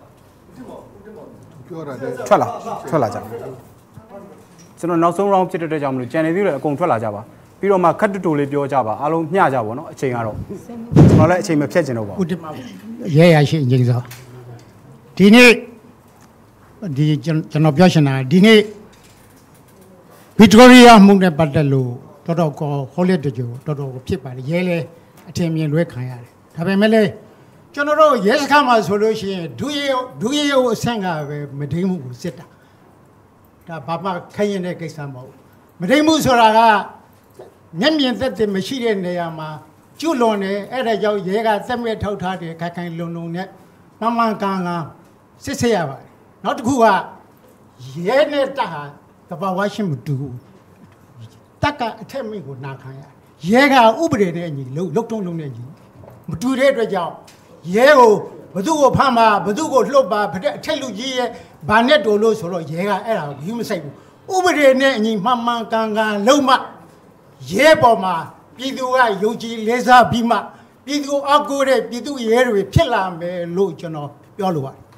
ပြောတာတဲ့ထွက်လာကြကျွန်တော်နောက်ဆုံး round ဖြစ်တဲ့ကြောင့်မလို့ကြံနေသေးတယ်အကုန်ထွက်လာကြပါပြီးတော့မှခတ်တူတူလေးပြောကြပါအားလုံးမျှကြပါတော့အချိန်ကတော့ကျွန်တော်လည်းအချိန်မဖြတ်ချင်တော့ပါဘူးရဲရရှိအငြိမ်းစားဒီနေ့ဒီကျွန်တော်ပြောချင်တာဒီနေ့ဗစ်တိုးရီးယားမှုနဲ့ပတ်သက်လို့တော်တော်ကိုဟောလက်တကြိုတော်တော်ကိုဖြစ်ပါတယ်ရဲလဲအထင်မြင်လွဲခံရတယ်ဒါပေမဲ့လည်းကျွန်တော်တို့ရဲစခန်းမှာဆိုလို့ရှိရင်ဒူရဲကိုအဆင့်ကပဲမဒိမှုကိုစစ်တာဒါဘာမှခရင်တဲ့ကိစ္စမဟုတ်မဒိမှုဆိုတာကမျက်မြင်သက်သက်မရှိတဲ့နေရာမှာကျွလွန်တယ်အဲ့ဒါကြောင့်ရဲကသက်မဲ့ထောက်ထားတယ်ခိုင်လုံလုံနဲ့မှန်ကန်စစ်ဆေးရပါတယ်နောက်တစ်ခုကရဲနဲ့တပ်ဟာတဘာဝရှိမတူတက်ကအထက်မိကိုနာခံရရဲကဥပဒေနဲ့အညီလုတ်တုံးလုံးနဲ့ညီမတူတဲ့အတွက်ကြောင့်ရဲကိုဘသူ့ကိုဖမ်းပါဘသူ့ကိုလှုပ်ပါဖတဲ့အထက်လူကြီးရဲ့ဘာနဲ့တော်လို့ဆိုတော့ရဲကအဲ့ဒါကိုယူမဆိုင်ဘူးဥပဒေနဲ့အညီမှန်ကန်လုံးမရဲပေါ်မှာပြည်သူကယုံကြည်လေးစားပြီးမှပြည်သူအကူတဲ့ပြည်သူရဲတွေဖြစ်လာမယ်လို့ကျွန်တော်ပြောလိုပါတယ်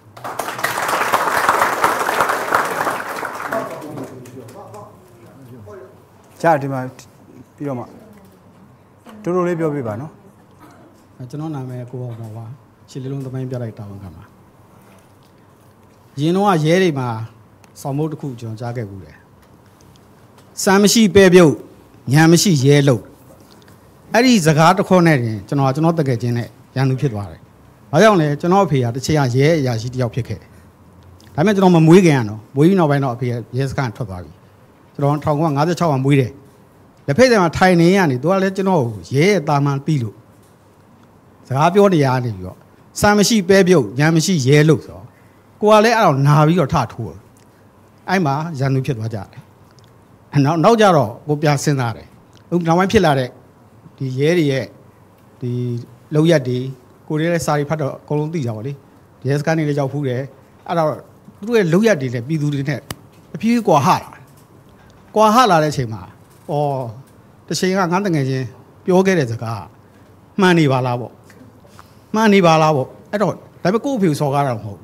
ကြာဒီမှာပြီးတော့မှတိုးတိုးလေးပြောပြပါနော်ကျွန်တော်နာမည်ကိုအောင်ပါပါရှစ်လေးလုံးသမိုင်းပြလိုက်တာဝန်ကမှာရင်တော့ရဲတွေမှာဆောင်မုတ်တစ်ခုကျွန်တော်ကြားခဲ့ဘူးတယ်စမ်းမရှိပဲပြုတ်ညာမရှိရဲလို့အဲ့ဒီစကားတစ်ခေါက်နဲ့တင်ကျွန်တော်တကယ်ချင်းနဲ့ရန်သူဖြစ်သွားတယ်။ဘာကြောင့်လဲကျွန်တော်အဖေကတစ်ချိန်ကရဲအရာရှိတယောက်ဖြစ်ခဲ့တယ်။ဒါပေမဲ့ကျွန်တော်မမွေးခင်ရတော့မွေးပြီးနောက်ပိုင်းတော့အဖေရဲစခန်းထွက်သွားပြီ။ကျွန်တော်1956မှာမွေးတယ်။လက်ဖက်ဆိုင်မှာထိုင်နေရနေသူကလည်းကျွန်တော်ရဲရဲ့တာမန်ပြီးလို့စကားပြောနေရနေပြီးတော့စမ်းမရှိပဲပြုတ်ညာမရှိရဲလို့ဆိုတော့ကိုကလည်းအဲ့တော့နာပြီးတော့ထထိုးတယ်။အဲ့မှာရန်သူဖြစ်သွားကြတယ်။နောက်ကြတော့ကိုပြန်စဉ်းစားတယ်။နောက်ပိုင်းဖြစ်လာတဲ့ဒီရဲတွေရဲ့ဒီလောက်ရက်တွေကိုရဲရဲ့စာရီဖတ်တော့အကုန်လုံးသိကြပါလေရဲစကန်တွေလည်းရောက်ဖူးတယ်အဲ့တော့သူတို့ရဲ့လောက်ရက်တွေနဲ့ပြည်သူတွေနဲ့အပြေးကွာဟလာတဲ့အချိန်မှာတစ်ချိန်ကငါတငယ်ချင်းပြောခဲ့တဲ့စကားမှန်နေပါလားပေါ့အဲ့တော့ဒါပေမဲ့ကို့အဖေကိုစော်ကားတာမဟုတ်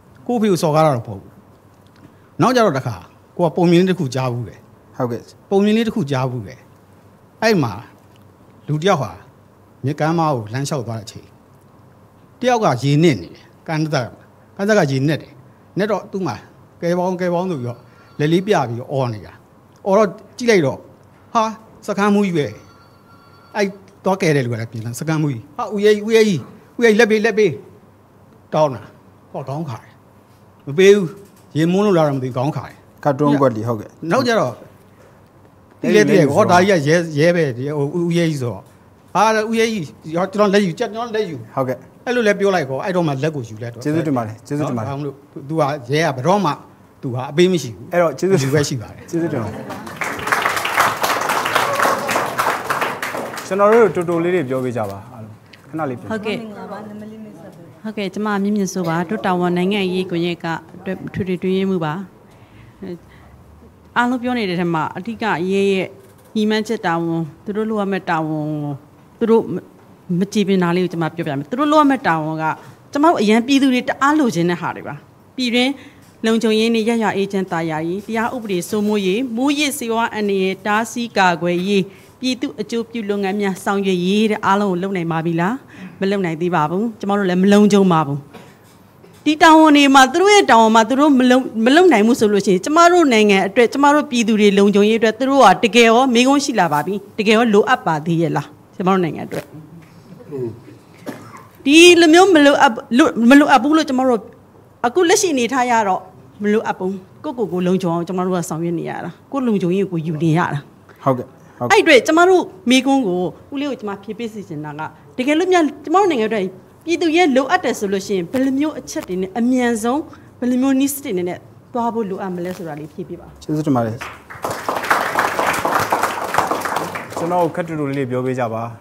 နောက်ကြတော့တခါကိုကပုံမြင်လေးတစ်ခုကြားဘူးတယ်ဟုတ်ကဲ့ပုံမြင်လေးတစ်ခုကြားဘူးတယ်အဲ့မှာလူတယောက်ဟာမြေကမ်းမကိုလမ်းလျှောက်သွားတဲ့အချိန်တယောက်ကရေနစ်နေတယ်ကန်းသက်ကရေနစ်တယ်နဲ့တော့သူ့မှာကဲပေါင်းဆိုပြီးတော့လက်လေးပြပြီးတော့အော်နေတာအော်တော့ကြည့်လိုက်တော့ဟာစကမ်းမူကြီးပဲအဲ့တော့ကဲတဲ့လူကလည်းပြင်လာစကမ်းမူကြီးဟာဦးရဲ့လက်ပေးတောင်းတာဟောတောင်းခါတယ်မပေးဘူးရေမွန်းလို့လာတော့မသိကောင်းခါတယ်ကတ်တွန်းကွက်လီဟုတ်ကဲ့နောက်ကြတော့ဒီလေတည်းဟောဒါကြီးကရဲပဲဒီဦးရဲကြီးဆိုတော့ဟာဦးရဲကြီးကျွန်တော်လက်ယူဟုတ်ကဲ့အဲ့လိုလဲပြောလိုက်ကောအဲ့တော့မှလက်ကိုယူလိုက်တော့ကျေးဇူးတင်ပါတယ်ဘာလို့ तू ကရဲကဘယ်တော့မှ तू ဟာအပေးမရှိဘူးအဲ့တော့ကျေးဇူးယူပဲရှိပါတယ်ကျေးဇူးတင်ပါတယ်ကျွန်တော်တို့တူတူလေးတွေပြောပေးကြပါအားလုံးခဏလေးပြောဟုတ်ကဲ့ကျမမြင့်မြင့်ဆိုပါတို့တာဝန်နိုင်ငံရေးကိုရဲကထွေထွေတွင်းရမှုပါအားလုံးပြောနေတဲ့ထဲမှာအဓိကရဲရဲ့ညီမချက်တာဝန်သူတို့လိုရမယ့်တာဝန်သူတို့မကြည်ပင်တာလေးကိုကျွန်မပြောပြမယ်သူတို့လိုရမယ့်တာဝန်ကကျွန်မတို့အရန်ပြည်သူတွေတအားလိုချင်တဲ့ဟာတွေပါပြည်တွင်းလုံခြုံရေးနဲ့ရရအေဂျင့်တာယာရေးတရားဥပဒေစိုးမိုးရေးမူရစ်စေဝါအန္တရာယ်တားဆီးကာကွယ်ရေးပြည်သူအကျိုးပြုလုပ်ငန်းများဆောင်ရွက်ရေးတဲ့အားလုံးကိုလုပ်နိုင်ပါပြီလားမလုပ်နိုင်သေးပါဘူးကျွန်တော်တို့လည်းမလုံခြုံပါဘူးဒီတောင်ဝန်တွေမှာသူတို့ရဲ့တောင်ဝန်မှာသူတို့မလုံနိုင်မှုဆိုလို့ရှိရင်ကျမတို့နိုင်ငံအတွက်ကျမတို့ပြည်သူတွေလုံခြုံရေးအတွက်သူတို့ကတကယ်ရောမိကုန်းရှိလာပါပြီတကယ်ရောလိုအပ်ပါသေးရဲ့လားကျမတို့နိုင်ငံအတွက်ဒီလိုမျိုးမလိုအပ်ဘူးလို့ကျမတို့အခုလက်ရှိအနေထားရတော့မလိုအပ်ဘူးကိုလုံခြုံအောင်ကျမတို့ကဆောင်ရွက်နေရတာကိုလုံခြုံရေးကိုယူနေရတာဟုတ်ကဲ့အဲ့အတွက်ကျမတို့မိကုန်းကိုဦးလေးကိုကျမဖြည့်ပေးစီနေတာကတကယ်လို့များကျမတို့နိုင်ငံအတွက်ပြည်သူရဲ့လိုအပ်တယ်ဆိုလို့ရှိရင်ဘယ်လိုမျိုးအချက်တွေနဲ့အမြန်ဆုံးဘယ်လိုမျိုး needs တွေနဲ့သွားဖို့လိုအပ်မလဲဆိုတာလေးဖြည့်ပေးပါကျေးဇူးတင်ပါတယ်ကျွန်တော်ခက်တူတူလေးပြောပေးကြပါ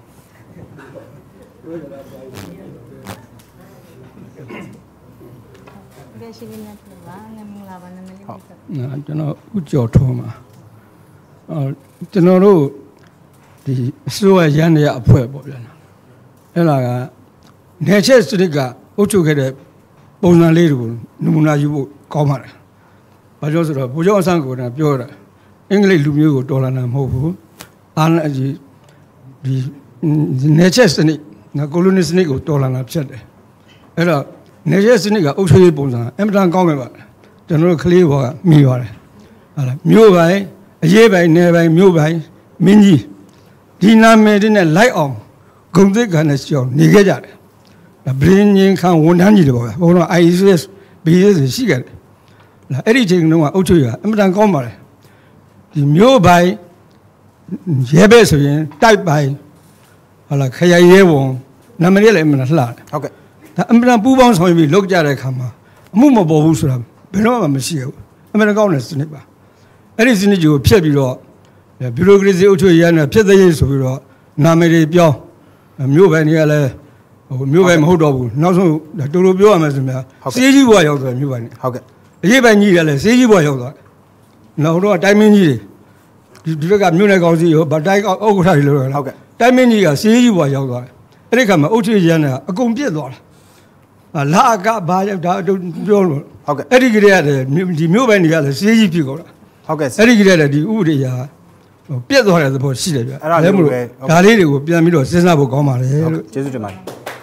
ကျွန်တော်ဥကြော်ထုံးမှာကျွန်တော်တို့ဒီအစိုးရရန်ရအဖွဲ့ပေါ့ဗျာအဲ့ဒါကနေချက်စနစ်ကအုပ်ချုပ်ခဲ့တဲ့ပုံစံလေးတွေကိုနမူနာယူဖို့ကောင်းပါတယ်။ဘာလို့ဆိုတော့ဗိုလ်ချုပ်အဆန်းကိုလည်းပြောတာအင်္ဂလိပ်လူမျိုးကိုတော်လာတာမဟုတ်ဘူး။အားနဲ့ဒီနေချက်စနစ်ကိုလိုနီစနစ်ကိုတော်လာတာဖြစ်တယ်။အဲ့တော့နေချက်စနစ်ကအုပ်ချုပ်ရေးပုံစံအင်မတန်ကောင်းခဲ့ပါတယ်။ကျွန်တော်တို့ကလေးဘောကမိပါတယ်။ဟာလားမြို့ပိုင်းအရေးပိုင်းနယ်ပိုင်းမြို့ပိုင်းမင်းကြီးဒီနာမည်တွေနဲ့လိုက်အောင်ဂုံသိက္ခာနဲ့ရှောင်နေခဲ့ကြတယ်။ဗရင်းရင်ခံဝန်ထမ်းကြီးတွေပေါ့ဗျာ။ဘုံတော့ ISS BS ရှိခဲ့တယ်။အဲ့ဒီချိန်တုန်းကအုပ်ချုပ်ရေးကအင်မတန်ကောင်းပါတယ်။ဒီမြို့ပိုင်းရဲဘက်ဆိုရင်တိုက်ပိုင်းဟာလားခရိုင်ရဲဝန်နာမည်လည်းအင်မတန်လှတယ်ဟုတ်ကဲ့ဒါအင်မတန်ပူးပေါင်းဆောင်ရွက်ပြီးလုပ်ကြတဲ့အခါမှာအမှုမပေါ်ဘူးဆိုတာဘယ်တော့မှမရှိဘူးအင်မတန်ကောင်းတဲ့စနစ်ပါအဲ့ဒီစနစ်ကိုဖျက်ပြီးတော့ဘီရိုကရေစီအုပ်ချုပ်ရေးနဲ့ဖျက်သိမ်းဆိုပြီးတော့နာမည်တွေပြောင်းမြို့ပိုင်းတွေကလည်းမြို့ပိုင်းမဟုတ်တော့ဘူးနောက်ဆုံးတူတူပြောရမယ်ဆိုများစေးကြီးဘွားရောက်သွားမြို့ပိုင်းနဲ့ဟုတ်ကဲ့အရေးပိုင်းကြီးတယ်လည်းစေးကြီးဘွားရောက်သွားနောက်တော့တိုင်းမင်းကြီးတွေဒီဘက်ကမြို့နယ်ကောင်စီရောဗတိုင်းဥက္ကဋ္ဌတွေလို့ဟုတ်ကဲ့တိုင်းမင်းကြီးကစေးကြီးဘွားရောက်သွားတယ်အဲ့ဒီခါမှာအုပ်ချုပ်ရေးနဲ့အကုန်ပြစ်သွားတာလာကဘာရောက်ဒါပြောလို့ဟုတ်ကဲ့အဲ့ဒီကလေးရတယ်ဒီမြို့ပိုင်းတွေကလည်းစေးကြီးဖြစ်ကုန်တာဟုတ်ကဲ့အဲ့ဒီကလေးလည်းဒီဥပဒေရာပြက်သွားတဲ့သဘောရှိတယ်ဗျအဲ့ဒါလည်းမလို့ဒါလေးတွေကိုပြန်ပြီးတော့စဉ်းစားဖို့ကောင်းပါတယ်လို့ကျေးဇူးတင်ပါတယ်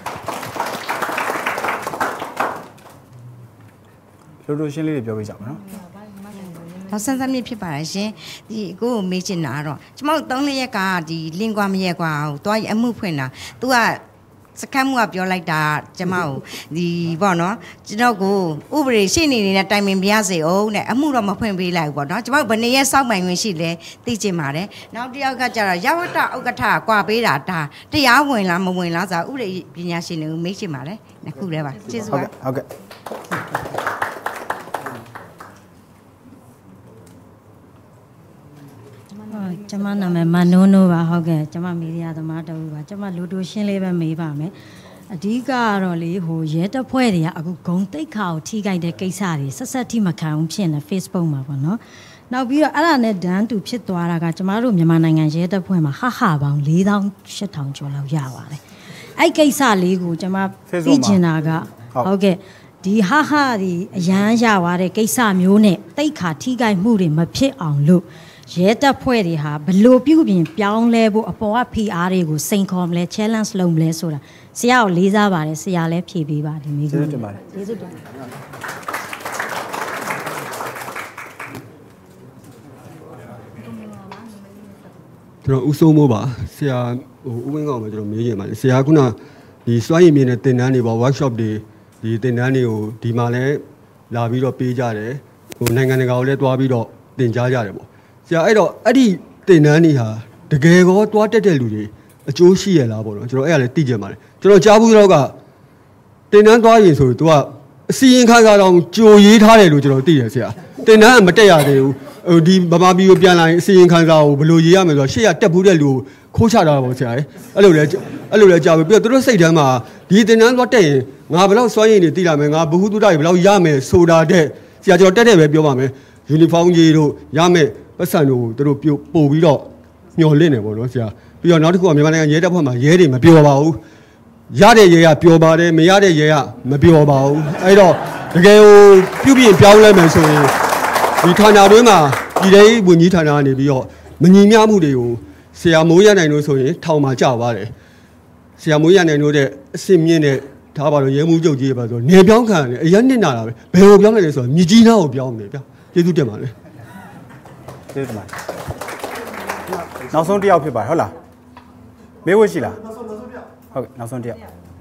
လို့ရှင်းလေးတွေပြောပြကြပါနော်တော့ဆန်းဆန်းမြင့်ဖြစ်ပါတယ်ရှင်ဒီကိုကိုမေးချင်တာတော့ကျမတို့3ရက်ကဒီလင်းကွာမရက်ကွာဟိုတွားအမှုဖွင့်တာ तू ကစကမ်းမှုကပြောလိုက်တာကျမကိုဒီပေါ့နော်ကျွန်တော်ကိုဥပဒေရှင်းနေနေတဲ့တိုင်ပင်ပြရစေအောင်တဲ့အမှုတော့မဖွင့်ပေးလိုက်ဘူးပေါ့နော်ကျမတို့ဘယ်နှစ်ရက်စောင့်ပိုင်ဝင်ရှိလဲသိချင်ပါတယ်နောက်တစ်ယောက်ကကျတော့ရဝတ္တဥက္ကဋ္ဌကွာပေးတာဒါတရားဝင်လားမဝင်လားဆိုတာဥပဒေပညာရှင်တွေကိုမေးချင်ပါတယ်နှစ်ခုတည်းပါကျေးဇူးပါဟုတ်ကဲ့ကျမနာမည်မနိုးနိုးပါဟုတ်ကဲ့ကျမမီဒီယာသမားတူပါကျမလူတူရှင်းလေးပဲမေးပါမယ်အဓိကကတော့လေဟိုရဲတပ်ဖွဲ့တွေကအခုဂုံတိတ်ခါကိုထိခိုက်တဲ့ကိစ္စတွေဆက်ဆက်ထိမခံအောင်ဖြစ်နေ Facebook မှာပေါ့နော်နောက်ပြီးတော့အဲ့ဒါနဲ့ဒန်းတူဖြစ်သွားတာကကျမတို့မြန်မာနိုင်ငံရဲတပ်ဖွဲ့မှာဟာပေါင်း4800ကျော်လောက်ရပါတယ်အဲ့ကိစ္စလေးကိုကျမသိချင်တာကဟုတ်ကဲ့ဒီဟာဒီအရန်ရသွားတဲ့ကိစ္စမျိုးနဲ့တိတ်ခါထိခိုက်မှုတွေမဖြစ်အောင်လို့ရဲတပ်ဖွဲ့တွေဟာဘလို့ပြုပြင်ပြောင်းလဲဖို့အပေါ်က PR တွေကိုစိန်ခေါ်မလဲ challenge လုပ်မလဲဆိုတာဆရာကိုလေးစားပါတယ်ဆရာလည်းဖြေပေးပါဒီမိကုကျေးဇူးတင်ပါတယ်ကျေးဇူးတင်ကျွန်တော်ဦးစိုးမိုးပါဆရာဟိုဦးဝင်းကောင်ပဲကျွန်တော်မေးချင်ပါတယ်ဆရာခုနဒီစွမ်းရည်မြင့်တဲ့သင်တန်းတွေပေါ့ workshop တွေဒီသင်တန်းတွေကိုဒီမှာလည်းလာပြီးတော့ပေးကြတယ်ဟိုနိုင်ငံတကာကိုလည်းတွားပြီးတော့သင်ကြားကြတယ်ပေါ့ဆရာအဲ့တော့အဲ့ဒီသင်တန်းတွေဟာတကယ်ကောတွားတက်တဲ့လူတွေအကျိုးရှိရလားပေါ့နော်ကျွန်တော်အဲ့ဒါလည်းသိကြပါတယ်ကျွန်တော်ကြားဘူးတော့ကသင်တန်းသွားရင်ဆိုတော့ तू ကအစီရင်ခံစာတော့ကြိုရေးထားတယ်လို့ကျွန်တော်သိတယ်ဆရာသင်တန်းကမတက်ရသေးဘူးဟိုဒီဗမာပြည်ကိုပြန်လာရင်အစီရင်ခံစာကိုဘယ်လိုရေးရမလဲဆိုတော့ရှေ့ကတက်ဘူးတဲ့လူကိုခိုးချတာပေါ့ဆရာအဲ့လိုလဲကြားပြီးတော့သူတို့စိတ်ထဲမှာဒီသင်တန်းသွားတက်ရင်ငါဘယ်လောက်စွမ်းရည်နေသိလာမယ်ငါဘ ഹു တုဒ္ဒတွေဘယ်လောက်ရမယ်ဆိုတာတဲ့ဆရာကျွန်တော်တက်တယ်ပဲပြောပါမယ်ယူနီဖောင်းကြီးတို့ရမယ်ပတ်စံတို့သူတို့ပို့ပြီးတော့မျော်လင့်နေပေါ့နော်ဆရာပြီးတော့နောက်တစ်ခုကမြန်မာနိုင်ငံရဲတပ်ဖွဲ့မှာရဲတွေမပြောပါဘူးရတဲ့ရဲကပြောပါတယ်မရတဲ့ရဲကမပြောပါဘူးအဲ့တော့တကယ်ကိုပြုပြင်ပြောင်းလဲမယ်ဆိုရင်ဒီဌာနတွင်းမှာပြည်ထောင်စုဝန်ကြီးဌာနကနေပြီးတော့မညီမျှမှုတွေကိုဆရာမိုးရနိုင်လို့ဆိုရင်ထောင်မှာကြာပါတယ်ဆရာမိုးရနိုင်လို့တဲ့အစ်မြင့်တဲ့ထားပါတော့ရဲမှုကြုတ်ကြီးပါဆိုနေပြောင်းခံတယ်အရင်နှစ်နာတာပဲဘယ်လိုပြောင်းလဲလဲဆိုတော့မြကြီးနားကိုပြောင်းတယ်ဗျာကျေးဇူးတင်ပါတယ်ကျေးဇူးတင်ပါတယ်နောက်ဆုံးတစ်ယောက်ဖြစ်ပါတယ်ဟုတ်လားမေးဝရှိလားဟုတ်ကဲ့နောက်ဆုံးတစ်ယောက်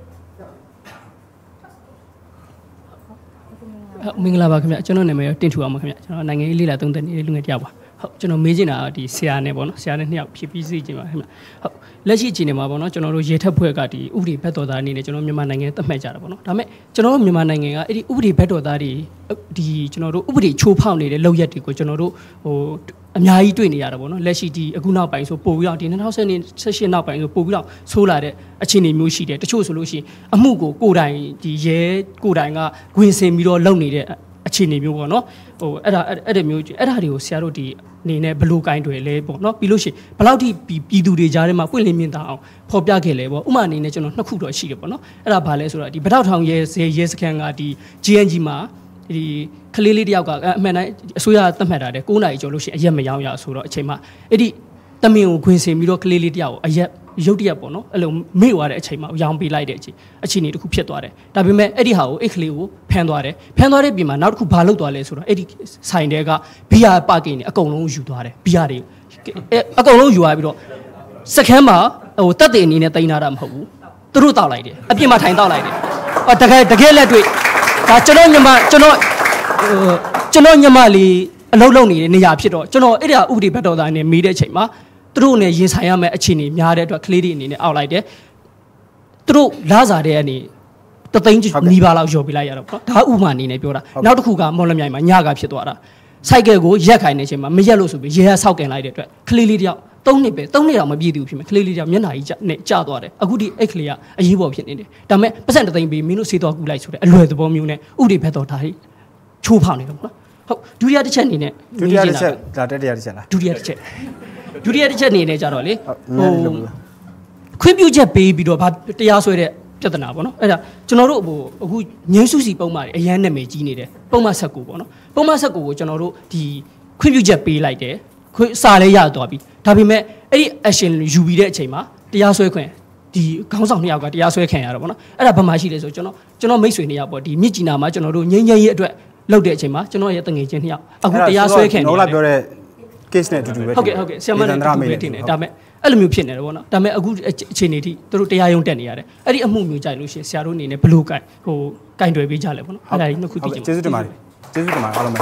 မင်္ဂလာပါခင်ဗျကျွန်တော်နာမည်တင်ထူအောင်ပါခင်ဗျကျွန်တော်နိုင်ငံရေးလေ့လာသုံးသပ်နေတဲ့လူငယ်တယောက်ပါဟုတ်ကျွန်တော်မေးချင်တာဒီဆရာနဲ့ပေါ့နော်ဆရာနဲ့နှစ်ယောက်ဖြစ်ပြီးစီခြင်းပါခင်ဗျဟုတ်လက်ရှိအခြေအနေမှာပေါ့နော်ကျွန်တော်တို့ရေထက်ဖွဲ့ကဒီဥပဒေဘက်တော်သားအနေနဲ့ကျွန်တော်မြန်မာနိုင်ငံသတ်မှတ်ကြတာပေါ့နော်ဒါပေမဲ့ကျွန်တော်တို့မြန်မာနိုင်ငံကအဲ့ဒီဥပဒေဘက်တော်သားတွေဒီကျွန်တော်တို့ဥပဒေချိုးဖောက်နေတဲ့လောက်ရက်တွေကိုကျွန်တော်တို့ဟိုအများကြီးတွေ့နေရတာပေါ့နော်လက်ရှိဒီအခုနောက်ပိုင်းဆိုပို့ပြီးတော့ဒီ2018နောက်ပိုင်းဆိုပို့ပြီးတော့ဆိုးလာတဲ့အခြေအနေမျိုးရှိတယ်တချို့ဆိုလို့ရှိရင်အမှုကိုတိုင်ဒီရဲကိုတိုင်ကဝင်စင်ပြီးတော့လုပ်နေတဲ့အခြေအနေမျိုးပေါ့နော်ဟိုအဲ့ဒါမျိုးအဲ့ဒါတွေကိုဆရာတို့ဒီအနေနဲ့ဘယ်လိုကင်တွေလဲပေါ့နော်ပြီးလို့ရှိရင်ဘယ်လောက်ထိပြည်သူတွေကြားထဲမှာပွင့်လင်းမြင်သာအောင်ဖော်ပြခဲ့လဲပေါ့ဥမာအနေနဲ့ကျွန်တော်နှစ်ခုတော့ရှိတယ်ပေါ့နော်အဲ့ဒါဘာလဲဆိုတော့ဒီဗတောက်ထောင်ရဲစခန်းကဒီ GNG မှာဒီကလေးလေးတယောက်ကအမှန်တိုင်းအစိုးရသတ်မှတ်တာတဲ့9နာရီကျော်လို့ရှိရင်အရက်မရောရဆိုတော့အချိန်မှာအဲ့ဒီတမင်ကိုခွင်စင်ပြီးတော့ကလေးလေးတယောက်ကိုအရက်ရုတ်တရက်ပေါ့နော်အဲ့လိုမေ့သွားတဲ့အချိန်မှာရောင်းပေးလိုက်တဲ့အချိန်အခြေအနေတစ်ခုဖြစ်သွားတယ်ဒါပေမဲ့အဲ့ဒီဟာကိုအဲ့ကလေးကိုဖမ်းသွားတယ်ဖမ်းသွားတဲ့ပြင်မှာနောက်တစ်ခုဘာလုပ်သွားလဲဆိုတော့အဲ့ဒီဆိုင်တဲကဘီယာပါကင်တွေအကုန်လုံးယူသွားတယ်ဘီယာတွေအကုန်လုံးယူသွားပြီးတော့စခန်းမှာဟိုတက်တဲ့အနေနဲ့တင်လာတာမဟုတ်ဘူးသူတို့တောက်လိုက်တယ်အပြင်မှာထိုင်တောက်လိုက်တယ်တကယ်လက်တွေ့ဒါကျွန်တော်ညမလေးအလုပ်လုပ်နေတဲ့နေရာဖြစ်တော့ကျွန်တော်အဲ့ဒါဥပဒေဘက်တော်သားနဲ့မေးတဲ့အချိန်မှာသူတို့နဲ့ရင်ဆိုင်ရမယ့်အခြေအနေများတဲ့အတွက်ကလေးတွေအနေနဲ့အောက်လိုက်တယ်သူတို့လာစားတဲ့အနေတသိန်းနီးပါးလောက်လျှော်ပေးလိုက်ရတော့ဒါဥပမာအနေနဲ့ပြောတာနောက်တစ်ခုကမော်လမြိုင်မှာညကဖြစ်သွားတာစိုက်ကယ်ကိုရက်ခိုင်နေချိန်မှာမရက်လို့ဆိုပြီးရဲဆောက်ကန်လိုက်တဲ့အတွက်ကလေးလေးတယောက်3နှစ်တော့မပြည့်သေးဘူးဖြစ်မယ်ကလေးလေးတယောက်မျက်နှာကြီးနဲ့ကျသွားတယ်အခုဒီအဲ့ကလေးကအရေးပေါ်ဖြစ်နေတယ်ဒါပေမဲ့ပတ်စံတသိန်းပေးမင်းတို့စေးတော်ကူလိုက်ဆိုတဲ့အလွယ်သဘောမျိုးနဲ့ဥပဒေဘက်တော်ဒါကြီးချိုးဖောက်နေတယ်ပေါ့နော်ဟုတ်ဒုတိယတစ်ချက်အနေနဲ့ဒုတိယတစ်ချက်ဒါတတိယတစ်ချက်လားဒုတိယတစ်ချက်အနေနဲ့ကြတော့လေဟိုခွင့်ပြုချက်ပေးပြီးတော့ဗာတရားစွဲတဲ့ပြဿနာပေါ့နော်အဲ့ဒါကျွန်တော်တို့ဟိုအခုငင်းစုစီပုံမှန်အရန်နာမည်ကြီးနေတယ်ပုံမှန်ဆက်ကိုပေါ့နော်ပုံမှန်ဆက်ကိုကျွန်တော်တို့ဒီခွင့်ပြုချက်ပေးလိုက်တယ်ခွင့်စာလဲရသွားပြီဒါပေမဲ့အဲ့ဒီ action ယူပြီးတဲ့အချိန်မှာတရားစွဲခွင့်ဒီခေါင်းဆောင်နှစ်ယောက်ကတရားစွဲခံရတော့ပေါ့နော်အဲ့ဒါဘာမှရှိလဲဆိုကျွန်တော်မိတ်ဆွေနှစ်ယောက်ပေါ့ဒီမြစ်ကြီးနာမှာကျွန်တော်တို့ငင်းရေးအတွက်လုပ်တဲ့အချိန်မှာကျွန်တော်ရဲ့တငယ်ချင်းနှစ်ယောက်အခုတရားစွဲခံနေတယ်တော့ပြောတဲ့ case နဲ့အတူတူပဲဟုတ်ကဲ့ဆရာမနဲ့တူတူပဲတင်တယ်ဒါပေမဲ့အဲ့လိုမျိုးဖြစ်နေတယ်ပေါ့နော်ဒါပေမဲ့အခုအခြေအနေထိသူတို့တရားရုံးတက်နေရတယ်အဲ့ဒီအမှုမျိုးကြိုက်လို့ရှိရင်ဆရာတို့အနေနဲ့ဘယ်လိုကင်တွယ်ပေးကြလဲပေါ့နော်အဲ့ဒါကြီးနှစ်ခုသိချင်ကျေးဇူးတင်ပါတယ်အားလုံးပဲ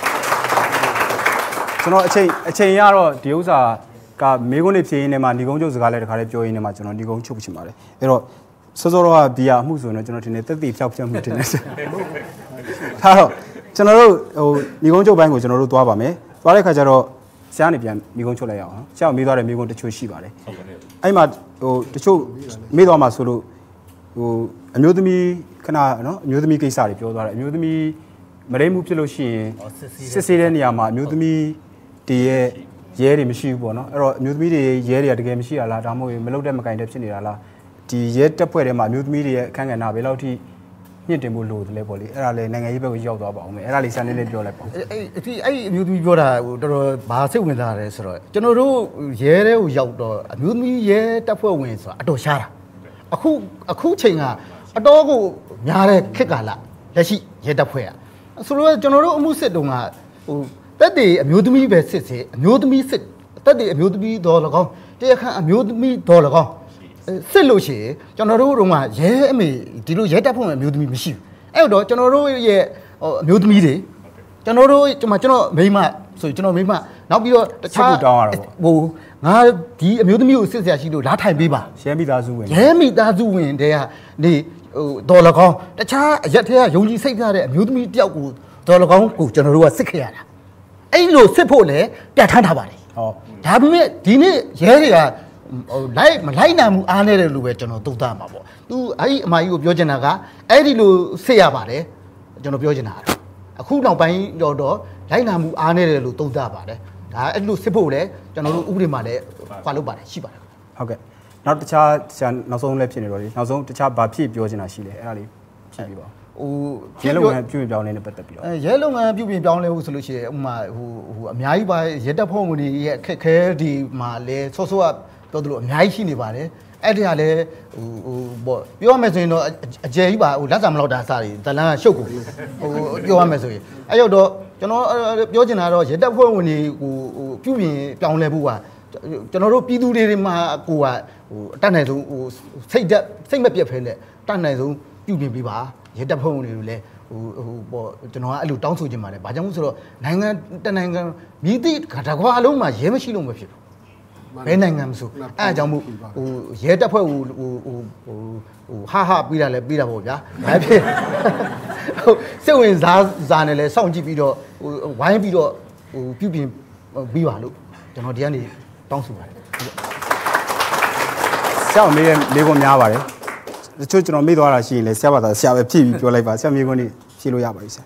ကျွန်တော်အချိန်ရတော့ဒီဥစ္စာကမေကုန်းနေဖြေရင်းနဲ့မှညီကုန်းချုပ်စကားလည်းတခါလေးပြောရင်းနဲ့မှကျွန်တော်ညီကုန်းချုပ်ချင်ပါတယ်အဲ့တော့စောစောတော့ဘီယာအမှုဆိုရင်ကျွန်တော်ထင်တယ်တက်တည်ဖြောက်မှုတင်နေတယ်ဒါတော့ကျွန်တော်တို့ညီကုန်းချုပ်ဘိုင်းကိုကျွန်တော်တို့သွားပါမယ်သွားတဲ့ခါကျတော့ဆရာနေပြန်မိကုန်းချုပ်လိုက်ရအောင်ဆရာမေးသွားတဲ့မိကုန်းတချို့ရှိပါတယ်အဲ့မှာတချို့မေးသွားမှာဆိုလို့အမျိုးသမီးခဏနော်အမျိုးသမီးကိစ္စတွေပြောသွားတယ်အမျိုးသမီးမရိမှုဖြစ်လို့ရှိရင်စစ်ဆေးတဲ့နေရာမှာအမျိုးသမီးတည်းရဲ့ရဲတွေမရှိဘူးပေါ့နော်အဲ့တော့အမျိုးသမီးတွေရဲတွေကတကယ်မရှိရလားဒါမှမဟုတ်မလုပ်တဲ့မကင်တဲ့ဖြစ်နေတာလားဒီရဲတက်ဖွဲ့ထဲမှာအမျိုးသမီးတွေရဲ့အခန်းကဏ္ဍဘယ်လောက်ထိညှင့်တင်ဖို့လိုတယ်လဲပေါ့လေအဲ့ဒါလည်းနိုင်ငံရေးဘက်ကိုရောက်သွားပါအောင်မယ်အဲ့ဒါလေးစမ်းလေးပြောလိုက်ပါဦးအဲ့အမျိုးသမီးပြောတာဟိုတော်တော်ဘာစိတ်ဝင်စားရဲဆိုတော့ကျွန်တော်တို့ရဲတဲ့ကိုရောက်တော့အမျိုးသမီးရဲတက်ဖွဲ့ဝင်ဆိုတာအတော်ရှားတာအခုချိန်ကအတော်ကိုများတဲ့ခက်ကာလလက်ရှိရဲတက်ဖွဲ့อ่ะဆိုတော့ကျွန်တော်တို့အမှုစစ်တုံးကဟိုတက်တေအမျိုးသမီးပဲစစ်စေအမျိုးသမီးစစ်တက်တေအမျိုးသမီးတော်၎င်းတရားခန့်အမျိုးသမီးတော်၎င်းစစ်လို့ရှိရင်ကျွန်တော်တို့ကရဲအမေဒီလိုရဲတက်ဖို့အမျိုးသမီးမရှိဘူးအဲ့တော့ကျွန်တော်တို့ရဲ့အမျိုးသမီးတွေကျွန်တော်တို့ကျွန်တော်မိန်းမဆိုကျွန်တော်မိန်းမနောက်ပြီးတော့တခြားဟိုငါဒီအမျိုးသမီးကိုစစ်ဆရာရှိလို့လာထိုင်ပေးပါရဲမိသားစုဝင်တဲကနေဟိုဒေါ်လကောင်းတခြားအရက်ထဲကယုံကြည်စိတ်ထားတဲ့အမျိုးသမီးတယောက်ကိုဒေါ်လကောင်းကိုကျွန်တော်တို့ကစစ်ခဲ့ရတာအဲ့လိုစစ်ဖို့လည်းပြဋ္ဌာန်းထားပါတယ်ဟုတ်ဒါပေမဲ့ဒီနေ့ရဲတွေကမလိုက်နိုင်မှုအားနေတယ်လို့ပဲကျွန်တော်သုံးသပ်မှာပေါ့သူအဲ့ဒီအမကြီးကိုပြောချင်တာကအဲ့ဒီလိုစစ်ရပါတယ်ကျွန်တော်ပြောချင်တာအခုနောက်ပိုင်းတော့လိုက်နိုင်မှုအားနေတယ်လို့သုံးသပ်ပါတယ်ဒါအဲ့လိုစစ်ဖို့လည်းကျွန်တော်တို့ဥပဒေမှာလည်းခွာလုပ်ပါတယ်ရှိပါတယ်ဟုတ်ကဲ့နောက်တခြားနောက်ဆုံးလည်းဖြစ်နေတော့လေနောက်ဆုံးတခြားဘာဖြစ်ပြောချင်တာရှိလဲအဲ့ဒါလေးဖြည့်ပြပါရဲလုပ်ငန်းပြုပြင်ပြောင်းလဲနဲ့ပတ်သက်ပြီးတော့ရဲလုပ်ငန်းပြုပြင်ပြောင်းလဲဖို့ဆိုလို့ရှိရင်ဥမာဟိုအများကြီးပါရဲတပ်ဖွဲ့ဝင်တွေရဲ့အခက်ခဲဒီမှာလဲဆော့ဆော့ပြောသလိုအများကြီးရှိနေပါတယ်အဲ့ဒီကလည်းဘောပြောရမယ်ဆိုရင်တော့အကျယ်ကြီးပါလက်စာမလောက်တာစားတယ်ဇလန်းကရှုပ်ကိုပြောရမယ်ဆိုရင်အဲ့ရောက်တော့ကျွန်တော်ပြောချင်တာတော့ရတက်ဖွဲ့ဝင်တွေပြုပြင်ပြောင်းလဲဖို့ကကျွန်တော်တို့ပြည်သူတွေမှာကိုကအတတ်နိုင်ဆုံးစိတ်မပြတ်ဖဲနဲ့တတ်နိုင်ဆုံးပြုပြင်ပေးပါရတက်ဖွဲ့ဝင်တွေကိုလည်းပေါ့ကျွန်တော်ကအဲ့လိုတောင်းဆိုချင်ပါတယ်။ဘာကြောင့်လဲဆိုတော့နိုင်ငံတနိုင်ငံမြည်သည့်တကွာလုံးမှာရဲမရှိလို့မဖြစ်ဘူး။ဘယ်နိုင်ငံမဆိုအဲ့အကြောင်းမို့ရဲတပ်ဖွဲ့ဟာပြီးတာလဲပြီးတာပေါ့ဗျာ။ဘာဖြစ်စိတ်ဝင်စားနေလဲစောင့်ကြည့်ပြီးတော့ဝိုင်းပြီးတော့ပြုပြင်ပြီးပါလို့ကျွန်တော်ဒီကနေတောင်းဆိုပါတယ်။ဆရာမေးတဲ့လေးခွန်းများပါတယ်။တချို့ကျွန်တော်မေ့သွားတာရှိရင်လည်းဆရာဘာသာဆရာပဲဖြည့်ပြီးပြောလိုက်ပါဆရာမေးခွန်းนี่ဖြည့်လို့ရပါပြီဆရာ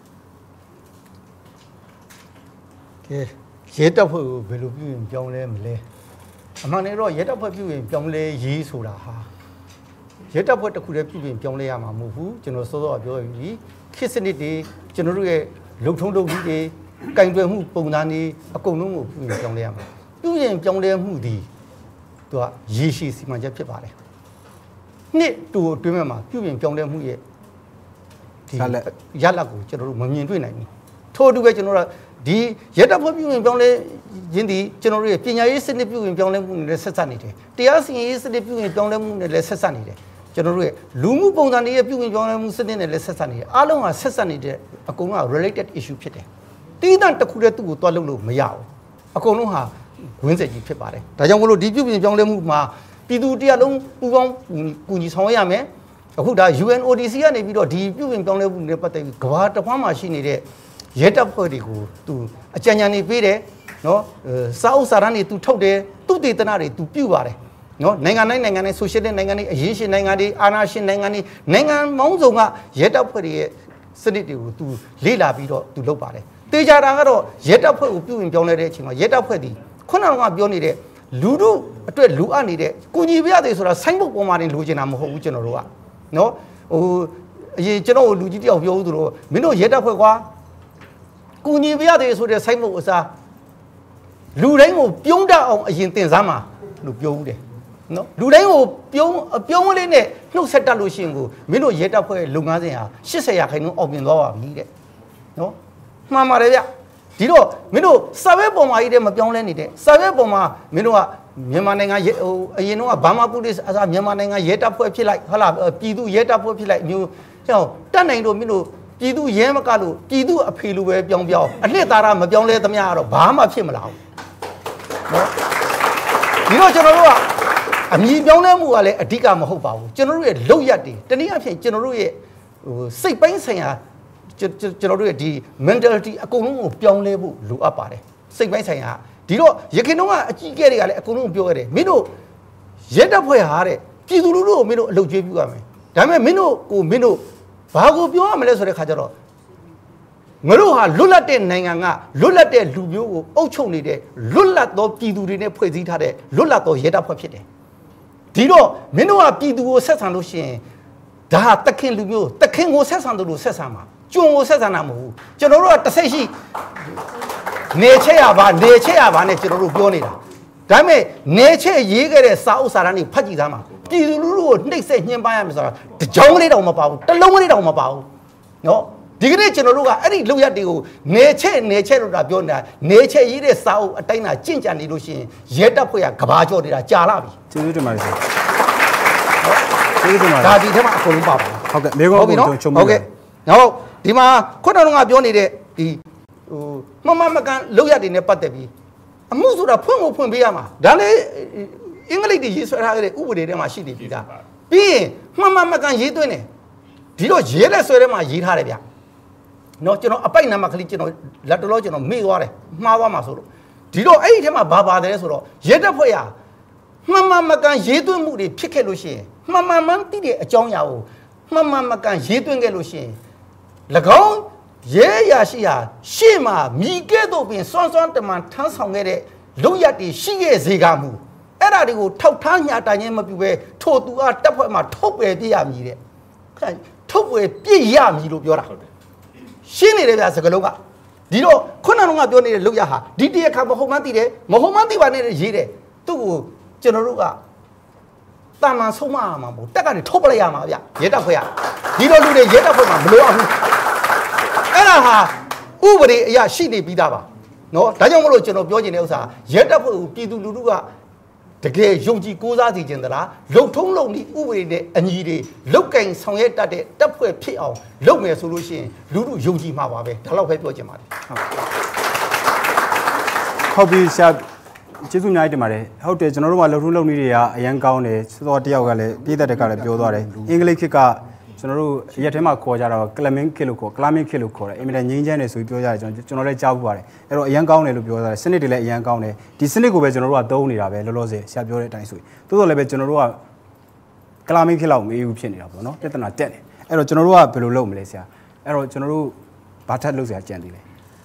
ကဲရဲတပ်ဖွဲ့ကိုဘယ်လိုပြုရင်ပြောင်းလဲမလဲအမှန်တည်းတော့ရဲတပ်ဖွဲ့ပြုရင်ပြောင်းလဲရေးဆိုတာဟာရဲတပ်ဖွဲ့တစ်ခုတည်းပြုရင်ပြောင်းလဲရမှာမဟုတ်ဘူးကျွန်တော်စောစောကပြောပြီခေတ်စနစ်တွေကျွန်တော်တို့ရဲ့လုံထုံးလုပ်ပြီးတွေကင်တွယ်မှုပုံစံတွေအကုန်လုံးကိုပြုရင်ပြောင်းလဲရမှာပြုရင်ပြောင်းလဲမှုဒီသူကရေရှည်စီမံချက်ဖြစ်ပါတယ်နှစ်တူအတွင်းမှာပြုပြင်ပြောင်းလဲမှုရဲ့ဒီရလတ်ကိုကျွန်တော်တို့မမြင်တွေ့နိုင်ဘူးထို့အတူပဲကျွန်တော်တို့ဒီရတပ်ဖွဲ့ပြုပြင်ပြောင်းလဲရင်းဒီကျွန်တော်တို့ရဲ့ပညာရေးစနစ်ပြုပြင်ပြောင်းလဲမှုနဲ့လည်းဆက်ဆက်နေတယ်တရားစီရင်ရေးစနစ်ပြုပြင်ပြောင်းလဲမှုနဲ့လည်းဆက်ဆက်နေတယ်ကျွန်တော်တို့ရဲ့လူမှုပုံစံတွေရဲ့ပြုပြင်ပြောင်းလဲမှုစနစ်နဲ့လည်းဆက်ဆက်နေတယ်အားလုံးကဆက်ဆက်နေတဲ့အကုန်လုံးက related issue ဖြစ်တယ်တီးတန့်တစ်ခုတည်းသူ့ကိုတွားလုပ်လို့မရဘူးအကုန်လုံးဟာဝင်းဆက်ကြီးဖြစ်ပါတယ်ဒါကြောင့်မလို့ဒီပြုပြင်ပြောင်းလဲမှုမှာပြည်သူတရားလုံးပူပေါင်းကူညီဆောင်ရွက်ရမယ်အခုဒါ UNODC ကနေပြီးတော့ဒီပြုပြင်ပြောင်းလဲမှုနဲ့ပတ်သက်ပြီးကမ္ဘာတစ်ခွန်းမှာရှိနေတဲ့ရဲတပ်ဖွဲ့တွေကိုသူအကြံဉာဏ်တွေပေးတယ်နော်စာအုပ်စာတမ်းတွေသူထုတ်တယ်သူတည်တနာတွေသူပြုပါတယ်နော်နိုင်ငံတိုင်းဆိုရှယ်လစ်နိုင်ငံတွေအရေးရှင်နိုင်ငံတွေအာဏာရှင်နိုင်ငံတွေနိုင်ငံပေါင်းစုံကရဲတပ်ဖွဲ့တွေရဲ့စနစ်တွေကိုသူလေ့လာပြီးတော့သူလုပ်ပါတယ်တေချာတာကတော့ရဲတပ်ဖွဲ့ကိုပြုပြင်ပြောင်းလဲတဲ့အချိန်မှာရဲတပ်ဖွဲ့ဒီခုနကပြောနေတဲ့လူတို့အတွက်လူအပ်နေတဲ့ကုညီပြရတယ်ဆိုတာဆိုင်းဘုတ်ပေါ်မှာနေလိုချင်တာမဟုတ်ဘူးကျွန်တော်တို့ကနော်အရင်ကျွန်တော်လူကြီးတယောက်ပြောဦးသူတို့မင်းတို့ရဲတပ်ဖွဲ့ကွာကုညီပြရတယ်ဆိုတဲ့ဆိုင်းဘုတ်အစားလူတိုင်းကိုပြုံးတတ်အောင်အရင်တင်စားမှာလို့ပြောဦးတယ်နော်လူတိုင်းကိုပြုံးလေးနဲ့နှုတ်ဆက်တတ်လို့ရှိရင်ကိုမင်းတို့ရဲတပ်ဖွဲ့ရဲ့လုပ်ငန်းစဉ်ဟာ80%အောင်မြင်သွားပါပြီတဲ့နော်မှန်ပါတယ်ဗျဒီတော့မင်းတို့စာရွက်ပေါ်မှာကြီးတဲ့မပြောင်းလဲနေတဲ့စာရွက်ပေါ်မှာမင်းတို့ကမြန်မာနိုင်ငံအရင်တော့ဘာမာပုလိအစားမြန်မာနိုင်ငံရဲတပ်ဖွဲ့ဖြစ်လိုက်ဟုတ်လားပြည်သူရဲတပ်ဖွဲ့ဖြစ်လိုက်မျိုးကြောင့်တတ်နိုင်တော့မင်းတို့ပြည်သူရဲမကလို့ပြည်သူအဖေလိုပဲပြောင်းအနှစ်သာရမပြောင်းလဲသမျှကတော့ဘာမှဖြစ်မလာဘူးနော်ဒီတော့ကျွန်တော်တို့ကအမြင်ပြောင်းလဲမှုကလည်းအဓိကမဟုတ်ပါဘူးကျွန်တော်တို့ရဲ့လောက်ရက်တွေတနည်းအားဖြင့်ကျွန်တော်တို့ရဲ့စိတ်ပိုင်းဆိုင်ရာကျွန်တော်တို့ရဲ့ဒီ mentality အကုန်လုံးကိုပြောင်းလဲဖို့လိုအပ်ပါတယ်စိတ်ပိုင်းဆိုင်ရာဒီတော့ရခင်တော့ကအကြီးအကဲတွေကလည်းအကုန်လုံးပြောရတယ်မင်းတို့ရဲတပ်ဖွဲ့ဟာတဲ့ပြည်သူလူထုကိုမင်းတို့အလုပ်ကျွေးပြုရမယ်ဒါပေမဲ့မင်းတို့ဘာကိုပြောရမလဲဆိုတဲ့ခါကျတော့ငါတို့ဟာလွတ်လပ်တဲ့နိုင်ငံကလွတ်လပ်တဲ့လူမျိုးကိုအုပ်ချုပ်နေတဲ့လွတ်လပ်သောပြည်သူတွေနဲ့ဖွဲ့စည်းထားတဲ့လွတ်လပ်သောရဲတပ်ဖွဲ့ဖြစ်တယ်ဒီတော့မင်းတို့ကပြည်သူကိုဆက်ဆံလို့ရှိရင်ဒါဟာတခင်လူမျိုးတခင်ကိုဆက်ဆံတယ်လို့ဆက်ဆံမှာကျွန်းကိုဆက်ဆံတာမဟုတ်ဘူးကျွန်တော်တို့ကတစ်စိတ်ရှိနေချက်ရပါနဲ့ကျွန်တော်တို့ပြောနေတာဒါပေမဲ့နေချက်ရေးခဲ့တဲ့စာအုပ်စာတမ်းတွေဖတ်ကြည့်သားမှာပြည်သူလူထုကိုနှိပ်စက်ညှဉ်းပန်းရမယ်ဆိုတာတကြောင်လေးတောင်မပါဘူးတစ်လုံးလေးတောင်မပါဘူးနော်ဒီကနေ့ကျွန်တော်တို့ကအဲ့ဒီလောက်ရတွေကိုနေချက်လို့တာပြောနေတာနေချက်ရေးတဲ့စာအုပ်အတိုင်းသာကြင့်ကြံနေလို့ရှိရင်ရဲတပ်ဖွဲ့ကကဘာကျော်နေတာကြာလာပြီကျေးဇူးတင်ပါတယ်ဆရာကျေးဇူးတင်ပါတယ်ဒါဒီထဲမှာအကုန်လုံးပါပါဟုတ်ကဲ့မေကောကိုချုံဟုတ်ကဲ့နောက်ဒီမှာခုနကပြောနေတဲ့ဒီမမကန်လောက်ရတွေနဲ့ပတ်သက်ပြီးအမှုဆိုတာဖွင့်ပေးရမှာဒါလည်းအင်္ဂလိပ်တွေရေးဆွဲထားတဲ့ဥပဒေထဲမှာရှိနေပြီသားပြီးရင်မကန်ရေးသွင်းတယ်ဒီတော့ရေးတဲ့ဆွဲထဲမှာရေးထားတယ်ဗျနော်ကျွန်တော်အပိုက်နံပါတ်ကလေးကျွန်တော်လက်တော်ကျွန်တော်မေ့သွားတယ်မှားသွားမှာဆိုလို့ဒီတော့အဲ့ဒီထဲမှာဘာပါတယ်ဆိုတော့ရဲတပ်ဖွဲ့ရမကန်ရေးသွင်းမှုတွေဖြစ်ခဲ့လို့ရှိရင်မှန်သိတဲ့အကြောင်းအရာကိုမကန်ရေးသွင်းခဲ့လို့ရှိရင်၎င်းရဲရရှိဟာရှေ့မှာမိကဲ့သို့ပင်စွမ်းတမန်ထမ်းဆောင်ခဲ့တဲ့လုံရည်ရှိခဲ့စေကမူအဲ့ဒါတွေကိုထောက်ထားညာတိုင်ခြင်းမပြုဘဲထို့သူအားတပ်ဖွဲ့မှာထုတ်ပယ်ပြရမည်တဲ့ထုတ်ပယ်ပြရမည်လို့ပြောတာရှင်းနေတယ်ဗျာစကလုံးကဒီတော့ခုနကပြောနေတဲ့လုံရဟာဒီတရခါမဟုတ်မှန်းသိတယ်မဟုတ်မှန်းသိပါနဲ့ရေးတယ်သူ့ကိုကျွန်တော်တို့ကတာမန်ဆုံးမမှာမဟုတ်တက်ကနေထုတ်ပလိုက်ရမှာဗျရဲတပ်ဖွဲ့ကဒီလိုလူတွေရဲတပ်ဖွဲ့မှာမလိုအောင်ဘူးအဲ့ဒါဟာဥပဒေအရရှိနေပြီးသားပါနော်ဒါကြောင့်မလို့ကျွန်တော်ပြောချင်တဲ့ဥစ္စာရဲတပ်ဖွဲ့ကိုပြည်သူလူထုကတကယ်ယုံကြည်ကိုးစားစေခြင်းသလားလုံထုံးလုံနည်းဥပဒေနဲ့အညီတွေလုတ်ကင်ဆောင်ရွက်တတ်တဲ့တပ်ဖွဲ့ဖြစ်အောင်လုပ်မယ်ဆိုလို့ရှိရင်လူထုယုံကြည်မှာပါပဲဒါတော့ပဲပြောချင်ပါတယ်ဟုတ်ပြီဆရာကျေးဇူးအများကြီးတင်ပါတယ်ဟုတ်တယ်ကျွန်တော်တို့ကလုံထုံးလုံနည်းတွေကအရန်ကောင်းတယ်စောစောတယောက်ကလည်းပြည်သက်တက်ကလည်းပြောသွားတယ်အင်္ဂလိပ်ခေတ်ကကျွန်တော်တို့ရက်ထဲမှာခေါ်ကြတာကလမင်းခေတ်လို့ခေါ်ကလမင်းခေတ်လို့ခေါ်တယ်အင်မတန်ငြိမ်းချမ်းတယ်ဆိုပြီးပြောကြတယ်ကျွန်တော်လည်းကြားဘူးပါတယ်အဲ့တော့အရန်ကောင်းတယ်လို့ပြောကြတယ်စနစ်တွေလည်းအရန်ကောင်းတယ်ဒီစနစ်ကိုပဲကျွန်တော်တို့ကသုံးနေတာပဲလောလောဆယ်ဆရာပြောတဲ့အတိုင်းဆိုရင်တိုးတော်လည်းပဲကျွန်တော်တို့ကကလမင်းခေတ်လောက်မေးဘူးဖြစ်နေတာပေါ့နော်ပြဿနာတက်နေအဲ့တော့ကျွန်တော်တို့ကဘယ်လိုလုပ်မလဲဆရာအဲ့တော့ကျွန်တော်တို့ဘာထပ်လုပ်ဆရာကြံသေးလဲ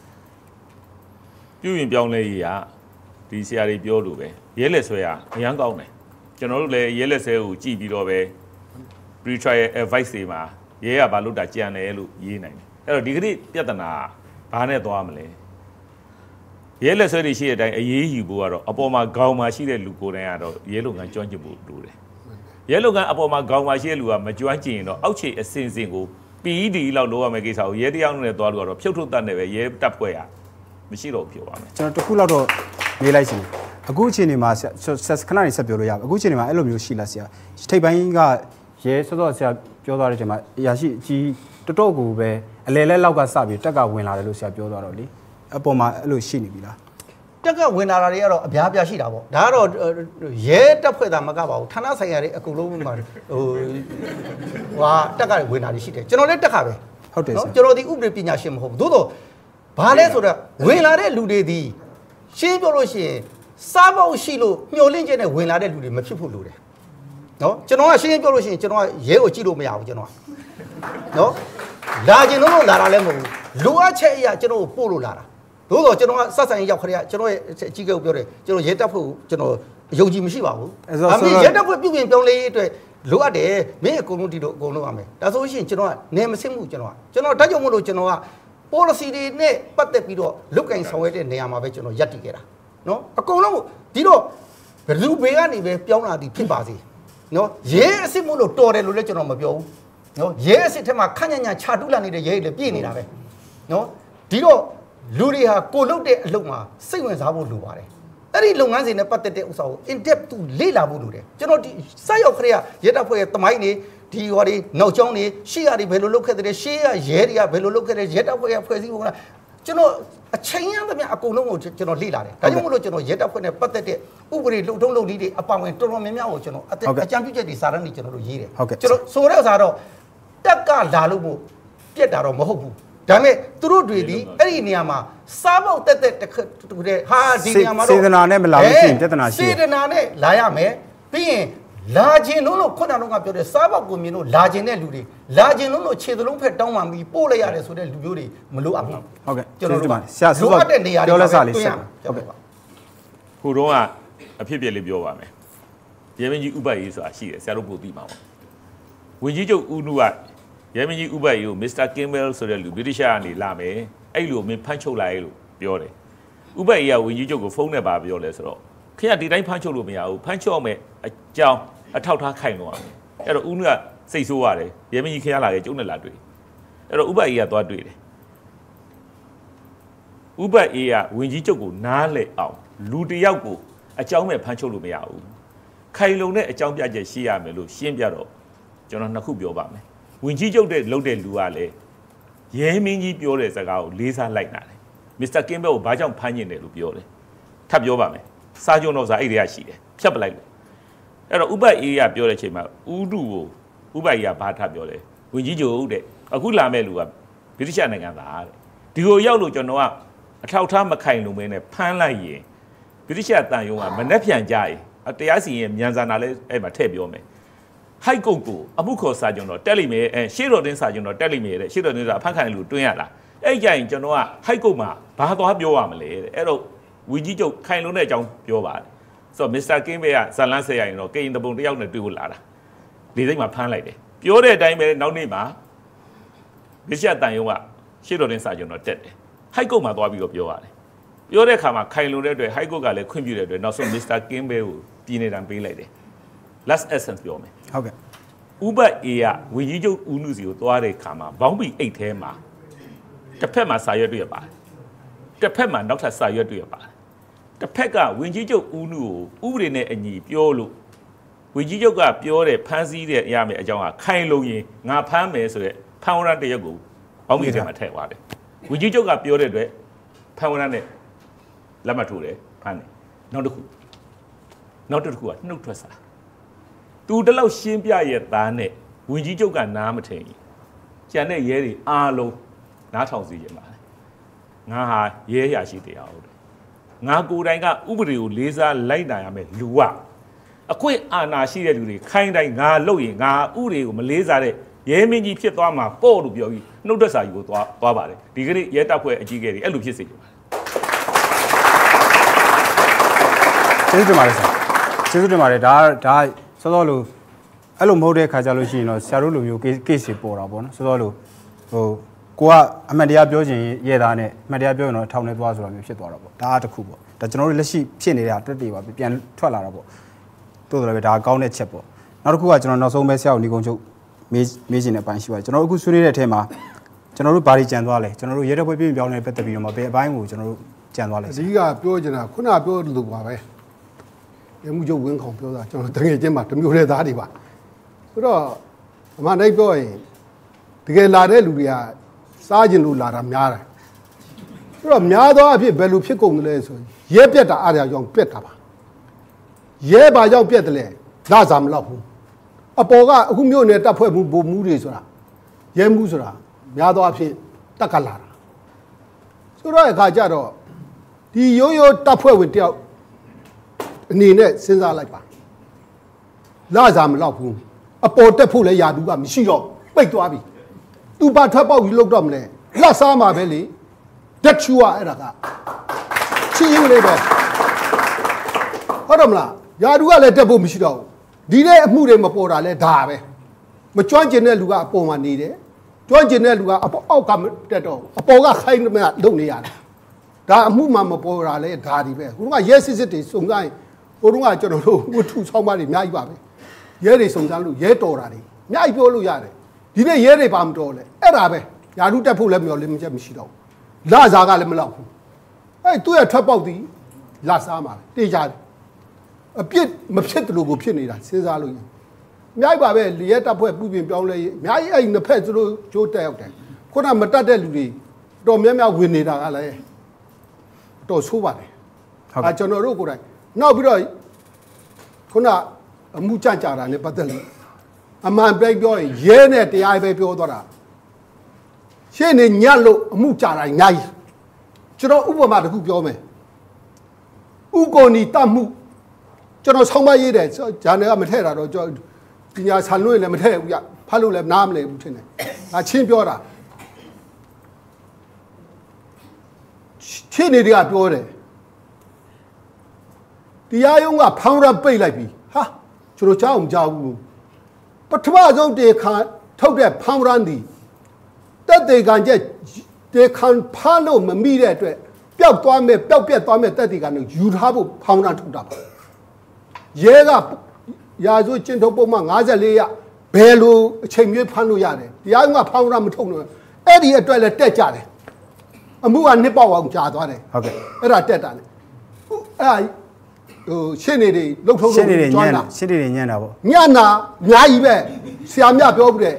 ပြုရင်ပြောင်းလဲရေးရဒီဆရာတွေပြောလို့ပဲရဲလက်ဆွဲရအရန်ကောင်းတယ်ကျွန်တော်တို့လည်းရဲလက်ဆွဲကိုကြည့်ပြီးတော့ပဲ pre-trial advice တွေမှာရဲကဘာလို့တာကြံတယ်လို့ရေးနိုင်တယ်အဲ့တော့ဒီကနေ့ပြဿနာဘာနဲ့သွားမလဲရဲလက်ဆွဲတွေရှိတဲ့အတိုင်းအေးယူဖို့ကတော့အပေါ်မှာခေါင်းမှာရှိတဲ့လူကိုယ်တိုင်ကတော့ရဲလုပ်ငန်းကျွမ်းကျင်ဖို့လိုတယ်ရဲလုပ်ငန်းအပေါ်မှာခေါင်းမှာရှိတဲ့လူကမကျွမ်းကျင်ရင်တော့အောက်ခြေအစင်စင်ကို PED လောက်လုပ်ရမယ့်ကိစ္စကိုရဲတရားနဲ့သွားလို့ကတော့ဖြုတ်ထုတ်တတ်နေပဲရဲတပ်ဖွဲ့ရမရှိတော့ပြောပါမယ်ကျွန်တော်တခုလောက်တော့မေးလိုက်ရှင်အခုအချိန်ဒီမှာခဏနေဆက်ပြောလို့ရပါအခုအချိန်ဒီမှာအဲ့လိုမျိုးရှိလားဆရာထိပ်ပိုင်းကရဲစောစောဆရာပြောသွားတဲ့အချိန်မှာအရာရှိအကြီးတော်တော်ကိုပဲအလဲလဲလောက်ကစပြီးတက်ကဝင်လာတယ်လို့ဆရာပြောသွားတော့လေအပေါ်မှာအဲ့လိုရှိနေပြီလားတက်ကဝင်လာတာတွေကတော့အများပြရှိတာပေါ့ဒါကတော့ရဲတပ်ဖွဲ့သားမကပါဘူးဌာနဆိုင်ရာတွေအကုန်လုံးမှာဟာတက်ကဝင်လာတွေရှိတယ်ကျွန်တော်လည်းတက်ခါပဲဟုတ်တယ်ဆရာကျွန်တော်ဒီဥပဒေပညာရှင်မဟုတ်ဘူးသို့တော့ဘာလဲဆိုတော့ဝင်လာတဲ့လူတွေဒီရှင်းပြောလို့ရှိရင်စားပေါက်ရှိလို့မျောလင့်ချက်နဲ့ဝင်လာတဲ့လူတွေမဖြစ်ဖို့လိုတယ်နော်ကျွန်တော်ကရှင်းပြောလို့ရှိရင်ကျွန်တော်ကရဲကိုကြည့်လို့မရဘူးကျွန်တော်ကနော်လာခြင်းလုံးလာတာလည်းမဟုတ်ဘူးလိုအပ်ချက်အရာကျွန်တော်ကိုပို့လို့လာတာသို့တော့ကျွန်တော်ကဆက်ဆံရေးရောက်ခရက်ကျွန်တော်ရဲ့အကြီးကဲကိုပြောတယ်ကျွန်တော်ရဲတပ်ဖွဲ့ကိုကျွန်တော်ယုံကြည်မရှိပါဘူးအမေရဲတပ်ဖွဲ့ပြုပြင်ပြောင်းလဲရေးအတွက်လိုအပ်တယ်မင်းအကုန်လုံးဒီလိုအကုန်လုံးရမယ်ဒါဆိုရှင်ကျွန်တော်ကနေမစင်မှုကျွန်တော်ဓာတ်ကြောင့်မလို့ကျွန်တော်က policy တွေနဲ့ပတ်သက်ပြီးတော့လုတ်ကင်ဆောင်ရွက်တဲ့နေရာမှာပဲကျွန်တော်ရပ်တည်ခဲ့တာနော်အကုန်လုံးဒီတော့ဘယ်သူဘေးကနေပဲပြောင်းလာသည်ဖြစ်ပါစေနော်ရဲအစ်စ်မို့လို့တော်တယ်လို့လည်းကျွန်တော်မပြောဘူးနော်ရဲအစ်စ်ထဲမှာခန့်ညံ့ခြာတူးလာနေတဲ့ရဲတွေလည်းပြည့်နေတာပဲနော်ဒီတော့လူတွေဟာကိုလုတ်တဲ့အလုပ်မှာစိတ်ဝင်စားဖို့လိုပါတယ်အဲ့ဒီလုပ်ငန်းစဉ်နဲ့ပတ်သက်တဲ့ဥစ္စာကို in depth သူလေ့လာဖို့လိုတယ်ကျွန်တော်ဒီစိုက်ရောက်ခရက်ရဲတပ်ဖွဲ့ရဲ့တမိုင်းနေဒီဟောဒီနောက်ကျောင်းနေရှေ့ရတွေဘယ်လိုလုပ်ခဲ့တဲ့ရှေ့ရရဲတွေကဘယ်လိုလုပ်ခဲ့တဲ့ရဲတပ်ဖွဲ့ရဲ့ဖွဲ့စည်းပုံကကျွန်တော်အချိန်ရသမျှအကုန်လုံးကိုကျွန်တော်လေ့လာတယ်ဒါကြောင့်မို့လို့ကျွန်တော်ရဲတပ်ဖွဲ့နဲ့ပတ်သက်တဲ့ဥပဒေလုံထုံးလုံနည်းတွေအပောင်ဝင်တော်တော်များများကိုကျွန်တော်အကြံပြုချက်တွေစာရမ်းတွေကျွန်တော်တို့ရေးတယ်ကျွန်တော်ဆိုတဲ့ဥစ္စာတော့တက်ကလာလို့မို့ပြက်တာတော့မဟုတ်ဘူးဒါပေမဲ့သူတို့တွေဒီအဲ့ဒီနေရာမှာစားပေါက်တက်တဲ့ဟာဒီနေရာမှာတော့စေတနာနဲ့မလာလို့ရှိရင်ပြဿနာရှိတယ်စေတနာနဲ့လာရမယ်ပြီးရင်လာခြင်းလုံးလို့ခုနကတော့ပြောတယ်စားပေါက်ကိုမြင်လို့လာခြင်းတဲ့လူတွေလာခြင်းလုံးလို့ခြေသလုံးဖက်တောင်းမှပြီးပို့လိုက်ရတယ်ဆိုတဲ့လူမျိုးတွေမလိုအပ်ဘူးဟုတ်ကဲ့ကျွန်တော်တို့ဆရာဆိုတော့ပြောလက်စားလေးဆက်ဟုတ်ကဲ့ဟိုတော့အဖြစ်ပြက်လေးပြောပါမယ်ရဲမင်းကြီးဥပတ်ရေးဆိုတာရှိတယ်ဆရာတို့ပို့သိမှာပါဝင်ကြီးချုပ်ဦးနုကရဲမင်းကြီးဥပတ်ရေးကိုမစ္စတာကင်ဘဲလ်ဆိုတဲ့လူဗြိတိရှကနေလာမယ်အဲ့လိုမင်းဖမ်းချုပ်လိုက်လို့ပြောတယ်ဥပတ်ရေးကဝင်ကြီးချုပ်ကိုဖုန်းနဲ့ပါပြောလဲဆိုတော့ခင်ဗျဒီတိုင်းဖမ်းချုပ်လို့မရဘူးဖမ်းချုပ်အောင်မဲ့အကြောင်းအထောက်ထားခိုင်တော့အဲ့တော့ဦးနုကစိတ်ဆိုးရတယ်ရဲမင်းကြီးခင်ရလာခဲ့ကျုံနဲ့လာတွေ့အဲ့တော့ဥပတ်ရေးကသွားတွေ့တယ်ဥပတ်ရေးကဝင်ကြီးချုပ်ကိုနားလဲအောင်လူတယောက်ကိုအကြောင်းမဲ့ဖမ်းချုပ်လို့မရဘူးခိုင်လုံတဲ့အကြောင်းပြချက်ရှိရမယ်လို့ရှင်းပြတော့ကျွန်တော်နှစ်ခုပြောပါမယ်ဝင်ကြီးချုပ်တဲ့လုပ်တဲ့လူကလည်းရဲမင်းကြီးပြောတဲ့စကားကိုလေးစားလိုက်နာတယ်မစ္စတာကင်ဘဲကိုဘာကြောင့်ဖမ်းညင်တယ်လို့ပြောတယ်ထပ်ပြောပါမယ်စားကြုံတော့စားအဲ့ဒီကရှိတယ်ဖြတ်ပလိုက်လို့အဲ့တော့ဥပတ်အေးကပြောတဲ့အချိန်မှာဥဒုကိုဥပတ်အေးကဘာထပ်ပြောလဲဝင်ကြီးချုပ်တဲ့အခုလာမဲ့လူကဗြိတိရှနိုင်ငံသားတဲ့ဒီကိုရောက်လို့ကျွန်တော်ကအထောက်ထားမခိုင်လုံမဲနဲ့ဖမ်းလိုက်ရင်ဗြိတိရှတန်ယုံကမနှက်ပြန်ကြရင်တရားစီရင်မြန်ဆန်တာလဲအဲ့မှာထည့်ပြောမယ်ဟိုက်ကုတ်ကိုအမှုခေါ်စာကျွန်တော်တက်လိမ့်မယ်ရှေ့တော်တင်းစာကျွန်တော်တက်လိမ့်မယ်တဲ့ရှေ့တော်တင်းစာအဖတ်ခံလူတွင်းရလားအဲ့ကြရင်ကျွန်တော်ကဟိုက်ကုတ်မှာဘာသွားပြောရမလဲတဲ့အဲ့တော့ဝီကြီးချုပ်ခိုင်လုံးတဲ့အကြောင်းပြောပါတယ်ဆိုတော့မစ္စတာကင်းဘေးကဇလန်းဆက်ရရင်တော့ကရင်တပုံတယောက်နဲ့တွေ့ဖို့လာတာလေစိတ်မှာဖမ်းလိုက်တယ်ပြောတဲ့အတိုင်းပဲနောက်နေ့မှာဗြိတိရှတန်ယုံကရှေ့တော်တင်းစာကျွန်တော်တက်တယ်ဟိုက်ကုတ်မှာသွားပြီးတော့ပြောရတယ်ပြောတဲ့အခါမှာခိုင်လုံတဲ့အတွက်ဟိုက်ကုတ်ကလည်းခွင့်ပြုတဲ့အတွက်နောက်ဆုံးမစ္စတာကင်းဘေးကိုပြည်နေတံပေးလိုက်တယ် last essence ပြောမယ်ဟုတ်ကဲ့ဥပတ်အေးကဝီကြီးချုပ်ဦးနုစီကိုသွားတဲ့ခါမှာဘောင်းဘီအိတ်ထဲမှာတစ်ဖက်မှာစာရွက်တွေ့ရပါတယ်တစ်ဖက်မှာနောက်ထပ်စာရွက်တွေ့ရပါတယ်တစ်ဖက်ကဝီကြီးချုပ်ဦးနုကိုဥပဒေနဲ့အညီပြောလို့ဝီကြီးချုပ်ကပြောတဲ့ဖမ်းဆီးတဲ့ရမယ်အကြောင်းကခိုင်လုံရင်ငါဖမ်းမယ်ဆိုတဲ့ဖမ်းဝရမ်းတရက်ကိုဘောင်းဘီထဲမှာထည့်သွားတယ်ဝီကြီးချုပ်ကပြောတဲ့အတွက်ဖမ်းဝရမ်းနဲ့လက်မှတ်ထိုးတယ်ဖမ်းတယ်နောက်တစ်ခုကနှုတ်ထွက်စာသူတလောက်ရှင်းပြရဲ့သားနဲ့ဝင်ကြီးချုပ်ကနားမထင်ဘူးကျန်တဲ့ရဲတွေအားလုံးနားထောင်စီရင်ပါတယ်ငါဟာရဲရရှိတရားဟုတ်တယ်ငါကိုယ်တိုင်ကဥပဒေကိုလေးစားလိုက်နိုင်ရမယ်လူကအခွင့်အာဏာရှိတဲ့လူတွေခိုင်းတိုင်းငါလုပ်ရင်ငါဥပဒေကိုမလေးစားတဲ့ရဲမင်းကြီးဖြစ်သွားမှာပေါ့လို့ပြောပြီးနှုတ်ထွက်စာယူကိုသွားပါတယ်ဒီကနေ့ရဲတပ်ဖွဲ့အကြီးအကဲတွေအဲ့လိုဖြစ်စေကြပါတယ်ကျေးဇူးတင်ပါတယ်ဆရာကျေးဇူးတင်ပါတယ်ဒါစောစောလို့အဲ့လိုမဟုတ်တဲ့ခါကြလို့ရှိရင်တော့ဆရာတို့လိုမျိုး case တွေပေါ်တာပေါ့နော်စောစောလို့ဟိုကိုကအမှန်တရားပြောခြင်းရဲသားနဲ့အမှန်တရားပြောရင်တော့ထောင်ထဲသွားဆိုတာမျိုးဖြစ်သွားတာပေါ့ဒါတစ်ခုပေါ့ဒါကျွန်တော်တို့လက်ရှိဖြစ်နေတာတက်တည်ပါပြန်ထွက်လာတာပေါ့တိုးတော်လည်းဒါကောင်းတဲ့ချက်ပေါ့နောက်တစ်ခုကကျွန်တော်နောက်ဆုံးပဲဆရာကိုညီကုန်းချုပ်မေးခြင်းတဲ့အပိုင်းရှိပါတယ်ကျွန်တော်အခုဆွေးနွေးတဲ့အထက်မှာကျွန်တော်တို့ဘာတွေကြံသွားလဲကျွန်တော်တို့ရဲတပ်ဖွဲ့ပြည်ပြောင်းနေပတ်သက်ပြီးတော့မှဘယ်အပိုင်းကိုကျွန်တော်တို့ကြံသွားလဲအဓိကပြောချင်တာခုနပြောလို့ပါပဲရမှုချုပ်ဝင်းခေါင်ပြောတာကျွန်တော်တကယ်ချင်းမှာတမျိုးတဲ့သားတွေပါဆိုတော့အမှန်တိုင်းပြောရင်တကယ်လာတဲ့လူတွေကစားကျင်လို့လာတာများတယ်ဆိုတော့များသောအဖြစ်ဘယ်လိုဖြစ်ကုန်တယ်လဲဆိုရင်ရဲပြက်တာအားရကြောင့်ပြက်တာပါရဲဘာကြောင့်ပြက်တယ်လဲလာစားမလောက်ဘူးအပေါ်ကအခုမြို့နယ်တပ်ဖွဲ့မှုဗိုလ်မှုတွေဆိုတာရဲမှုဆိုတာများသောအဖြစ်တက်ကလာတာဆိုတော့အခါကျတော့ဒီရိုးရိုးတပ်ဖွဲ့ဝင်တယောက်အနေနဲ့စဉ်းစားလိုက်ပါလာစားမလောက်ဘူးအပေါ်တက်ဖို့လည်းယာတူကမရှိတော့ပိတ်သွားပြီသူပါထွက်ပေါက်ကြီးလောက်တော့မလဲလက်စားမှာပဲလေတက်ချူကအဲ့ဒါကချင်းရင်းလေးပဲဟုတ်တယ်မလားယာတူကလည်းတက်ဖို့မရှိတော့ဘူးဒီတဲ့အမှုတွေမပေါ်တာလဲဒါပဲမကျွမ်းကျင်တဲ့လူကအပေါ်မှာနေတယ်ကျွမ်းကျင်တဲ့လူကအပေါ်အောက်ကမတက်တော့အပေါ်ကခိုင်းမှလုံနေရတယ်ဒါအမှုမှမပေါ်တာလဲဒါဒီပဲဟိုကရဲစစ်တွေစုံစမ်းဟိုတုန်းကကျွန်တော်တို့ဝတ္ထုဆောင်းပါးတွေအများကြီးပါပဲရဲတွေစုံစမ်းလို့ရဲတော်တာတွေအများကြီးပြောလို့ရတယ်ဒီနေ့ရဲတွေပါမတော်လဲအဲ့ဒါပဲယာတုတက်ဖို့လည်းမျောလည်းမချက်မရှိတော့ဘူးလာစားကလည်းမလောက်ဘူးအဲ့သူ့ရဲ့ထွက်ပေါက်သည်လာစားမှာတေးကြတယ်အပြစ်မဖြစ်တယ်လို့ကိုဖြစ်နေတာစဉ်းစားလို့ရင်အများကြီးပါပဲရဲတပ်ဖွဲ့ပြုပြင်ပြောင်းလဲရေးအများကြီးအဲ့နှစ်ဖက်သူတို့ကြိုးတက်ရောက်တယ်ခုနမတက်တဲ့လူတွေတော်များများဝင်နေတာကလည်းတော်ဆိုးပါတယ်ဟာကျွန်တော်တို့ကိုယ်တိုင်နောက်ပြီးတော့ခုနအမှုကြကြတာနဲ့ပတ်သက်လို့အမှန်ပဲပြောရင်ရဲနဲ့တရားပဲပြောသွားတာရှင်းနေညက်လို့အမှုကြတာအများကြီးကျွန်တော်ဥပမာတစ်ခုပြောမယ်ဥက္ကိုနီတတ်မှုကျွန်တော်ဆောင်းမရေးတယ်ဂျာနယ်ကမထည့်တာတော့ကျွန်တော်ပညာဆန်လို့လည်းမထည့်ဘူးရဖတ်လို့လည်းနားမလည်ဘူးထင်တယ်ဒါချင်းပြောတာချင်းနေတွေကပြောတယ်တရားရုံးကဖောင်းရပိတ်လိုက်ပြီဟာကျွန်တော်ကြားအောင်ကြားဘူးပထမဆုံးတေခါထုတ်တဲ့ဖောင်းရန်ဒီတက်တေကန်ကျက်တေခန်ဖားလို့မမိတဲ့အတွက်ပျောက်သွားမဲ့ပျောက်ပြက်သွားမဲ့တက်တေကန်ကိုယူထားဖို့ဖောင်းရန်ထုတ်တာပါရဲကရာဇဝတ်ကျင့်ထုံးပုံမှန်54ရဘယ်လိုအချိန်မျိုးဖမ်းလို့ရတယ်တရားရုံးကဖောင်းရန်မထုတ်လို့အဲ့ဒီအတွက်လည်းတက်ကြတယ်အမှုကနှစ်ပေါက်အောင်ကြာသွားတယ်ဟုတ်ကဲ့အဲ့ဒါတက်တာလေအဲ့ဟိုရှင်းနေတွေလှုပ်ထုံးလို့ကျွမ်းတာရှင်းနေညံ့တာပေါ့ညံ့တာအများကြီးပဲဆရာမြပြောဘူးတဲ့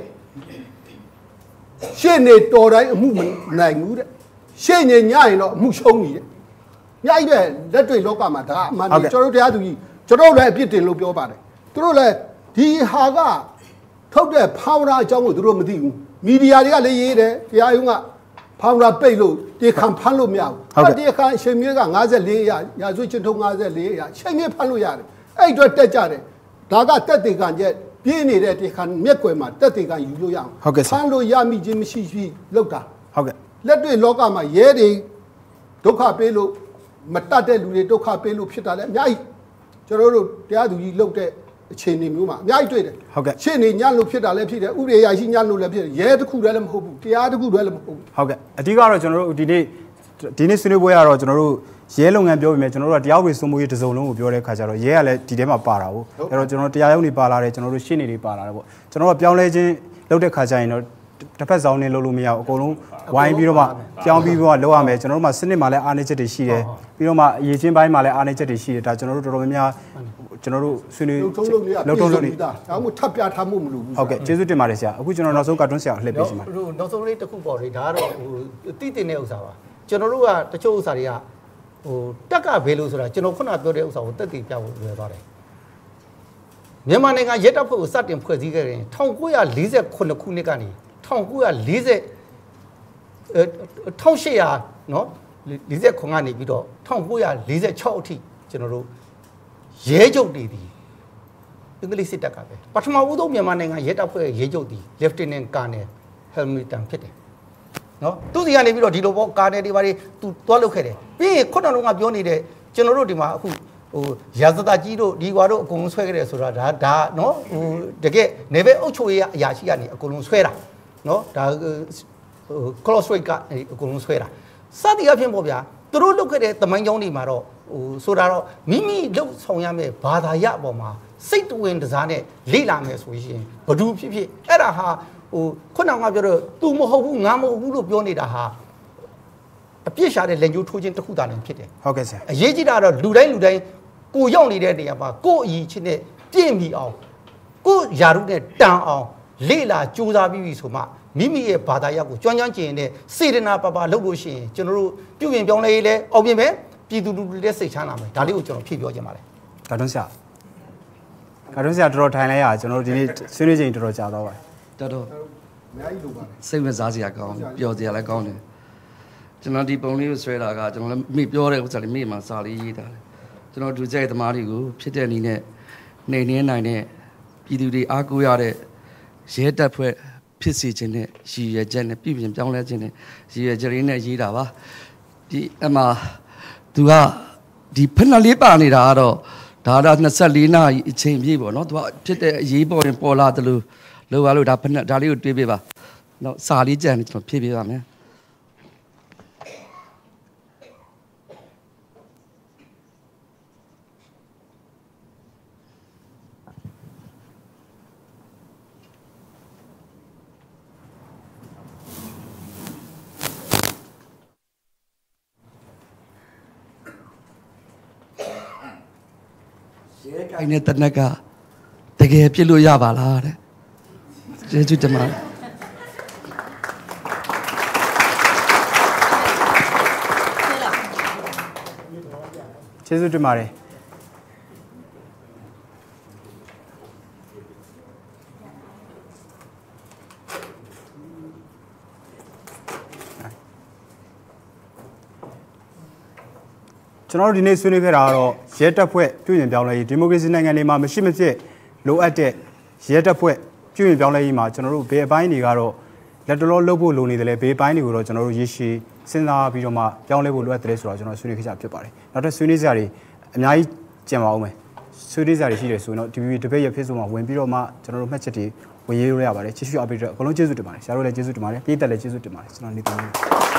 ရှင်းနေတော်တိုင်းအမှုမနိုင်ဘူးတဲ့ရှင်းနေညရင်တော့အမှုရှုံးပြီတဲ့အများကြီးပဲလက်တွေ့လောကမှာဒါအမှန်တကယ်ကျွန်တော်တို့တရားသူကြီးကျွန်တော်လည်းအပြစ်တင်လို့ပြောပါတယ်သူတို့လည်းဒီဟာကထုတ်တဲ့ဖောင်းရာအကြောင်းကိုသူတို့မသိဘူးမီဒီယာတွေကလည်းရေးတယ်တရားရုံးကဖောင်းရာပိတ်လို့တေခံဖမ်းလို့မရဘူးတေခံအချိန်မြေက54ရရာဇဝတ်ကျင့်ထုံး54ရအချိန်မြေဖမ်းလို့ရတယ်အဲ့အတွက်တက်ကြတယ်ဒါကတက်တေခံကျက်ပြင်းနေတဲ့တေခံမျက်ွယ်မှာတက်တေခံယူလို့ရအောင်ဖမ်းလို့ရမိခြင်းမရှိရှိလောက်တာဟုတ်ကဲ့လက်တွေ့လောကမှာရဲတွေဒုက္ခပေးလို့မတတ်တဲ့လူတွေဒုက္ခပေးလို့ဖြစ်တာလည်းအများကြီးကျွန်တော်တို့တရားသူကြီးလောက်တဲ့အခြေအနေမျိုးမှာအများကြီးတွေ့တယ်ဟုတ်ကဲ့ရှင်းနေညလို့ဖြစ်တာလည်းဖြစ်တယ်ဥပဒေအရာရှိညလို့လည်းဖြစ်တယ်ရဲတစ်ခုတည်းလည်းမဟုတ်ဘူးတရားတစ်ခုတည်းလည်းမဟုတ်ဘူးဟုတ်ကဲ့အဓိကတော့ကျွန်တော်တို့ဒီနေ့ဒီနေ့ဆွေးနွေးပွဲကတော့ကျွန်တော်တို့ရဲလုပ်ငန်းပြောပြီးမြဲကျွန်တော်တို့ကတရားဥပဒေစိုးမိုးရေးတစ်စုံလုံးကိုပြောတဲ့ခါကျတော့ရဲကလည်းဒီထဲမှာပါတာဟုတ်အဲ့တော့ကျွန်တော်တရားရုံးတွေပါလာတယ်ကျွန်တော်တို့ရှင်းနေတွေပါလာတယ်ပေါ့ကျွန်တော်တို့ပြောင်းလဲခြင်းလုပ်တဲ့ခါကျရင်တော့တစ်ဖက်ဆောင်နေလုပ်လို့မရဘူးအကုန်လုံးဝိုင်းပြီးတော့မှပြောင်းပြီးတော့လုပ်ရမယ်ကျွန်တော်တို့မှာစနစ်မှာလည်းအားနည်းချက်တွေရှိတယ်ပြီးတော့မှအရေးချင်းပိုင်းမှာလည်းအားနည်းချက်တွေရှိတယ်ဒါကျွန်တော်တို့တော်တော်များများကျွန်တော်တို့ဆွေးနွေးလုံထုံးလို့နေတာဒါမှမဟုတ်ထပ်ပြထားမှုမလိုဘူးဟုတ်ကဲ့ကျေးဇူးတင်ပါတယ်ဆရာအခုကျွန်တော်နောက်ဆုံးကာတွန်းဆရာကိုလှည့်ပေးစီမှာနောက်ဆုံးလေးတစ်ခုပေါ့လေဒါကတော့ဟိုတိတင်တဲ့ဥစ္စာပါကျွန်တော်တို့ကတချို့ဥစ္စာတွေကဟိုတက်ကဘယ်လိုဆိုတာကျွန်တော်ခုနပြောတဲ့ဥစ္စာကိုတက်တည်ပြဖို့လွယ်သွားတယ်မြန်မာနိုင်ငံရဲတပ်ဖွဲ့ကိုစတင်ဖွဲ့စည်းခဲ့ရင်1948ခုနှစ်ကနေ1940 1800နော်40ခုကနေပြီးတော့1946အထိကျွန်တော်တို့ရဲချုပ်တွေဒီအင်္ဂလိပ်စစ်တပ်ကပဲပထမဦးဆုံးမြန်မာနိုင်ငံရဲတပ်ဖွဲ့ရဲချုပ်ဒီ Lieutenant Colonel Hamilton ဖြစ်တယ်နော်သူစီကနေပြီးတော့ဒီလိုပေါ့ကာနယ်တွေဘာတွေသူတွားလုပ်ခဲ့တယ်ပြီးရင်ခုနလုံးကပြောနေတဲ့ကျွန်တော်တို့ဒီမှာအခုဟိုရာဇသကြီးတို့ဒီကွာတို့အကုန်လုံးဆွဲခဲ့တယ်ဆိုတာဒါနော်ဟိုတကယ်နေပဲအုပ်ချုပ်ရေးအရာရှိကနေအကုန်လုံးဆွဲတာနော်ဒါဟို cross rate ကအကုန်လုံးဆွဲတာစသည်အဖြစ်ပေါ့ဗျာသူတို့လုပ်ခဲ့တဲ့တမိုင်းကြောင်းတွေမှာတော့ဟိုဆိုတာတော့မိမိလှုပ်ဆောင်ရမယ့်ဘာသာရအပေါ်မှာစိတ်တဝင်တစားနဲ့လေ့လာမယ်ဆိုရင်ဘဒူဖြစ်ဖြစ်အဲ့ဒါဟာဟိုခုနကပြောတော့ तू မဟုတ်ဘူးငါမဟုတ်ဘူးလို့ပြောနေတာဟာအပြစ်ရှာတဲ့လက်ညှိုးထိုးခြင်းတစ်ခုသာလည်းဖြစ်တယ်ဟုတ်ကဲ့ဆရာအရေးကြီးတာတော့လူတိုင်းကိုရောက်နေတဲ့နေရာမှာကိုယ့်အရေးချင်းနဲ့ပြည့်မီအောင်ကိုယ့်ယာရုနဲ့တန်အောင်လေ့လာကြိုးစားပြီးဆိုမှမိမိရဲ့ဘာသာရပ်ကိုကျွမ်းကျင်တဲ့စေတနာပါလုပ်လို့ရှိရင်ကျွန်တော်တို့ပြုပြင်ပြောင်းလဲရေးလဲအောင်ပြင်ပဲပြည်သူလူထုလည်းစိတ်ချမ်းသာမယ်ဒါလေးကိုကျွန်တော်ဖြည့်ပြောချင်ပါတယ်ကာတွန်းဆရာတော်တော်ထိုင်လိုက်ရကျွန်တော်တို့ဒီနေ့ဆွေးနွေးချိန်တော်တော်ကြာသွားပါတယ်တော်အများကြီးလိုပါတယ်စိတ်ဝင်စားစရာကောင်းပျော်စရာလည်းကောင်းတယ်ကျွန်တော်ဒီပုံလေးကိုဆွဲတာကကျွန်တော်လည်းမိပြောတဲ့ဥစ္စာလေးမိမှာစာလေးရေးတာလေကျွန်တော်ဒုကြိုက်သမားတွေကိုဖြစ်တဲ့နည်းနဲ့နှိမ်နှင်းနိုင်တဲ့ပြည်သူတွေအားကိုးရတဲ့ရဲတပ်ဖွဲ့ဖြစ်စေခြင်းနဲ့ရည်ရွယ်ချက်နဲ့ပြည်ပြင်ပြောင်းလဲခြင်းနဲ့ရည်ရွယ်ချက်လေးနဲ့ရေးတာပါဒီအမှသူကဒီဖက်နှလေးပါနေတာကတော့ဒါတော့24နာရီအချိန်ပြည့်ပေါ့နော်သူကဖြစ်တဲ့အရေးပေါ်ရင်ပေါ်လာတယ်လို့လောရလို့ဒါဖက်နှဒါလေးကိုတွေးပေးပါနောက်စာလေးကြံနေကျွန်တော်ဖြည့်ပေးပါမယ်ရဲကိုင်းတဲ့တနက်ကတကယ်ပြစ်လို့ရပါလားတဲ့ကျေးဇူးတင်ပါတယ်ကျေးဇူးတင်ပါတယ်ကျွန်တော်တို့ဒီနေ့ဆွေးနွေးခဲ့တာကတော့ရဲတပ်ဖွဲ့ပြုပြင်ပြောင်းလဲရေးဒီမိုကရေစီနိုင်ငံတွေမှာမရှိမဖြစ်လိုအပ်တဲ့ရဲတပ်ဖွဲ့ပြုပြင်ပြောင်းလဲရေးမှာကျွန်တော်တို့ဘယ်အပိုင်းတွေကတော့လက်တလောလုပ်ဖို့လိုနေတယ်လဲဘယ်အပိုင်းတွေကိုတော့ကျွန်တော်တို့ရရှိစဉ်းစားပြီးတော့မှပြောင်းလဲဖို့လိုအပ်တယ်ဆိုတော့ကျွန်တော်ဆွေးနွေးခဲ့ကြဖြစ်ပါတယ်နောက်ထပ်ဆွေးနွေးစရာတွေအများကြီးကြံပါအောင်မယ်ဆွေးနွေးစရာတွေရှိတယ်ဆိုရင်တော့ DVB တပည့်ရဖြစ်ဆိုမှဝင်ပြီးတော့မှကျွန်တော်တို့မှတ်ချက်တွေဝင်ရေးလို့ရပါတယ်ချစ်ချွတ်အပိတ်တော့အကုန်လုံးကျေးဇူးတင်ပါတယ်ဆရာတို့လည်းကျေးဇူးတင်ပါတယ်ပြည်သက်လည်းကျေးဇူးတင်ပါတယ်ကျွန်တော်နေတယ်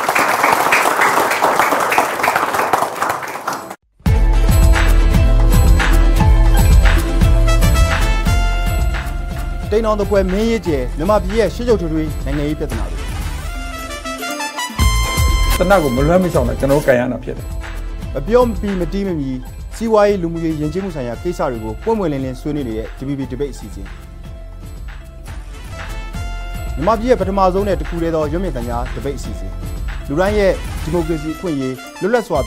တိန်အောင်တပွဲမင်းရေးကျဲမြန်မာပြည်ရဲ့ရှေ့ချုပ်ထွေထွေနိုင်ငံရေးပြဿနာတွေတနက်ကိုမလွှမ်းမရှောင်နဲ့ကျွန်တော်ကန်ရတာဖြစ်တယ်မပြောမပြီးမတီးမမီစီးပွားရေးလူမှုရေးယဉ်ကျေးမှုဆိုင်ရာကိစ္စတွေကိုပွင့်ပွင့်လင်းလင်းဆွေးနွေးနေတဲ့ DVB Debate အစီအစဉ်မြန်မာပြည်ရဲ့ပထမဆုံးနဲ့တခုတည်းသောရုပ်မြင်သံကြား Debate အစီအစဉ်လူတိုင်းရဲ့ဒီမိုကရေစီအခွင့်အရေးလွတ်လပ်စွာ